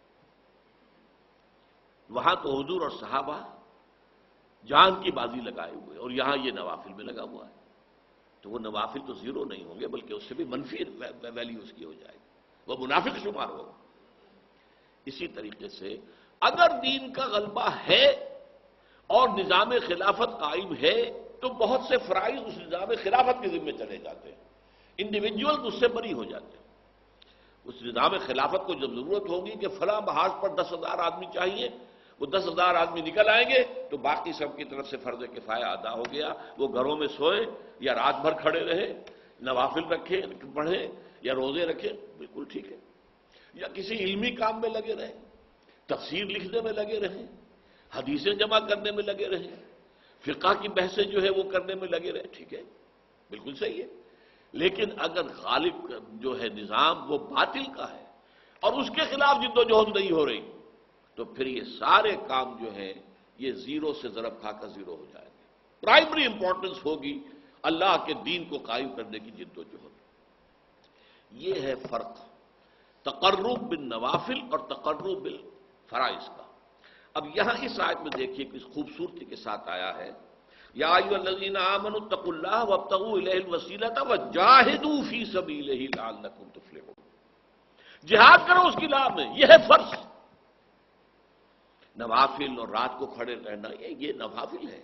وہاں تو حضور اور صحابہ جان کی بازی لگائے ہوئے، اور یہاں یہ نوافل میں لگا ہوا ہے، تو وہ نوافل تو زیرو نہیں ہوں گے، بلکہ اس سے بھی منفی ویلیو اس کی ہو جائے گی، وہ منافق شمار ہوگا۔ اسی طریقے سے اگر دین کا غلبہ ہے اور نظام خلافت قائم ہے تو بہت سے فرائض اس نظام خلافت کے ذمہ چلے جاتے ہیں، انڈیویجول اس سے بری ہو جاتے ہیں۔ اس نظام خلافت کو جب ضرورت ہوگی کہ فلاں محاذ پر 10,000 آدمی چاہیے، وہ 10,000 آدمی نکل آئیں گے تو باقی سب کی طرف سے فرض کفایہ ادا ہو گیا، وہ گھروں میں سوئیں یا رات بھر کھڑے رہے، نوافل رکھیں، پڑھیں یا روزے رکھیں، بالکل ٹھیک ہے، یا کسی علمی کام میں لگے رہیں، تفسیر لکھنے میں لگے رہیں، حدیثیں جمع کرنے میں لگے رہیں، فقہ کی بحثیں جو ہے وہ کرنے میں لگے رہیں، ٹھیک ہے، بالکل صحیح ہے۔ لیکن اگر غالب جو ہے نظام وہ باطل کا ہے اور اس کے خلاف جد و جہد نہیں ہو رہی، تو پھر یہ سارے کام جو ہیں یہ زیرو سے ضرب کھا کر زیرو ہو جائیں گے۔ پرائمری امپورٹنس ہوگی اللہ کے دین کو قائم کرنے کی جد و جہد۔ یہ ہے فرق تقرب بالنوافل اور تقرب بالفرائض کا۔ اب یہاں اس آیت میں دیکھیے کس خوبصورتی کے ساتھ آیا ہے، یا ایھا الذین آمنوا اتقوا اللہ وابتغوا الیہ الوسیلۃ وجاہدوا فی سبیلہ لعلکم تفلحون۔ جہاد کرو اس کی راہ میں، یہ ہے فرض۔ نوافل اور رات کو کھڑے رہنا یہ نوافل ہے،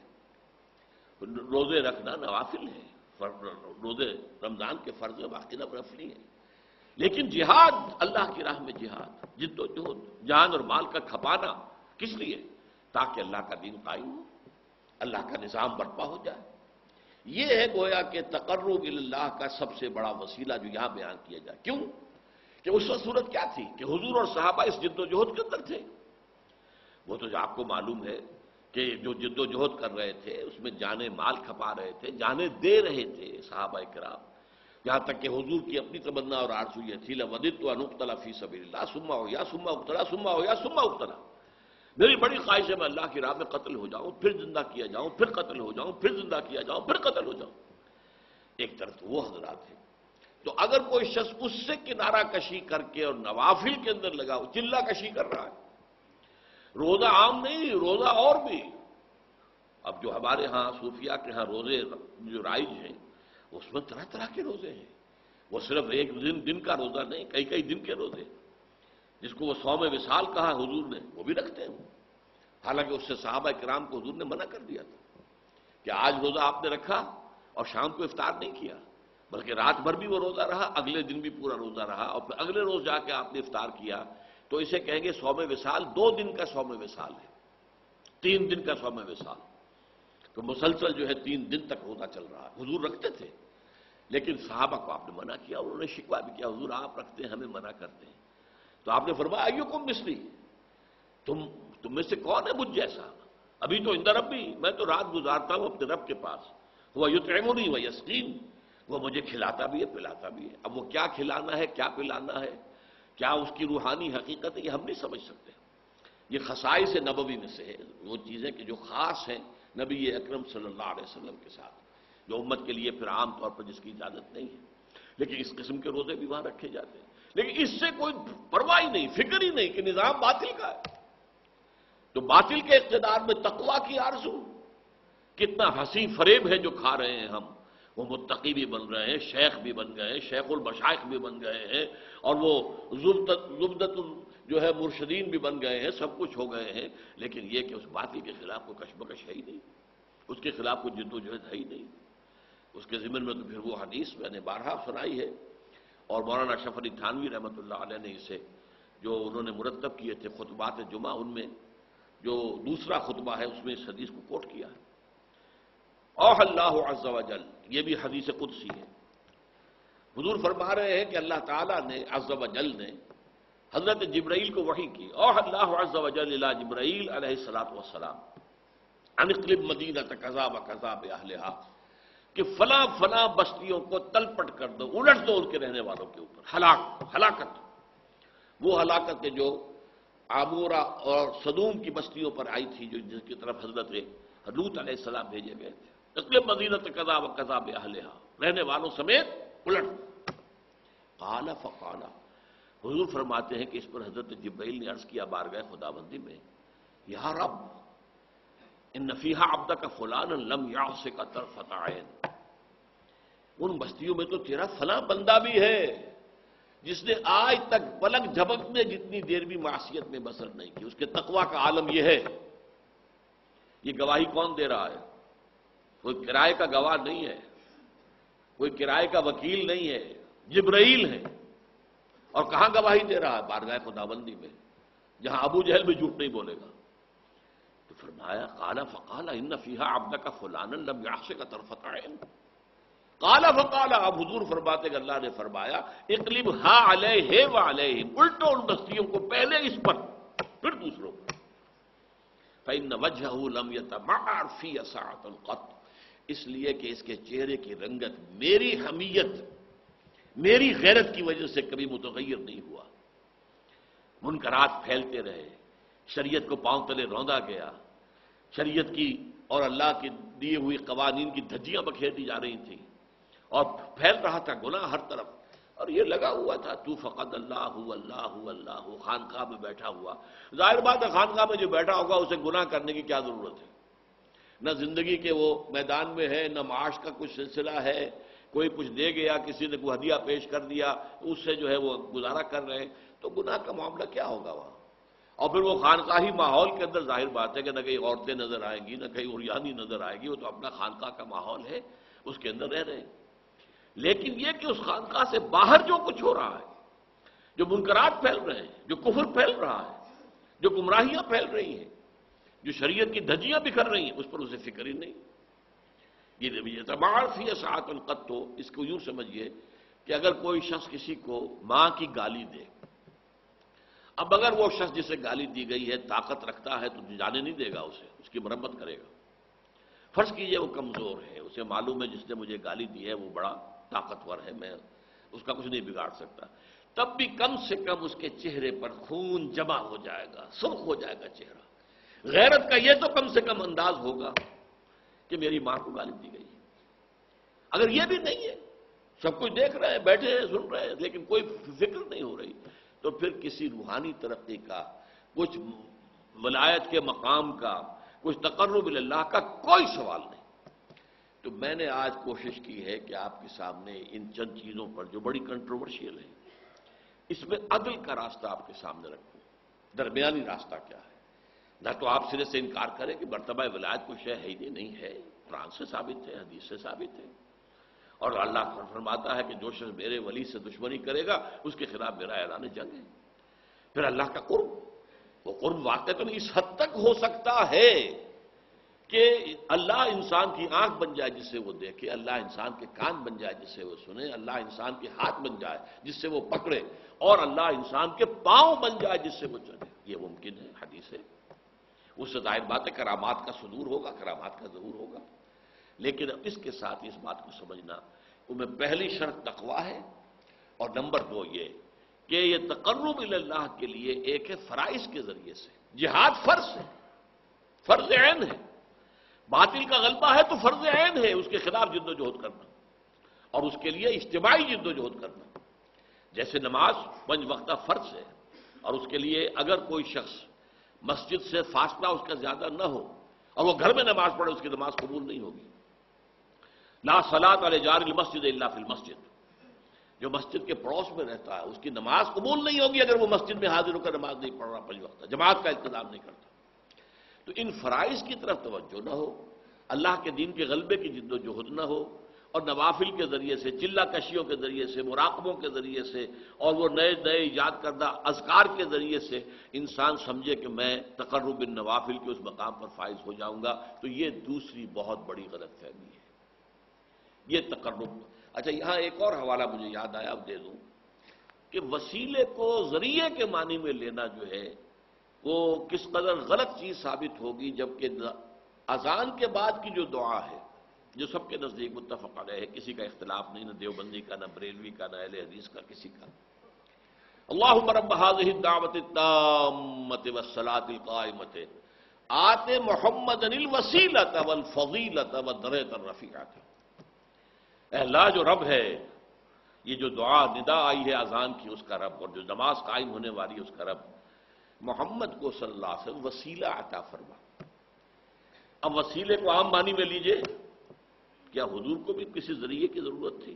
روزے رکھنا نوافل ہے، روزے رمضان کے فرض باقی نفلی ہیں، لیکن جہاد اللہ کی راہ میں جہاد، جد و جہد، جان اور مال کا کھپانا کس لیے؟ تاکہ اللہ کا دین قائم ہو، اللہ کا نظام برپا ہو جائے۔ یہ ہے گویا کہ تقرب اللہ کا سب سے بڑا وسیلہ جو یہاں بیان کیا جائے۔ کیوں کہ اس وقت صورت کیا تھی کہ حضور اور صحابہ اس جد و جہد کے اندر تھے۔ وہ تو آپ کو معلوم ہے کہ جو جد و جہد کر رہے تھے اس میں جانیں مال کھپا رہے تھے، جانیں دے رہے تھے صحابہ کرام، یہاں تک کہ حضور کی اپنی تمنا اور آرزو یہ تھی لوددت ان اقتل فی سبیل اللہ ثم احیا ثم اقتل ثم احیا ثم اقتل، میری بڑی خواہش ہے میں اللہ کی راہ میں قتل ہو جاؤں، پھر زندہ کیا جاؤں، پھر قتل ہو جاؤں، پھر زندہ کیا جاؤں، پھر قتل ہو جاؤں۔ ایک طرف وہ حضرات ہیں، تو اگر کوئی شخص اس سے کنارہ کشی کر کے اور نوافل کے اندر لگا ہو، چلہ کشی کر رہا ہے، روزہ عام نہیں، روزہ اور بھی۔ اب جو ہمارے ہاں صوفیاء کے ہاں روزے جو رائج ہیں اس میں طرح طرح کے روزے ہیں، وہ صرف ایک دن کا روزہ نہیں، کئی کئی دن کے روزے، جس کو وہ صوم وصال کہا حضور نے وہ بھی رکھتے ہیں۔ حالانکہ اس سے صحابہ کرام کو حضور نے منع کر دیا تھا کہ آج روزہ آپ نے رکھا اور شام کو افطار نہیں کیا، بلکہ رات بھر بھی وہ روزہ رہا، اگلے دن بھی پورا روزہ رہا، اور پھر اگلے روز جا کے آپ نے افطار کیا، تو اسے کہیں گے صوم وصال، 2 دن کا صوم وصال ہے، 3 دن کا صوم وصال، تو مسلسل جو ہے 3 دن تک روزہ چل رہا ہے۔ حضور رکھتے تھے لیکن صحابہ کو آپ نے منع کیا، انہوں نے شکوہ بھی کیا حضور آپ رکھتے ہیں ہمیں منع کرتے ہیں، تو آپ نے فرمایا ایکم مثلی، تم میں سے کون ہے مجھ جیسا؟ ابھی تو عند ربی، میں تو رات گزارتا ہوں اپنے رب کے پاس، وہ یطعمنی و یسقین، وہ مجھے کھلاتا بھی ہے پلاتا بھی ہے۔ اب وہ کیا کھلانا ہے کیا پلانا ہے، کیا اس کی روحانی حقیقت ہے، یہ ہم نہیں سمجھ سکتے۔ یہ خصائص نبوی میں سے ہے، وہ چیزیں کہ جو خاص ہیں نبی اکرم صلی اللہ علیہ وسلم کے ساتھ، جو امت کے لیے پھر عام طور پر جس کی اجازت نہیں ہے، لیکن اس قسم کے روزے بھی وہاں رکھے جاتے ہیں، لیکن اس سے کوئی پرواہ ہی نہیں، فکر ہی نہیں کہ نظام باطل کا ہے۔ تو باطل کے اقتدار میں تقویٰ کی آرزو، کتنا ہنسی فریب ہے جو کھا رہے ہیں ہم، وہ متقی بھی بن رہے ہیں، شیخ بھی بن گئے ہیں، شیخ المشائخ بھی بن گئے ہیں، اور وہ زبدت جو ہے مرشدین بھی بن گئے ہیں، سب کچھ ہو گئے ہیں، لیکن یہ کہ اس باطل کے خلاف کوئی کشمکش ہے ہی نہیں، اس کے خلاف کوئی جد و جہد ہے ہی نہیں۔ اس کے ضمن میں تو پھر وہ حدیث میں نے بارہا سنائی ہے، اور مولانا اشرف علی تھانوی رحمۃ اللہ علیہ نے اسے جو انہوں نے مرتب کیے تھے خطبات جمعہ، ان میں جو دوسرا خطبہ ہے اس میں اس حدیث کو کوٹ کیا ہے۔ اوح اللہ عز و جل، یہ بھی حدیث قدسی ہے، حضور فرما رہے ہیں کہ اللہ تعالیٰ نے عز و جل نے حضرت جبرائیل کو وحی کی، اوح اللہ عز و جل الی جبرائیل علیہ الصلوۃ والسلام ان اقلب مدینۃ کذا و کذا باہلھا، کہ فلاں فلاں بستیوں کو تلپٹ کر دو، الٹ دو ان کے رہنے والوں کے اوپر، ہلاکت، وہ ہلاکت کے جو عامورہ اور صدوم کی بستیوں پر آئی تھی، جو جس کی طرف حضرت لوط علیہ السلام بھیجے گئے تھے، اقلب مدینۃ کذا و کذا باہلھا، رہنے والوں سمیت الٹ۔ قال فقال، حضور فرماتے ہیں کہ اس پر حضرت جبرائیل نے عرض کیا بارگاہ خداوندی میں، یا رب ان فیہا عبدک فلانا لم یعصک طرفۃ عین، ان بستیوں میں تو تیرا فلاں بندہ بھی ہے جس نے آج تک پلک جھپکنے جتنی دیر بھی معصیت میں بسر نہیں کی، اس کے تقویٰ کا عالم یہ ہے۔ یہ گواہی کون دے رہا ہے؟ کوئی کرائے کا گواہ نہیں ہے، کوئی کرائے کا وکیل نہیں ہے، جبرائیل ہے، اور کہاں گواہی دے رہا ہے؟ بارگاہ خداوندی میں، جہاں ابو جہل بھی جھوٹ نہیں بولے گا۔ تو فرمایا قال فقال ان فیہا عبدک فلانا لم یعصک طرفۃ عین، قال فقال، اب حضور فرماتے کہ اللہ نے فرمایا اقلبھا علیہ وعلیہم، الٹو ان بستیوں کو، پہلے اس پر پھر دوسروں پر، فإن وجہہ لم یتمعر فی ساعۃ قط، اس لیے کہ اس کے چہرے کی رنگت میری حمیت میری غیرت کی وجہ سے کبھی متغیر نہیں ہوا۔ منکرات پھیلتے رہے، شریعت کو پاؤں تلے روندا گیا، شریعت کی اور اللہ کی دیے ہوئی قوانین کی دھجیاں بکھیر دی جا رہی تھیں، اور پھیل رہا تھا گناہ ہر طرف، اور یہ لگا ہوا تھا تو فقط اللہ اللہ اللہ، خانقاہ میں بیٹھا ہوا۔ ظاہر بات ہے خانقاہ میں جو بیٹھا ہوگا اسے گناہ کرنے کی کیا ضرورت ہے؟ نہ زندگی کے وہ میدان میں ہے، نہ معاش کا کچھ سلسلہ ہے، کوئی کچھ دے گیا، کسی نے کوئی ہدیہ پیش کر دیا، اس سے جو ہے وہ گزارا کر رہے ہیں، تو گناہ کا معاملہ کیا ہوگا وہاں؟ اور پھر وہ خانقاہی ماحول کے اندر ظاہر بات ہے کہ نہ کہیں عورتیں نظر آئیں گی، نہ کہیں عریانی نظر آئے گی، وہ تو اپنا خانقاہ کا ماحول ہے، اس کے اندر رہ رہے ہیں۔ لیکن یہ کہ اس خانقاہ سے باہر جو کچھ ہو رہا ہے، جو منکرات پھیل رہے ہیں، جو کفر پھیل رہا ہے، جو گمراہیاں پھیل رہی ہیں، جو شریعت کی دھجیاں بکھر رہی ہیں، اس پر اسے فکر ہی نہیں۔ یہ اعتبار فی ساعۃ قط، تو اس کو یوں سمجھیے کہ اگر کوئی شخص کسی کو ماں کی گالی دے، اب اگر وہ شخص جسے گالی دی گئی ہے طاقت رکھتا ہے تو جانے نہیں دے گا اسے، اس کی مرمت کرے گا۔ فرض کیجئے وہ کمزور ہے، اسے معلوم ہے جس نے مجھے گالی دی ہے وہ بڑا طاقتور ہے، میں اس کا کچھ نہیں بگاڑ سکتا، تب بھی کم سے کم اس کے چہرے پر خون جمع ہو جائے گا، سرخ ہو جائے گا چہرہ۔ غیرت کا یہ تو کم سے کم انداز ہوگا کہ میری ماں کو گالی دی گئی ہے۔ اگر یہ بھی نہیں ہے، سب کچھ دیکھ رہے ہیں، بیٹھے ہیں، سن رہے ہیں، لیکن کوئی فکر نہیں ہو رہی، تو پھر کسی روحانی ترقی کا، کچھ ولایت کے مقام کا، کچھ تقرب اللہ کا کوئی سوال نہیں۔ تو میں نے آج کوشش کی ہے کہ آپ کے سامنے ان چند چیزوں پر جو بڑی کنٹروورشیل ہے، اس میں عدل کا راستہ آپ کے سامنے رکھوں، درمیانی راستہ کیا ہے۔ نہ تو آپ سرے سے انکار کریں کہ مرتبہ ولایت کوئی شے ہے ہی نہیں ہے، قرآن سے ثابت ہے، حدیث سے ثابت ہے، اور اللہ فرماتا ہے کہ جو شخص میرے ولی سے دشمنی کرے گا اس کے خلاف میرا اعلان جنگ ہے۔ پھر اللہ کا قرب، وہ قرب واقعتاً اس حد تک ہو سکتا ہے کہ اللہ انسان کی آنکھ بن جائے جس سے وہ دیکھے، اللہ انسان کے کان بن جائے جس سے وہ سنے، اللہ انسان کے ہاتھ بن جائے جس سے وہ پکڑے، اور اللہ انسان کے پاؤں بن جائے جس سے وہ چلے۔ یہ ممکن ہے، حدیث ہے۔ اس سے ظاہر بات ہے کرامات کا صدور ہوگا، کرامات کا ظہور ہوگا، لیکن اس کے ساتھ اس بات کو سمجھنا ان میں پہلی شرط تقویٰ ہے، اور نمبر 2 یہ کہ یہ تقرب اللہ کے لیے ایک ہے فرائض کے ذریعے سے۔ جہاد فرض ہے، فرض عین ہے، باطل کا غلبہ ہے تو فرض عین ہے اس کے خلاف جد و جہد کرنا، اور اس کے لیے اجتماعی جد و جہد کرنا۔ جیسے نماز 5 وقتہ فرض ہے، اور اس کے لیے اگر کوئی شخص مسجد سے فاصلہ اس کا زیادہ نہ ہو اور وہ گھر میں نماز پڑھے، اس کی نماز قبول نہیں ہوگی۔ لا صلاۃ علی جار المسجد الا فی المسجد، جو مسجد کے پڑوس میں رہتا ہے اس کی نماز قبول نہیں ہوگی اگر وہ مسجد میں حاضر ہو کر نماز نہیں پڑھ رہا 5 وقتہ، جماعت کا انتظام نہیں کرتا۔ تو ان فرائض کی طرف توجہ نہ ہو، اللہ کے دین کے غلبے کی جد و جہد نہ ہو، اور نوافل کے ذریعے سے، چلہ کشیوں کے ذریعے سے، مراقبوں کے ذریعے سے، اور وہ نئے نئے ایجاد کردہ اذکار کے ذریعے سے انسان سمجھے کہ میں تقرب النوافل کے اس مقام پر فائز ہو جاؤں گا، تو یہ دوسری بہت بڑی غلط فہمی ہے۔ یہ تقرب۔ اچھا، یہاں ایک اور حوالہ مجھے یاد آیا، اب دے دوں، کہ وسیلے کو ذریعے کے معنی میں لینا جو ہے وہ کس قدر غلط چیز ثابت ہوگی، جبکہ اذان کے بعد کی جو دعا ہے جو سب کے نزدیک متفق علیہ ہے، کسی کا اختلاف نہیں، نہ دیوبندی کا، نہ بریلوی کا، نہ اہل حدیث کا، کسی کا، اللہم رب هذه الدعوۃ التامۃ والصلاۃ القائمۃ آت محمدا الوسیلۃ والفضیلۃ والدرجۃ الرفیعۃ۔ اے اللہ، جو رب ہے، یہ جو دعا ندا آئی ہے اذان کی، اس کا رب، اور جو نماز قائم ہونے والی ہے اس کا رب، محمد کو صلی اللہ علیہ وسلم وسیلہ عطا فرما۔ اب وسیلے کو عام معنی میں لیجئے، کیا حضور کو بھی کسی ذریعے کی ضرورت تھی؟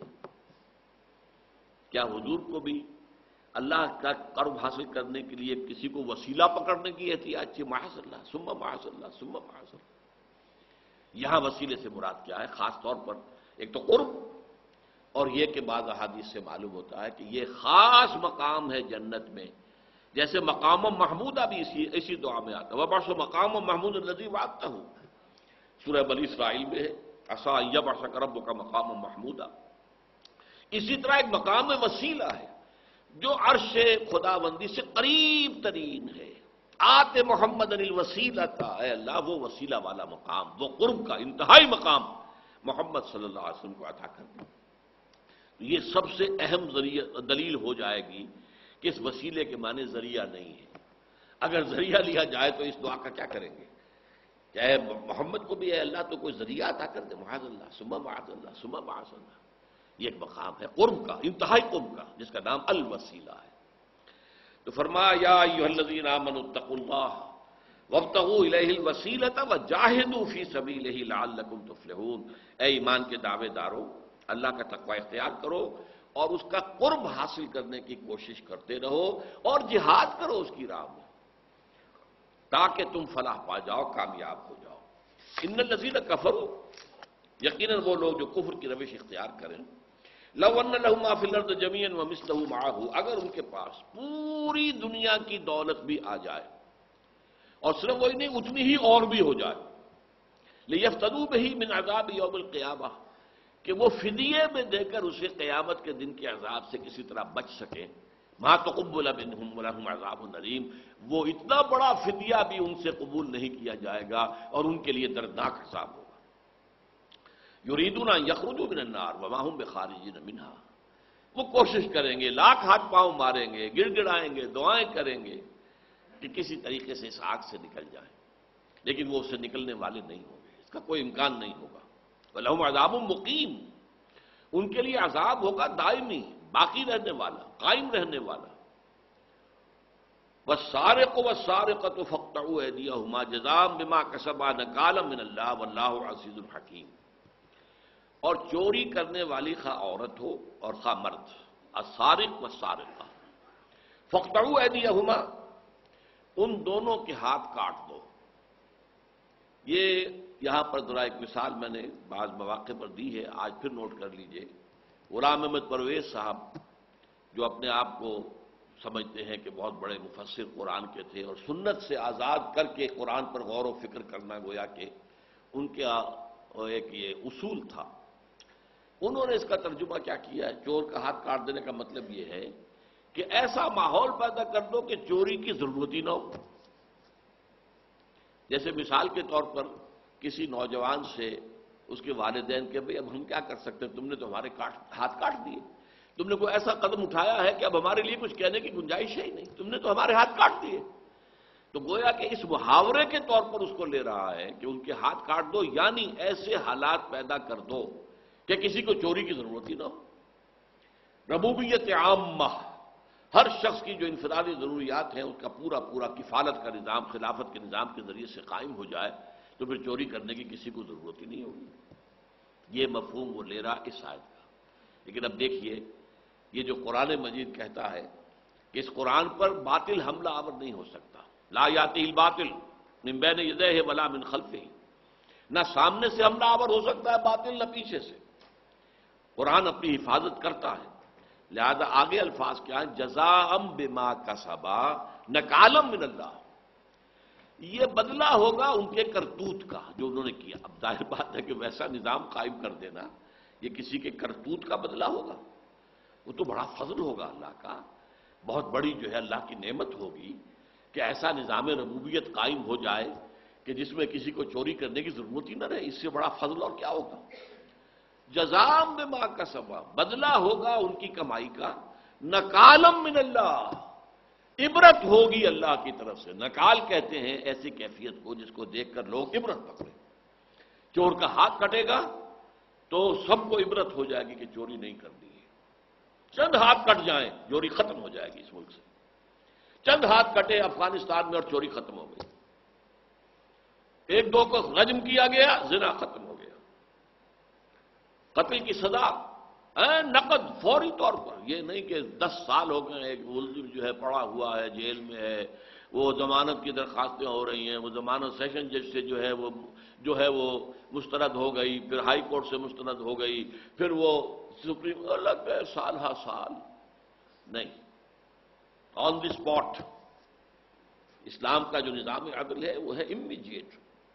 کیا حضور کو بھی اللہ کا قرب حاصل کرنے کے لیے کسی کو وسیلہ پکڑنے کی احتیاج تھی؟ معاذ اللہ، ثم معاذ اللہ، ثم معاذ اللہ۔ یہاں وسیلے سے مراد کیا ہے؟ خاص طور پر ایک تو قرب، اور یہ کہ بعض احادیث سے معلوم ہوتا ہے کہ یہ خاص مقام ہے جنت میں، جیسے مقام محمودہ بھی اسی دعا میں آتا ہے، وَبَعْثُ مَقَامَ مَحْمُودَ الَّذِي وَعَدتَّهُ، سورہ بنی اسرائیل میں ہے، عَسَىٰ أَن يَبْعَثَكَ رَبُّكَ مَقَامًا مَحْمُودًا۔ اسی طرح ایک مقام وسیلہ ہے جو عرش خداوندی سے قریب ترین ہے۔ آت محمد الوسیلۃ، اے اللہ وہ وسیلہ والا مقام، وہ قرب کا انتہائی مقام محمد صلی اللہ علیہ وسلم کو عطا کر دیں۔ یہ سب سے اہم دلیل ہو جائے گی کہ اس وسیلے کے معنی ذریعہ نہیں ہے۔ اگر ذریعہ لیا جائے تو اس دعا کا کیا کریں گے؟ چاہے محمد کو بھی اے اللہ تو کوئی ذریعہ عطا کر دے، معاذ اللہ ثم معاذ اللہ ثم معاذ اللہ۔ یہ ایک مقام ہے قرب کا، انتہائی قرب کا، جس کا نام الوسیلہ ہے۔ تو فرمایا یا ایھا الذین آمنوا اتقوا اللہ وابتغوا الیہ الوسیلۃ وجاہدوا فی سبیلہ لعلکم تفلحون۔ اے ایمان کے دعوے دارو، اللہ کا تقوی اختیار کرو اور اس کا قرب حاصل کرنے کی کوشش کرتے رہو اور جہاد کرو اس کی راہ میں، تاکہ تم فلاح پا جاؤ، کامیاب ہو جاؤ۔ ان الذین کفروا، یقیناً وہ لوگ جو کفر کی روش اختیار کریں، لو ان لهم ما فی الارض جميعا ومثله معه، اگر ان کے پاس پوری دنیا کی دولت بھی آ جائے اور صرف وہی نہیں اتنی ہی اور بھی ہو جائے، لیفتدوا به من عذاب یوم القیامہ، کہ وہ فدیے میں دے کر اسے قیامت کے دن کے عذاب سے کسی طرح بچ سکیں، ما تقبل منهم ولهم عذاب علیم، وہ اتنا بڑا فدیہ بھی ان سے قبول نہیں کیا جائے گا اور ان کے لیے دردناک عذاب ہوگا۔ یریدون ان یخرجوا من النار وما هم بخارجین منها، وہ کوشش کریں گے، لاکھ ہاتھ پاؤں ماریں گے، گڑ گڑائیں گے، دعائیں کریں گے کہ کسی طریقے سے اس آگ سے نکل جائیں، لیکن وہ اس سے نکلنے والے نہیں ہوں گے، اس کا کوئی امکان نہیں ہوگا۔ وَلَهُمْ عَذَابٌ مُقِيمٌ، ان کے لیے عذاب ہوگا دائمی، باقی رہنے والا، قائم رہنے والا۔ وَالسَّارِقُ وَالسَّارِقَةُ فَاقْطَعُوا أَيْدِيَهُمَا جَزَاءً بِمَا كَسَبَا نَكَالًا مِنَ اللَّهِ وَاللَّهُ عَزِيزٌ حَكِيمٌ، اور چوری کرنے والی خواہ عورت ہو اور خواہ مرد، السارق والسارقہ، فَاقْطَعُوا أَيْدِيَهُمَا، ان دونوں کے ہاتھ کاٹ دو۔ یہ یہاں پر ذرا ایک مثال میں نے بعض مواقع پر دی ہے، آج پھر نوٹ کر لیجئے۔ غلام احمد پرویز صاحب جو اپنے آپ کو سمجھتے ہیں کہ بہت بڑے مفسر قرآن کے تھے اور سنت سے آزاد کر کے قرآن پر غور و فکر کرنا گویا کہ ان کا ایک یہ اصول تھا، انہوں نے اس کا ترجمہ کیا کیا ہے؟ چور کا ہاتھ کاٹ دینے کا مطلب یہ ہے کہ ایسا ماحول پیدا کر دو کہ چوری کی ضرورت ہی نہ ہو۔ جیسے مثال کے طور پر کسی نوجوان سے اس کے والدین کہ بھئی اب ہم کیا کر سکتے ہیں، تم نے تو ہمارے ہاتھ کاٹ دیے، تم نے کوئی ایسا قدم اٹھایا ہے کہ اب ہمارے لیے کچھ کہنے کی گنجائش ہے ہی نہیں، تم نے تو ہمارے ہاتھ کاٹ دیے۔ تو گویا کہ اس محاورے کے طور پر اس کو لے رہا ہے کہ ان کے ہاتھ کاٹ دو، یعنی ایسے حالات پیدا کر دو کہ کسی کو چوری کی ضرورت ہی نہ ہو۔ ربوبیت عامہ، ہر شخص کی جو انفرادی ضروریات ہیں اس کا پورا پورا کفالت کا نظام خلافت کے نظام کے ذریعے سے قائم ہو جائے تو پھر چوری کرنے کی کسی کو ضرورت ہی نہیں ہوگی۔ یہ مفہوم وہ لے رہا اس آیت کا۔ لیکن اب دیکھیے یہ جو قرآن مجید کہتا ہے کہ اس قرآن پر باطل حملہ آور نہیں ہو سکتا، لا یاتیہ الباطل من بین یدیہ ولا من خلفہ، نہ سامنے سے حملہ آور ہو سکتا ہے باطل نہ پیچھے سے، قرآن اپنی حفاظت کرتا ہے۔ لہذا آگے الفاظ کیا ہیں؟ جزاء بما کسبا نکالا من اللہ، یہ بدلہ ہوگا ان کے کرتوت کا جو انہوں نے کیا۔ اب ظاہر بات ہے کہ ویسا نظام قائم کر دینا یہ کسی کے کرتوت کا بدلہ ہوگا، وہ تو بڑا فضل ہوگا اللہ کا، بہت بڑی جو ہے اللہ کی نعمت ہوگی کہ ایسا نظام ربوبیت قائم ہو جائے کہ جس میں کسی کو چوری کرنے کی ضرورت ہی نہ رہے، اس سے بڑا فضل اور کیا ہوگا۔ جزاء بما کسبا، بدلہ ہوگا ان کی کمائی کا، نکالم من اللہ، عبرت ہوگی اللہ کی طرف سے۔ نکال کہتے ہیں ایسی کیفیت کو جس کو دیکھ کر لوگ عبرت پکڑیں۔ چور کا ہاتھ کٹے گا تو سب کو عبرت ہو جائے گی کہ چوری نہیں کرنی ہے، چند ہاتھ کٹ جائیں چوری ختم ہو جائے گی اس ملک سے، چند ہاتھ کٹے افغانستان میں اور چوری ختم ہو گئی، ایک دو کو رجم کیا گیا، زنا ختم ہو گیا، قتل کی سزا نقد فوری طور پر، یہ نہیں کہ 10 سال ہو گئے ایک ملزم جو ہے پڑا ہوا ہے جیل میں ہے، وہ ضمانت کی درخواستیں ہو رہی ہیں، وہ ضمانت سیشن جج سے جو ہے وہ مسترد ہو گئی، پھر ہائی کورٹ سے مسترد ہو گئی، پھر وہ سپریم لگ گئے سال ہا سال، نہیں، آن دی اسپاٹ۔ اسلام کا جو نظام عدل ہے وہ ہے immediate,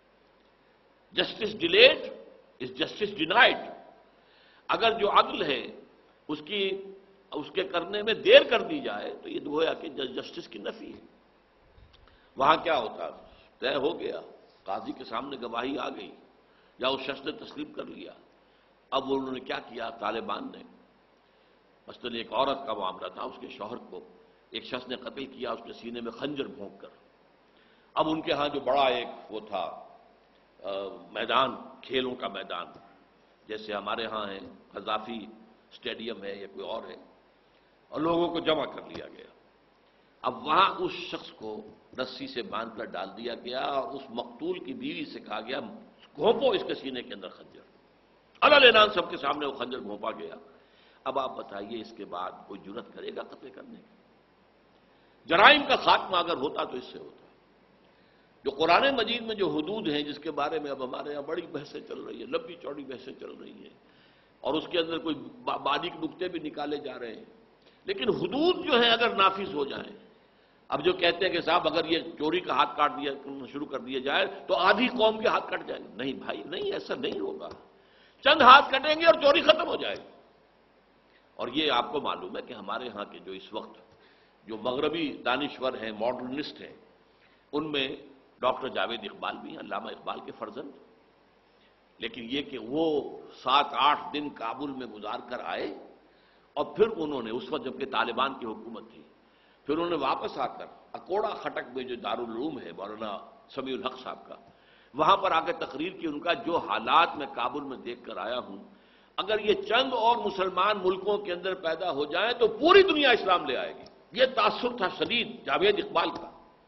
justice delayed is justice denied. اگر جو عدل ہے اس کے کرنے میں دیر کر دی جائے تو یہ گویا کہ جسٹس کی نفی ہے۔ وہاں کیا ہوتا، طے ہو گیا، قاضی کے سامنے گواہی آ گئی یا اس شخص نے تسلیم کر لیا، اب انہوں نے کیا کیا طالبان نے مثلاً ایک عورت کا معاملہ تھا، اس کے شوہر کو ایک شخص نے قتل کیا، اس کے سینے میں خنجر بھونک کر۔ اب ان کے ہاں جو بڑا ایک وہ تھا میدان، کھیلوں کا میدان، جیسے ہمارے ہاں ہے قذافی اسٹیڈیم ہے یا کوئی اور ہے، اور لوگوں کو جمع کر لیا گیا۔ اب وہاں اس شخص کو رسی سے باندھ کر ڈال دیا گیا، اور اس مقتول کی بیوی سے کہا گیا گھونپو اس کے سینے کے اندر خنجر۔ اعلان سب کے سامنے وہ خنجر گھونپا گیا۔ اب آپ بتائیے اس کے بعد کوئی جرت کرے گا قتل کرنے کی؟ جرائم کا خاتمہ اگر ہوتا تو اس سے ہوتا۔ جو قرآن مجید میں جو حدود ہیں، جس کے بارے میں اب ہمارے یہاں بڑی بحثیں چل رہی ہیں، لمبی چوڑی بحثیں چل رہی ہیں، اور اس کے اندر کوئی باریک نکتے بھی نکالے جا رہے ہیں، لیکن حدود جو ہیں اگر نافذ ہو جائیں، اب جو کہتے ہیں کہ صاحب اگر یہ چوری کا ہاتھ کاٹ دیا شروع کر دیا جائے تو آدھی قوم کے ہاتھ کٹ جائیں گے۔ نہیں بھائی، نہیں، ایسا نہیں ہوگا۔ چند ہاتھ کٹیں گے اور چوری ختم ہو جائے گی۔ اور یہ آپ کو معلوم ہے کہ ہمارے ہاں کے جو اس وقت جو مغربی دانشور ہیں، ماڈرنسٹ ہیں، ان میں ڈاکٹر جاوید اقبال بھی ہیں، علامہ اقبال کے فرزند۔ لیکن یہ کہ وہ 7-8 دن کابل میں گزار کر آئے، اور پھر انہوں نے اس وقت جبکہ طالبان کی حکومت تھی، پھر انہوں نے واپس آ کر اکوڑا خٹک میں جو دارالعلوم ہے مولانا سمیع الحق صاحب کا، وہاں پر آ کے تقریر کی۔ ان کا جو حالات میں کابل میں دیکھ کر آیا ہوں، اگر یہ چند اور مسلمان ملکوں کے اندر پیدا ہو جائیں تو پوری دنیا اسلام لے آئے گی۔ یہ تاثر تھا شدید جاوید اقبال کا،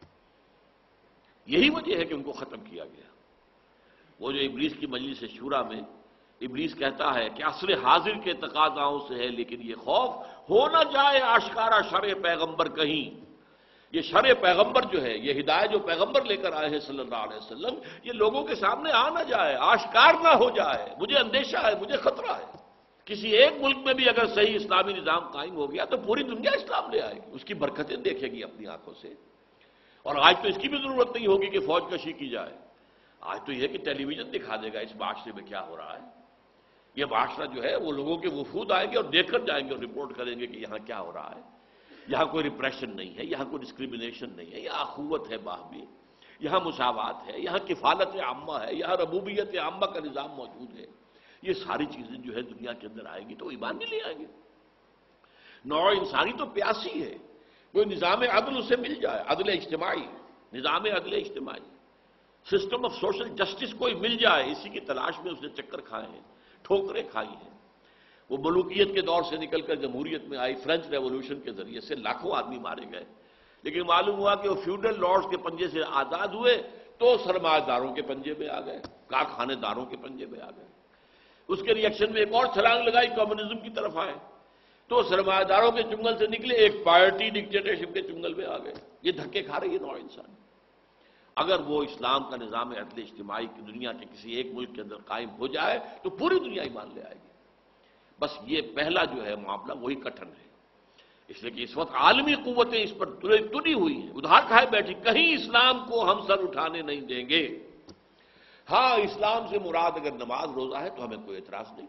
یہی وجہ ہے کہ ان کو ختم کیا گیا۔ وہ جو ابلیس کی مجلس شورا میں ابلیس کہتا ہے کہ عصر حاضر کے تقاضاؤں سے ہے، لیکن یہ خوف ہو نہ جائے آشکارا شرع پیغمبر کہیں۔ یہ شرع پیغمبر جو ہے، یہ ہدایت جو پیغمبر لے کر آئے ہیں صلی اللہ علیہ وسلم، یہ لوگوں کے سامنے آ نہ جائے، آشکار نہ ہو جائے۔ مجھے اندیشہ ہے، مجھے خطرہ ہے۔ کسی ایک ملک میں بھی اگر صحیح اسلامی نظام قائم ہو گیا تو پوری دنیا اسلام لے آئے گی، اس کی برکتیں دیکھے گی اپنی آنکھوں سے۔ اور آج تو اس کی بھی ضرورت نہیں ہوگی کہ فوج کشی کی جائے، آج تو یہ کہ ٹیلی ویژن دکھا دے گا اس معاشرے میں کیا ہو رہا ہے۔ یہ معاشرہ جو ہے وہ لوگوں کے وفود آئیں گے اور دیکھ کر جائیں گے اور رپورٹ کریں گے کہ یہاں کیا ہو رہا ہے۔ یہاں کوئی ریپریشن نہیں ہے، یہاں کوئی ڈسکریمنیشن نہیں ہے، یہاں اخوت ہے باہمی، یہاں مساوات ہے، یہاں کفالت عامہ ہے، یہاں ربوبیت عامہ کا نظام موجود ہے۔ یہ ساری چیزیں جو ہے دنیا کے اندر آئیں گی تو ایمان بھی لے آئیں گے۔ نوع انسانی تو پیاسی ہے، کوئی نظام عدل اسے مل جائے، عدل اجتماعی، نظام عدل اجتماعی، سسٹم آف سوشل جسٹس کوئی مل جائے، اسی کی تلاش میں اس نے چکر کھائے ہیں، ٹھوکریں کھائی ہیں۔ وہ ملوکیت کے دور سے نکل کر جمہوریت میں آئی، فرینچ ریولوشن کے ذریعے سے لاکھوں آدمی مارے گئے، لیکن معلوم ہوا کہ وہ فیوڈل لارڈز کے پنجے سے آزاد ہوئے تو سرمایہ داروں کے پنجے میں آ گئے، کارخانے داروں کے پنجے میں آ گئے۔ اس کے ریئیکشن میں ایک اور چھلانگ لگائی، کمیونزم کی طرف آئے تو سرمایہ داروں کے چنگل سے نکلے، ایک پارٹی ڈکٹیٹرشپ کے چنگل میں آ گئے۔ یہ دھکے کھا رہی ہے نوع انسان۔ اگر وہ اسلام کا نظام عدل اجتماعی کی دنیا کے کسی ایک ملک کے اندر قائم ہو جائے تو پوری دنیا ایمان لے آئے گی۔ بس یہ پہلا جو ہے معاملہ وہی کٹھن ہے، اس لیے کہ اس وقت عالمی قوتیں اس پر تلی ہوئی ہیں، ادھار کھائے بیٹھی، کہیں اسلام کو ہم سر اٹھانے نہیں دیں گے۔ ہاں، اسلام سے مراد اگر نماز روزہ ہے تو ہمیں کوئی اعتراض نہیں۔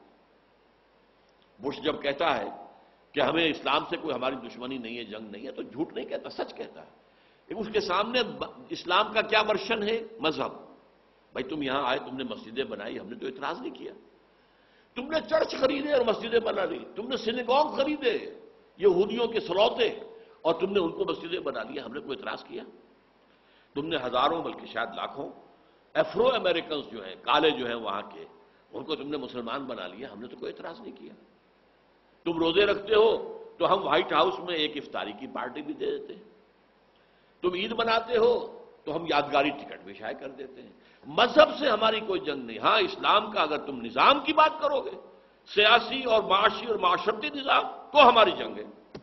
بش جب کہتا ہے کہ ہمیں اسلام سے کوئی ہماری دشمنی نہیں ہے، جنگ نہیں ہے، تو جھوٹ نہیں کہتا، سچ کہتا ہے۔ اس کے سامنے اسلام کا کیا ورشن ہے؟ مذہب۔ بھائی تم یہاں آئے، تم نے مسجدیں بنائی، ہم نے تو اعتراض نہیں کیا۔ تم نے چرچ خریدے اور مسجدیں بنا لی، تم نے سینیگوگ خریدے، یہودیوں کے سلوتے، اور تم نے ان کو مسجدیں بنا لیا، ہم نے کوئی اعتراض کیا؟ تم نے ہزاروں بلکہ شاید لاکھوں افرو امریکنز جو ہیں، کالے جو ہیں وہاں کے، ان کو تم نے مسلمان بنا لیا، ہم نے تو کوئی اعتراض نہیں کیا۔ تم روزے رکھتے ہو تو ہم وائٹ ہاؤس میں ایک افطاری کی پارٹی بھی دے دیتے ہیں، تم عید مناتے ہو تو ہم یادگاری ٹکٹ بھی شائع کر دیتے ہیں۔ مذہب سے ہماری کوئی جنگ نہیں۔ ہاں، اسلام کا اگر تم نظام کی بات کرو گے، سیاسی اور معاشی اور معاشرتی نظام، تو ہماری جنگ ہے۔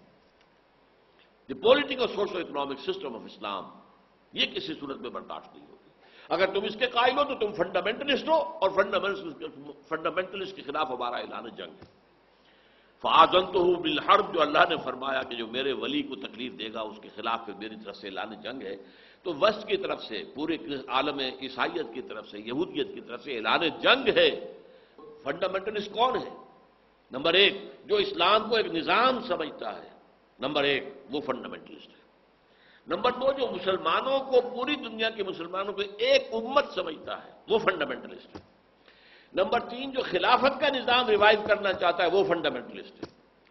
The political social economic system of Islam, یہ کسی صورت میں برداشت نہیں ہوگی۔ اگر تم اس کے قائل ہو تو تم فنڈامنٹلسٹ ہو، اور فنڈامنٹلسٹ کے خلاف ہمارا اعلان جنگ ہے۔ فَآذَنْتُهُ بِالْحَرْبِ، جو اللہ نے فرمایا کہ جو میرے ولی کو تکلیف دے گا اس کے خلاف پھر میری طرف سے اعلان جنگ ہے، تو وسط کی طرف سے، پورے عالم عیسائیت کی طرف سے، یہودیت کی طرف سے اعلان جنگ ہے۔ فنڈامنٹلسٹ کون ہے؟ نمبر ایک، جو اسلام کو ایک نظام سمجھتا ہے، نمبر ایک وہ فنڈامنٹلسٹ ہے۔ نمبر دو، جو مسلمانوں کو، پوری دنیا کے مسلمانوں کو ایک امت سمجھتا ہے، وہ فنڈامنٹلسٹ ہے۔ نمبر تین، جو خلافت کا نظام ریوائیو کرنا چاہتا ہے، وہ فنڈامنٹلسٹ ہے۔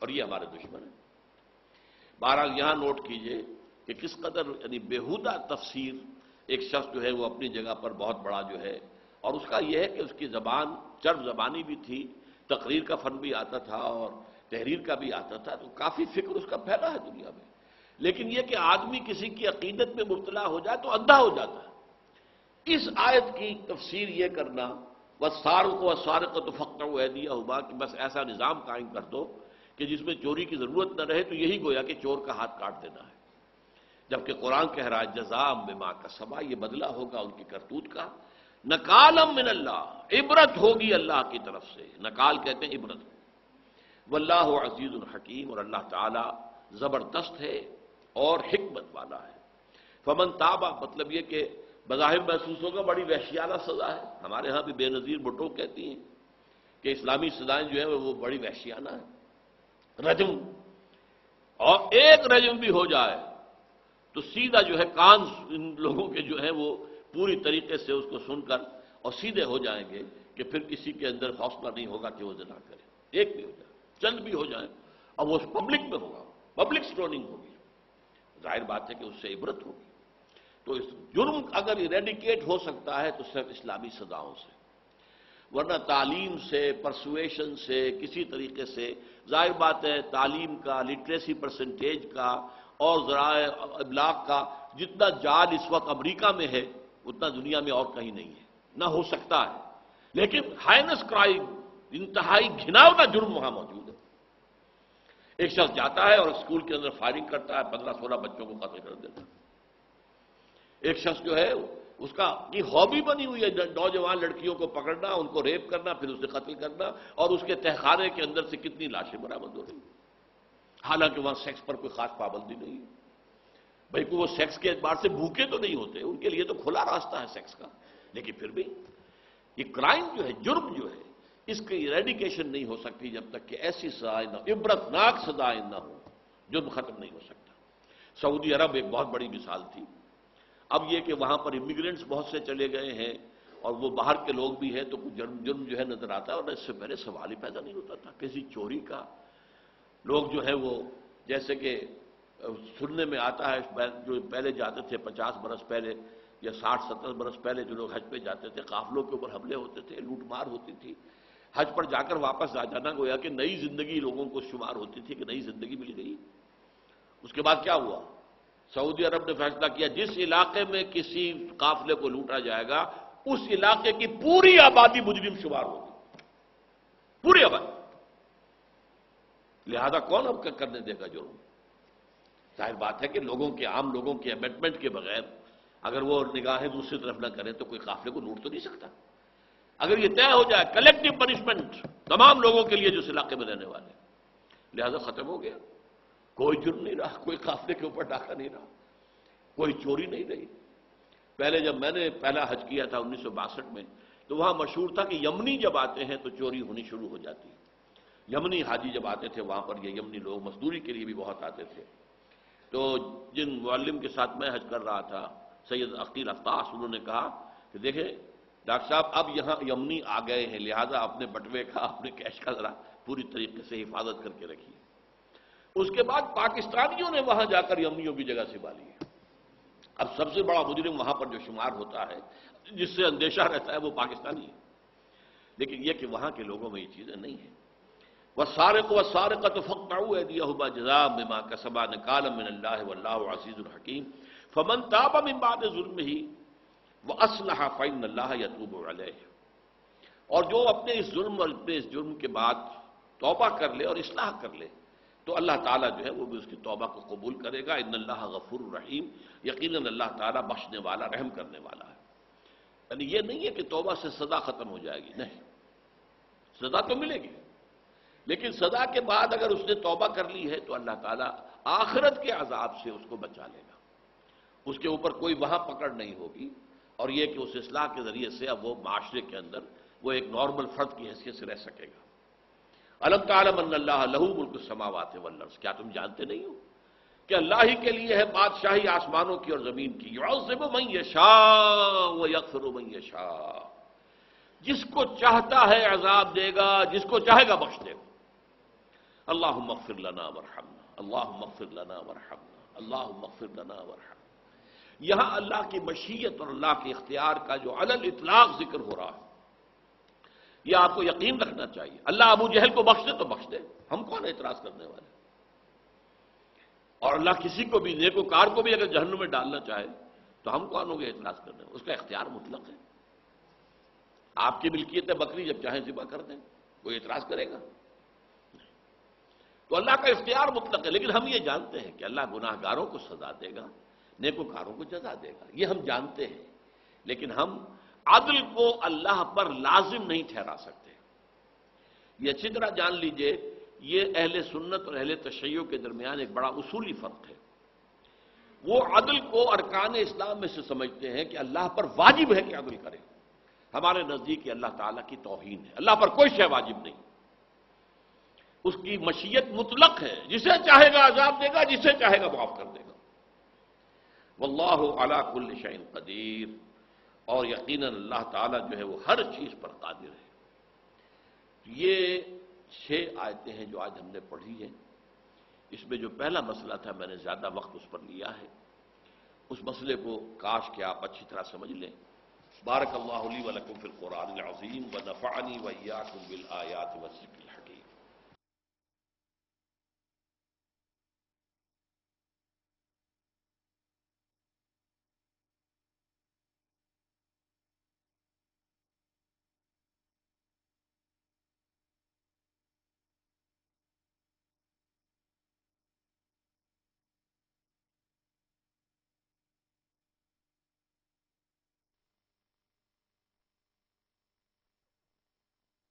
اور یہ ہمارے دشمن ہیں۔ بہرحال یہاں نوٹ کیجئے کہ کس قدر یعنی بیہودہ تفسیر ایک شخص جو ہے وہ اپنی جگہ پر بہت بڑا جو ہے، اور اس کا یہ ہے کہ اس کی زبان چرب زبانی بھی تھی، تقریر کا فن بھی آتا تھا اور تحریر کا بھی آتا تھا، تو کافی فکر اس کا پھیلا ہے دنیا میں۔ لیکن یہ کہ آدمی کسی کی عقیدت میں مبتلا ہو جائے تو اندھا ہو جاتا ہے۔ اس آیت کی تفسیر یہ کرنا وَالسَّارِقُ وَالسَّارِقَةُ فَاقْطَعُوا أَيْدِيَهُمَا کہ بس ایسا نظام قائم کر دو کہ جس میں چوری کی ضرورت نہ رہے، تو یہی گویا کہ چور کا ہاتھ کاٹ دینا ہے، جبکہ قرآن کہہ رہا ہے جزاء بما کسبا، یہ بدلہ ہوگا ان کی کرتوت کا، نکالا من اللہ، عبرت ہوگی اللہ کی طرف سے، نکال کہتے ہیں عبرت، واللہ عزیز الحکیم، اور اللہ تعالی زبردست ہے اور حکمت والا ہے۔ فمن تابا مطلب یہ کہ بظاہر محسوس ہوگا بڑی وحشیانہ سزا ہے، ہمارے ہاں بھی بے نظیر بھٹو کہتی ہیں کہ اسلامی سزائیں جو ہیں وہ بڑی وحشیانہ ہیں، رجم، اور ایک رجم بھی ہو جائے تو سیدھا جو ہے کان ان لوگوں کے جو ہیں وہ پوری طریقے سے اس کو سن کر اور سیدھے ہو جائیں گے کہ پھر کسی کے اندر حوصلہ نہیں ہوگا کہ وہ زنا کرے، ایک بھی ہو جائے، چند بھی ہو جائیں، اور وہ پبلک میں ہوگا، پبلک سٹوننگ ہوگی، ظاہر بات ہے کہ اس سے عبرت ہوگی۔ تو اس جرم اگر ایریڈیکیٹ ہو سکتا ہے تو صرف اسلامی سزاؤں سے، ورنہ تعلیم سے، پرسویشن سے، کسی طریقے سے، ظاہر بات ہے تعلیم کا، لٹریسی پرسنٹیج کا اور ذرائع ابلاغ کا جتنا جال اس وقت امریکہ میں ہے اتنا دنیا میں اور کہیں نہیں ہے، نہ ہو سکتا ہے، لیکن ہائنس کرائم، انتہائی گھناؤنا جرم وہاں موجود ہے۔ ایک شخص جاتا ہے اور اسکول کے اندر فائرنگ کرتا ہے، 15-16 بچوں کو قتل کر دیتا ہے۔ ایک شخص جو ہے اس کا یہ ہابی بنی ہوئی ہے نوجوان لڑکیوں کو پکڑنا، ان کو ریپ کرنا، پھر اسے قتل کرنا، اور اس کے تہخانے کے اندر سے کتنی لاشیں برآمد ہو رہی ہیں، حالانکہ وہاں سیکس پر کوئی خاص پابندی نہیں ہے۔ بھائی وہ سیکس کے اعتبار سے بھوکے تو نہیں ہوتے، ان کے لیے تو کھلا راستہ ہے سیکس کا، لیکن پھر بھی یہ کرائم جو ہے، جرم جو ہے، اس کی ایریڈیکیشن نہیں ہو سکتی جب تک کہ ایسی سزائیں نہ، عبرتناک سزائیں نہ ہوں، جرم ختم نہیں ہو سکتا۔ سعودی عرب ایک بہت بڑی مثال تھی۔ اب یہ کہ وہاں پر امیگرینٹس بہت سے چلے گئے ہیں اور وہ باہر کے لوگ بھی ہیں، تو جرم جو ہے نظر آتا ہے، اور اس سے پہلے سوال ہی پیدا نہیں ہوتا تھا کسی چوری کا۔ لوگ جو ہے وہ جیسے کہ سننے میں آتا ہے، جو پہلے جاتے تھے 50 برس پہلے یا 60-70 برس پہلے جو لوگ حج پہ جاتے تھے، قافلوں کے اوپر حملے ہوتے تھے، لوٹ مار ہوتی تھی، حج پر جا کر واپس آ جانا گویا کہ نئی زندگی لوگوں کو شمار ہوتی تھی کہ نئی زندگی مل گئی۔ اس کے بعد کیا ہوا؟ سعودی عرب نے فیصلہ کیا جس علاقے میں کسی قافلے کو لوٹا جائے گا اس علاقے کی پوری آبادی مجرم شمار ہوگی، پوری آبادی، لہذا کون اب کرنے دے گا جرم؟ ظاہر بات ہے کہ عام لوگوں کے امینڈمنٹ کے بغیر اگر وہ نگاہیں دوسری طرف نہ کریں تو کوئی قافلے کو لوٹ تو نہیں سکتا۔ اگر یہ طے ہو جائے کلیکٹو پنشمنٹ تمام لوگوں کے لیے جو اس علاقے میں رہنے والے، لہذا ختم ہو گیا، کوئی جرم نہیں رہا، کوئی قافلے کے اوپر ڈاکہ نہیں رہا، کوئی چوری نہیں رہی۔ پہلے جب میں نے پہلا حج کیا تھا 1962 میں، تو وہاں مشہور تھا کہ یمنی جب آتے ہیں تو چوری ہونی شروع ہو جاتی ہے۔ یمنی حاجی جب آتے تھے وہاں پر، یہ یمنی لوگ مزدوری کے لیے بھی بہت آتے تھے، تو جن معلم کے ساتھ میں حج کر رہا تھا سید عقیل افتاس، انہوں نے کہا کہ دیکھیں ڈاکٹر صاحب اب یہاں یمنی آ گئے ہیں، لہذا اپنے بٹوے کا، اپنے کیش کا ذرا پوری طریقے سے حفاظت کر کے رکھیے۔ اس کے بعد پاکستانیوں نے وہاں جا کر یمنیوں کی جگہ سنبھالی ہے۔ اب سب سے بڑا مجرم وہاں پر جو شمار ہوتا ہے، جس سے اندیشہ رہتا ہے، وہ پاکستانی ہے، لیکن یہ کہ وہاں کے لوگوں میں یہ چیزیں نہیں ہیں۔ وَالسَّارِقُ وَالسَّارِقَةُ فَاقْطَعُوا أَيْدِيَهُمَا جَزَاءً بِمَا كَسَبَا نَكَالًا مِنَ اللَّهِ وَاللَّهُ عَزِيزٌ حَكِيمٌ فَمَن تَابَ مِن بَعْدِ ظُلْمِهِ وَأَصْلَحَ فَإِنَّ اللَّهَ يَتُوبُ عَلَيْهِ، اور جو اپنے اس ظلم اور اپنے اس جرم کے بعد توبہ کر لے اور اصلاح کر لے تو اللہ تعالیٰ جو ہے وہ بھی اس کی توبہ کو قبول کرے گا۔ ان اللہ غفور رحیم، یقیناً اللہ تعالیٰ بخشنے والا، رحم کرنے والا ہے۔ یعنی یہ نہیں ہے کہ توبہ سے سزا ختم ہو جائے گی، نہیں، سزا تو ملے گی، لیکن سزا کے بعد اگر اس نے توبہ کر لی ہے تو اللہ تعالیٰ آخرت کے عذاب سے اس کو بچا لے گا، اس کے اوپر کوئی وہاں پکڑ نہیں ہوگی، اور یہ کہ اس اصلاح کے ذریعے سے اب وہ معاشرے کے اندر وہ ایک نارمل فرد کی حیثیت سے رہ سکے گا۔ الم تعلم ان اللہ لہ ملک السماوات والارض، کیا تم جانتے نہیں ہو کہ اللہ ہی کے لیے ہے بادشاہی آسمانوں کی اور زمین کی۔ یعذب من یشاء ویغفر من یشاء، جس کو چاہتا ہے عذاب دے گا، جس کو چاہے گا بخش دے گا۔ اللہم اغفر لنا ورحمنا، اللہم اغفر لنا ورحمنا، اللہم اغفر لنا ورحمنا۔ یہاں اللہ کی مشیت اور اللہ کے اختیار کا جو علی الاطلاق ذکر ہو رہا ہے، یہ آپ کو یقین رکھنا چاہیے۔ اللہ ابو جہل کو بخش دے تو بخش دے، ہم کون اعتراض کرنے والے؟ اور اللہ کسی کو بھی، نیکوکار کو بھی اگر جہنم میں ڈالنا چاہے تو ہم کون ہوں گے اعتراض کرنے؟ اس کا اختیار مطلق ہے۔ آپ کی ملکیت ہے، بکری جب چاہیں ذبح کر دیں، کوئی اعتراض کرے گا؟ تو اللہ کا اختیار مطلق ہے، لیکن ہم یہ جانتے ہیں کہ اللہ گناہ گاروں کو سزا دے گا، نیکوکاروں کو جزا دے گا، یہ ہم جانتے ہیں، لیکن ہم عدل کو اللہ پر لازم نہیں ٹھہرا سکتے۔ یہ اچھی طرح جان لیجئے، یہ اہل سنت اور اہل تشیع کے درمیان ایک بڑا اصولی فرق ہے۔ وہ عدل کو ارکان اسلام میں سے سمجھتے ہیں کہ اللہ پر واجب ہے کہ عدل کرے، ہمارے نزدیک یہ اللہ تعالیٰ کی توہین ہے۔ اللہ پر کوئی شے واجب نہیں، اس کی مشیت مطلق ہے، جسے چاہے گا عذاب دے گا، جسے چاہے گا معاف کر دے گا۔ واللہ علی کل شیء قدیر، اور یقیناً اللہ تعالیٰ جو ہے وہ ہر چیز پر قادر ہے۔ یہ 6 آیتیں ہیں جو آج ہم نے پڑھی ہیں۔ اس میں جو پہلا مسئلہ تھا، میں نے زیادہ وقت اس پر لیا ہے، اس مسئلے کو کاش کہ آپ اچھی طرح سمجھ لیں۔ بارک اللہ لی و لکم فی القرآن العظیم ونفعنی وإیاکم بالآیات والذکر الحکیم۔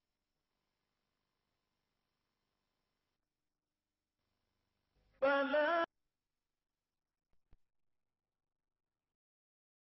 فلا